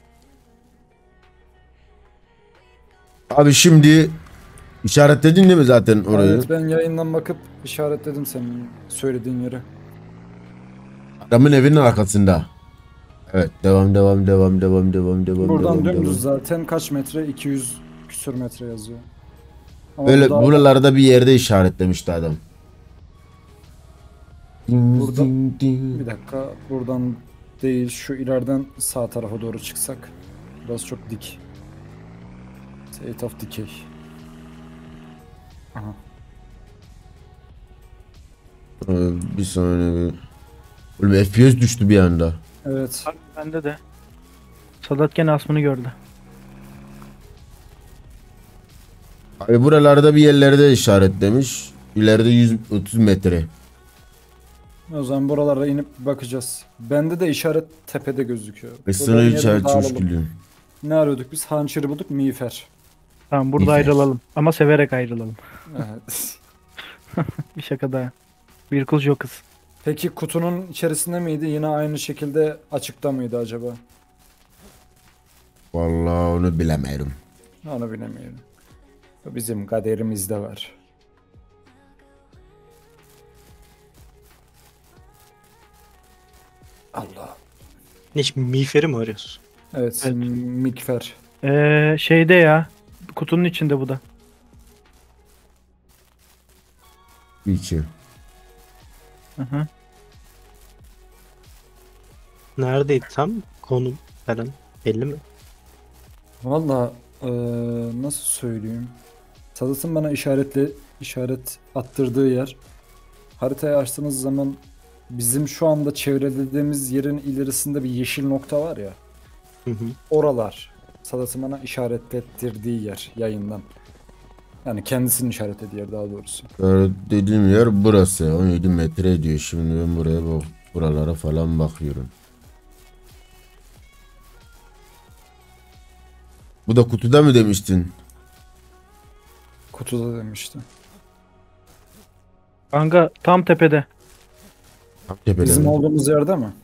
Abi şimdi işaretledin değil mi zaten orayı? Evet, ben yayından bakıp işaretledim senin söylediğin yeri. Adamın evinin arkasında. Evet, devam devam devam devam devam devam. Buradan devam, dümdüz devam. zaten kaç metre? iki yüz küsür metre yazıyor. Ama Böyle burada- buralarda bir yerde işaretlemişti adam. Burada- Bir dakika, buradan değil, şu ileriden sağ tarafa doğru çıksak. Biraz çok dik. State of Decay. Aha. Ee, Bir saniye. Oğlum F P S düştü bir anda. Evet. Abi bende de. Sadat gene asmını gördü. Abi buralarda bir yerlerde işaretlemiş. İleride yüz otuz metre. O zaman buralara inip bakacağız. Bende de işaret tepede gözüküyor. Esna'yı Buradan yerine işaretlemiş dağılalım. gülüyorum. Ne arıyorduk biz? Hançeri bulduk, miğfer. Tamam burada İyi. ayrılalım. Ama severek ayrılalım. Evet. Bir şaka daha. Bir kul jokız. Peki kutunun içerisinde miydi? Yine aynı şekilde açıkta mıydı acaba? Vallahi onu bilemiyorum. Onu bilemiyorum. Bu bizim kaderimizde var. Allah. Ne şimdi miğferi mi arıyorsun? Evet, Evet. mikfer. Ee, şeyde ya. Kutunun içinde bu da. İçi. Hı hı. Neredeydi tam? Konum falan belli mi? Valla eee, nasıl söyleyeyim? Sadat'ın bana işaretle işaret attırdığı yer. Haritayı açtığınız zaman bizim şu anda çevrelediğimiz yerin ilerisinde bir yeşil nokta var ya. Hı hı. Oralar. Sadat'ın bana işaretlettirdiği yer yayından. Yani kendisinin işaretlediği yer daha doğrusu. Ee, dediğim yer burası. on yedi metre ediyor. Şimdi ben buraya bak. Buralara falan bakıyorum. Bu da kutuda mı demiştin? Kutuda demişti. Kanka tam tepede. Tam tepede Bizim mi? olduğumuz yerde mi?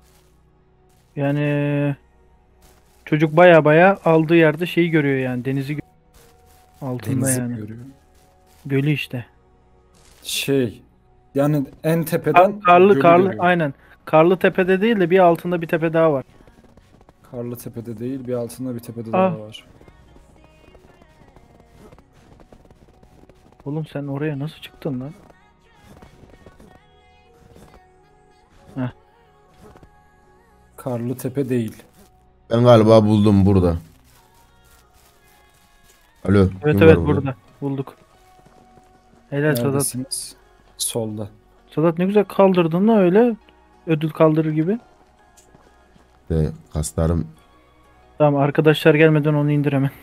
Yani çocuk baya baya aldığı yerde şeyi görüyor yani. Denizi gö- altında Denizi yani. görüyor. Gölü işte. Şey, yani en Kar- tepeden karlı gölü karlı görüyor. aynen. Karlı tepede değil de bir altında bir tepe daha var. Karlı tepede değil, bir altında bir tepede Ah. daha var. Oğlum sen oraya nasıl çıktın lan? Karlı tepe değil. Ben galiba buldum burada. Alo. Evet kim evet var burada. Bulduk. Helal Sadat. Neredesiniz? Solda. Sadat ne güzel kaldırdın da öyle. Ödül kaldırır gibi. İşte kaslarım. Tamam arkadaşlar gelmeden onu indir hemen.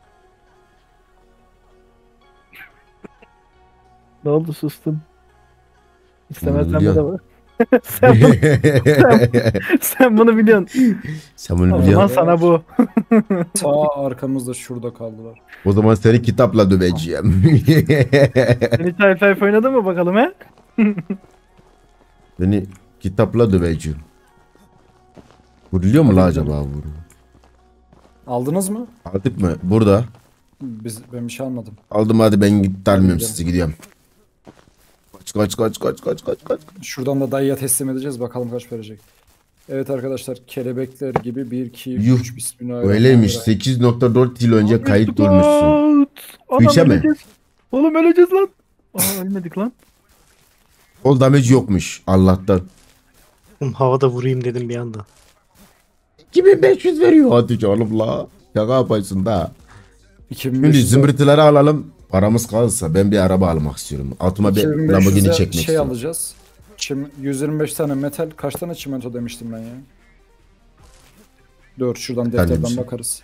Ne oldu sustun? İstemezsen bu da var. sen, bunu, sen bunu biliyorsun. Sen bunu O zaman biliyorsun. sana bu. Sağ arkamızda şurada kaldılar. O zaman seni kitapla döveceğim. Sen hiç Half-Life oynadın mı bakalım he? Beni kitapla döveceğim. Vuruluyor mu la acaba bu? Aldınız mı? Aldık mı? Burada. Biz, ben bir şey almadım. Aldım hadi ben git almıyorum Gidiyorum. sizi gidiyorum. Kaç kaç kaç kaç kaç kaç kaç. Şuradan da dayıya teslim edeceğiz. Bakalım kaç verecek. Evet arkadaşlar, kelebekler gibi bir iki Yuh, üç bismillahirrahmanirrahim. Öyleymiş. sekiz nokta dört yıl önce kayıt Mesut! olmuşsun. Anam işe mi? öleceğiz. Oğlum öleceğiz lan. Aa ölmedik lan. Ol damage yokmuş Allah'tan. Oğlum havada vurayım dedim bir anda. iki bin beş yüz veriyor hadi canım la. Şaka yaparsın da. iki bin Şimdi beş yüz zımbırtıları alalım. Paramız kalırsa ben bir araba almak istiyorum. Altıma bir iki bin beş Lamborghini yüze çekmek şey istiyorum. alacağız. Çim, yüz yirmi beş tane metal. Kaç tane çimento demiştim ben ya? Dur şuradan defterden demiştim. bakarız.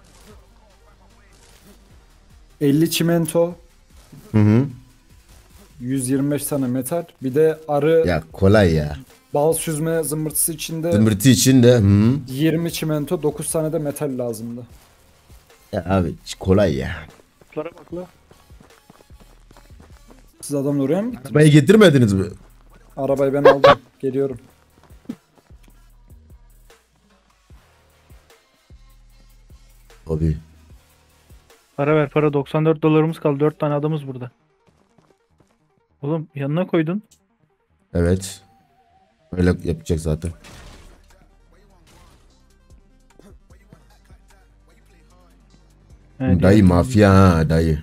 elli çimento, Hı hı. yüz yirmi beş tane metal. Bir de arı Ya kolay ya. bal süzme zımbırtısı içinde Zımbırtı için de hı. yirmi çimento, dokuz tane de metal lazımdı. Ya abi kolay ya. Lara bak la. Siz adamla oraya mı gittiniz? Arabayı getirmediniz mi? Arabayı ben aldım. Geliyorum. Abi. Para ver para, doksan dört dolarımız kaldı. dört tane adamız burada. Oğlum yanına koydun. Evet. Öyle yapacak zaten. He, Dayı diğer- mafya ha dayı.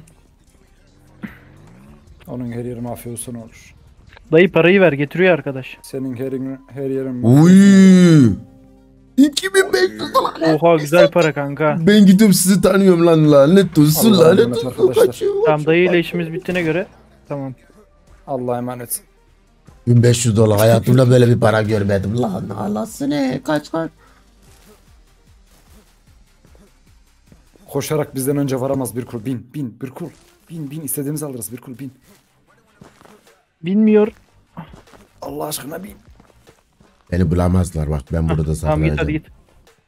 Onun her yeri mafyosu ne olur. Dayı parayı ver, getiriyor arkadaş. Senin her yerin, her yerin Uy. iki bin beş yüz dolar. Oha güzel para kanka. Ben gidiyorum sizi tanıyorum lan lanet olsun Allah'a lanet emanet olsun. arkadaşlar. Kaçıyorum. Tamam dayıyla işimiz bittiğine göre tamam. Allah'a emanet. bin beş yüz dolar hayatımda böyle bir para görmedim lan Allah'sını kaç kaç. Koşarak bizden önce varamaz bir kul. Bin, bin, bir kul. Bin, bin. İstediğimizi alırız bir kul. Bin. Bilmiyor. Allah aşkına bin. Beni bulamazlar bak ben burada Tamam git hadi saklanacağım. git.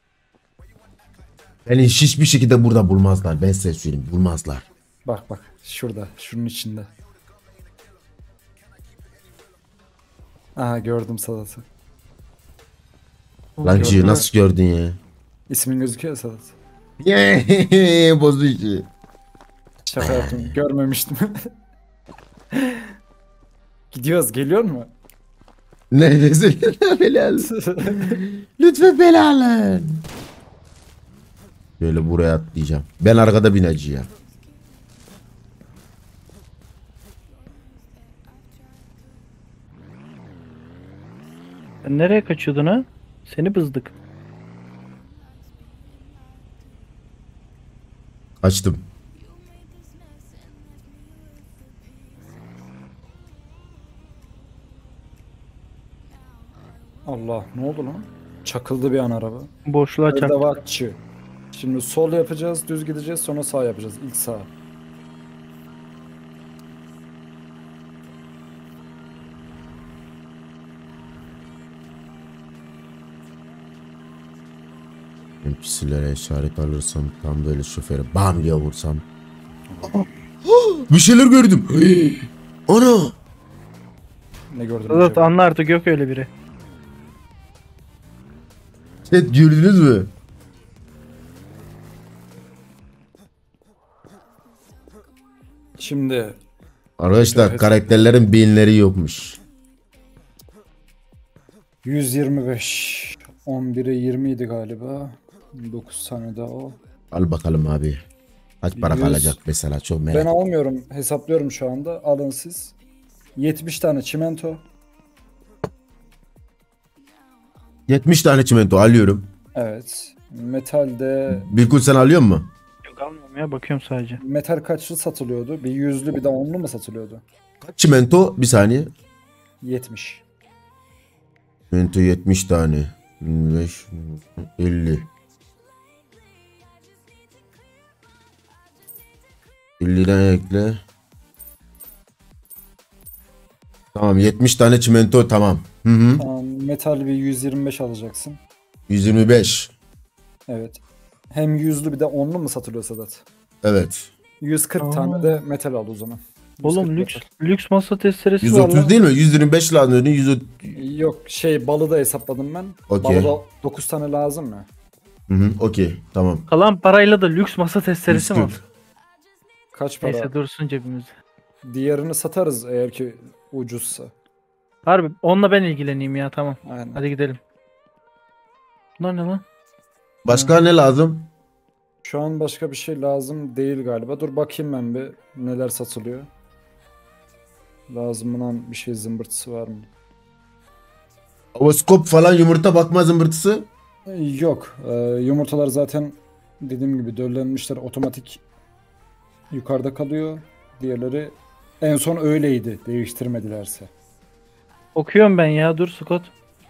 Beni hiçbir şekilde burada bulmazlar ben size söyleyeyim bulmazlar. Bak bak. Şurada. Şunun içinde. Aha gördüm Sadat'ı. Lancıyı nasıl gördün ya? İsmin gözüküyor ya Sadat. Yeee bozdu işi. Şaka yaptım. Görmemiştim. Gidiyoruz. Geliyor mu? Neredesin? Beni alın. Lütfen beni alın. Böyle buraya atlayacağım. Ben arkada bineceğim. Sen nereye kaçıyordun ha? Seni bızdık. Açtım. Allah ne oldu lan? Çakıldı bir an araba. Boşluğa çak. Erdavatçı. Şimdi sol yapacağız, düz gideceğiz, sonra sağ yapacağız. İlk sağ. N P C'lere işaret alırsam tam böyle şoföre bam diye vursam. Bir şeyler gördüm. Ana. Ne gördün? Sedat acaba? anla artık, yok öyle biri. Chat gördünüz mü? Şimdi Arkadaşlar Evet. karakterlerin beyinleri yokmuş. yüz yirmi beş. on bire yirmi idi galiba. dokuz tane daha o. Al bakalım abi. Kaç para Yüz. kalacak mesela çok merak Ben ettim. almıyorum. Hesaplıyorum şu anda. Alın siz. yetmiş tane çimento. yetmiş tane çimento alıyorum. Evet. Metalde Birkut sen alıyor mu? Yok almıyorum ya, bakıyorum sadece. metal kaçlı satılıyordu? Bir yüzlü bir de onlu mu satılıyordu? Kaç çimento? Bir saniye. yetmiş. Çimento yetmiş tane. yirmi beş, elli. elliden ekle. Tamam yetmiş tane çimento tamam. Hı hı. Tamam, metal bir yüz yirmi beş alacaksın. yüz yirmi beş. Evet. Hem yüzlü bir de onlu mu satılıyor Sedat? Evet. yüz kırk Aa. tane de metal al o zaman. Oğlum yüz kırk lüks metal. lüks masa testeresi yüz var otuz lan. değil mi? yüz yirmi beş lazım. yüz otuz. Yok şey balı da hesapladım ben. Okey. Balı da dokuz tane lazım mı? Hı hı. Okey. Tamam. Kalan parayla da lüks masa testeresi mi yüz al? kırk. Kaç para? Neyse dursun cebimizde. Diğerini satarız eğer ki ucuzsa. Harbi onunla ben ilgileneyim ya, tamam. Aynen. Hadi gidelim. Bunlar ne lan? Başka ne lazım? Şu an başka bir şey lazım değil galiba. Dur bakayım ben bir neler satılıyor. Lazım olan bir şey zımbırtısı var mı? Ovoskop falan yumurta bakma zımbırtısı. E, Yok. Ee, yumurtalar zaten dediğim gibi döllenmişler. Otomatik yukarıda kalıyor. Diğerleri en son öyleydi. Değiştirmedilerse. Okuyorum ben ya, dur Scott.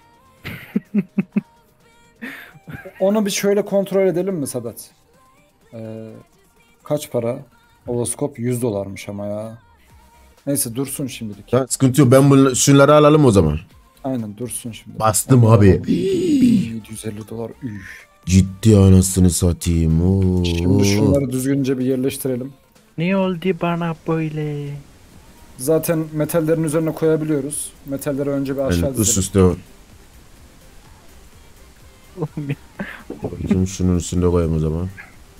Onu bir şöyle kontrol edelim mi Sadat? Ee, kaç para? Ovoskop yüz dolarmış ama ya. Neyse dursun şimdilik. Ya, sıkıntı yok. Ben bunu, şunları alalım o zaman. Aynen dursun şimdi. Bastım Onu abi. alalım. bin yedi yüz elli dolar. Üf. Ciddi anasını satayım. Oo. Şimdi şunları düzgünce bir yerleştirelim. Ne oldu bana böyle? Zaten metallerin üzerine koyabiliyoruz. Metalleri önce bir aşağı Yani üst dizelim. üste bakayım, şunun üstünde koyayım o zaman.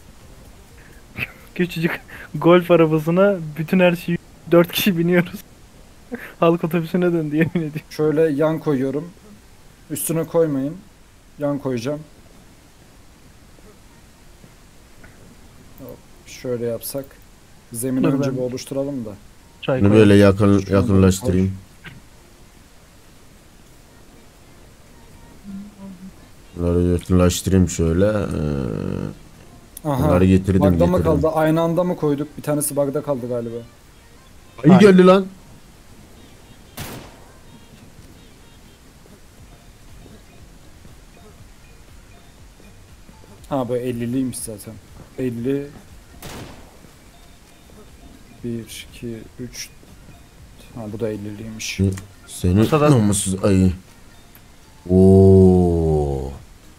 Küçücük golf arabasına bütün her şeyi dört kişi biniyoruz. Halk otobüsüne döndü yemin ediyorum. Şöyle yan koyuyorum. Üstüne koymayın. Yan koyacağım. Hop, şöyle yapsak. Zemini Dur önce ben- bir oluşturalım da. Çay Bunu koy. böyle yakın Şunu yakınlaştırayım. Bunları yakınlaştırayım şöyle. Ee, Aha. Bunları getirdim Bagda mı getirdim. kaldı? Aynı anda mı koyduk? Bir tanesi bagda kaldı galiba. İyi geldi lan. Ha bu elliliymiş zaten. elli bir, iki, üç. Ha bu da elliliymiş. Senin Masada- namussuz ayı. Oo.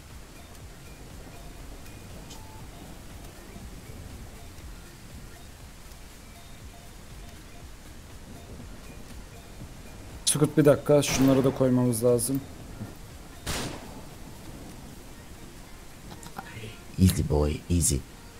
Sukut bir dakika. Şunları da koymamız lazım. Easy boy, easy.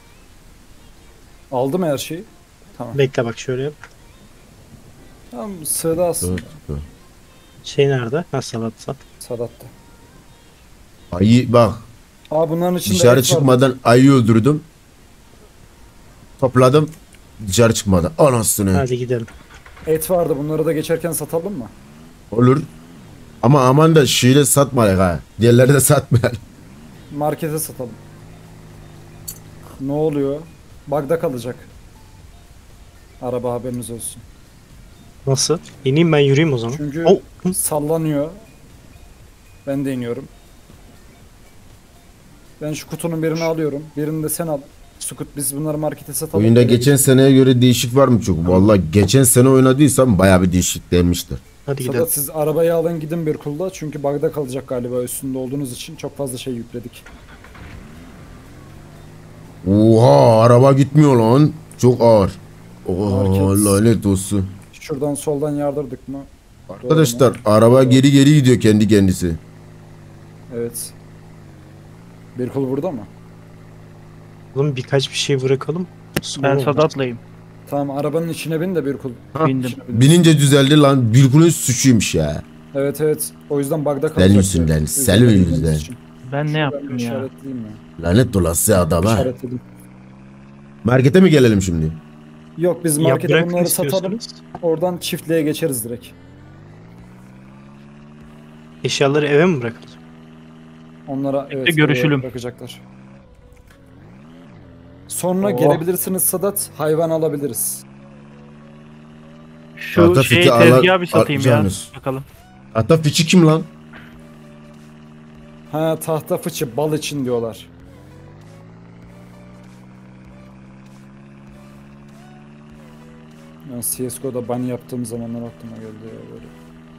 Aldı mı her şeyi? Tamam. Bekle bak şöyle yap. Tamam sığdı aslında. Dur, dur. Şey nerede? Ha salatsa. Sadat'ta. Ayı bak, Aa bunların içinde dışarı et vardı. çıkmadan ayı öldürdüm. Topladım. Dışarı çıkmadan. Anasını. Hadi gidelim. Et vardı. Bunları da geçerken satalım mı? Olur. Ama aman da şiire satmayın ha. Diğerleri de satmayın. Markete satalım. Ne oluyor? Bagda kalacak. Araba haberiniz olsun. Nasıl? İneyim ben yürüyeyim o zaman. Çünkü Oh, hı. sallanıyor. Ben de iniyorum. Ben şu kutunun birini alıyorum. Birini de sen al. Sukut biz bunları markete satalım. Oyunda Böyle geçen seneye göre değişik var mı çok? Vallahi geçen sene oynadıysam bayağı bir değişik demiştir. Hadi bir- gidelim. Sadat siz arabayı alın gidin bir kulda. Çünkü bagda kalacak galiba üstünde olduğunuz için. Çok fazla şey yükledik. Oha, araba gitmiyor lan. Çok ağır. Oha, Market. lanet olsun. Şuradan soldan yardırdık mı? Arkadaşlar araba geri geri gidiyor kendi kendisi. Evet. Bir kul burada mı? Oğlum birkaç bir şey bırakalım. Sonra Ben olur. Sadat'layım. Tamam arabanın içine bin de bir kul. Ha, Bindim. İçine bin. Binince düzeldi lan. Bilkul'ün suçuymuş ya. Evet evet. O yüzden bagda kalacak. Senin yüzünden, senin Üzerine yüzünden. bindiğimiz için. Ben ne Ben yaptım bir ya? işaretleyeyim ya. Lanet olası adama. İşaretledim. Markete mi gelelim şimdi? Yok biz Ya markete bırakın bunları satalım. istiyorsanız. Oradan çiftliğe geçeriz direkt. Eşyaları eve mi bırakalım? Onlara evet görüşülüm. oraya bırakacaklar. Sonra Oh. gelebilirsiniz Sadat. Hayvan alabiliriz. Şu Tahta şeyi fiti ala- tezgahı bir satayım ya. alacaksınız. Bakalım. Hatta fiçi kim lan? Ha tahta fıçı bal için diyorlar. Ben C S G O'da bunny yaptığım zamanlar aklıma geldi ya böyle.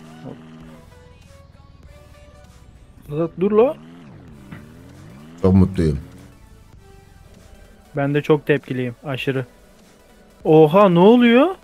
Sadat dur la. Çok mutluyum. Ben de çok tepkiliyim. Aşırı. Oha ne oluyor?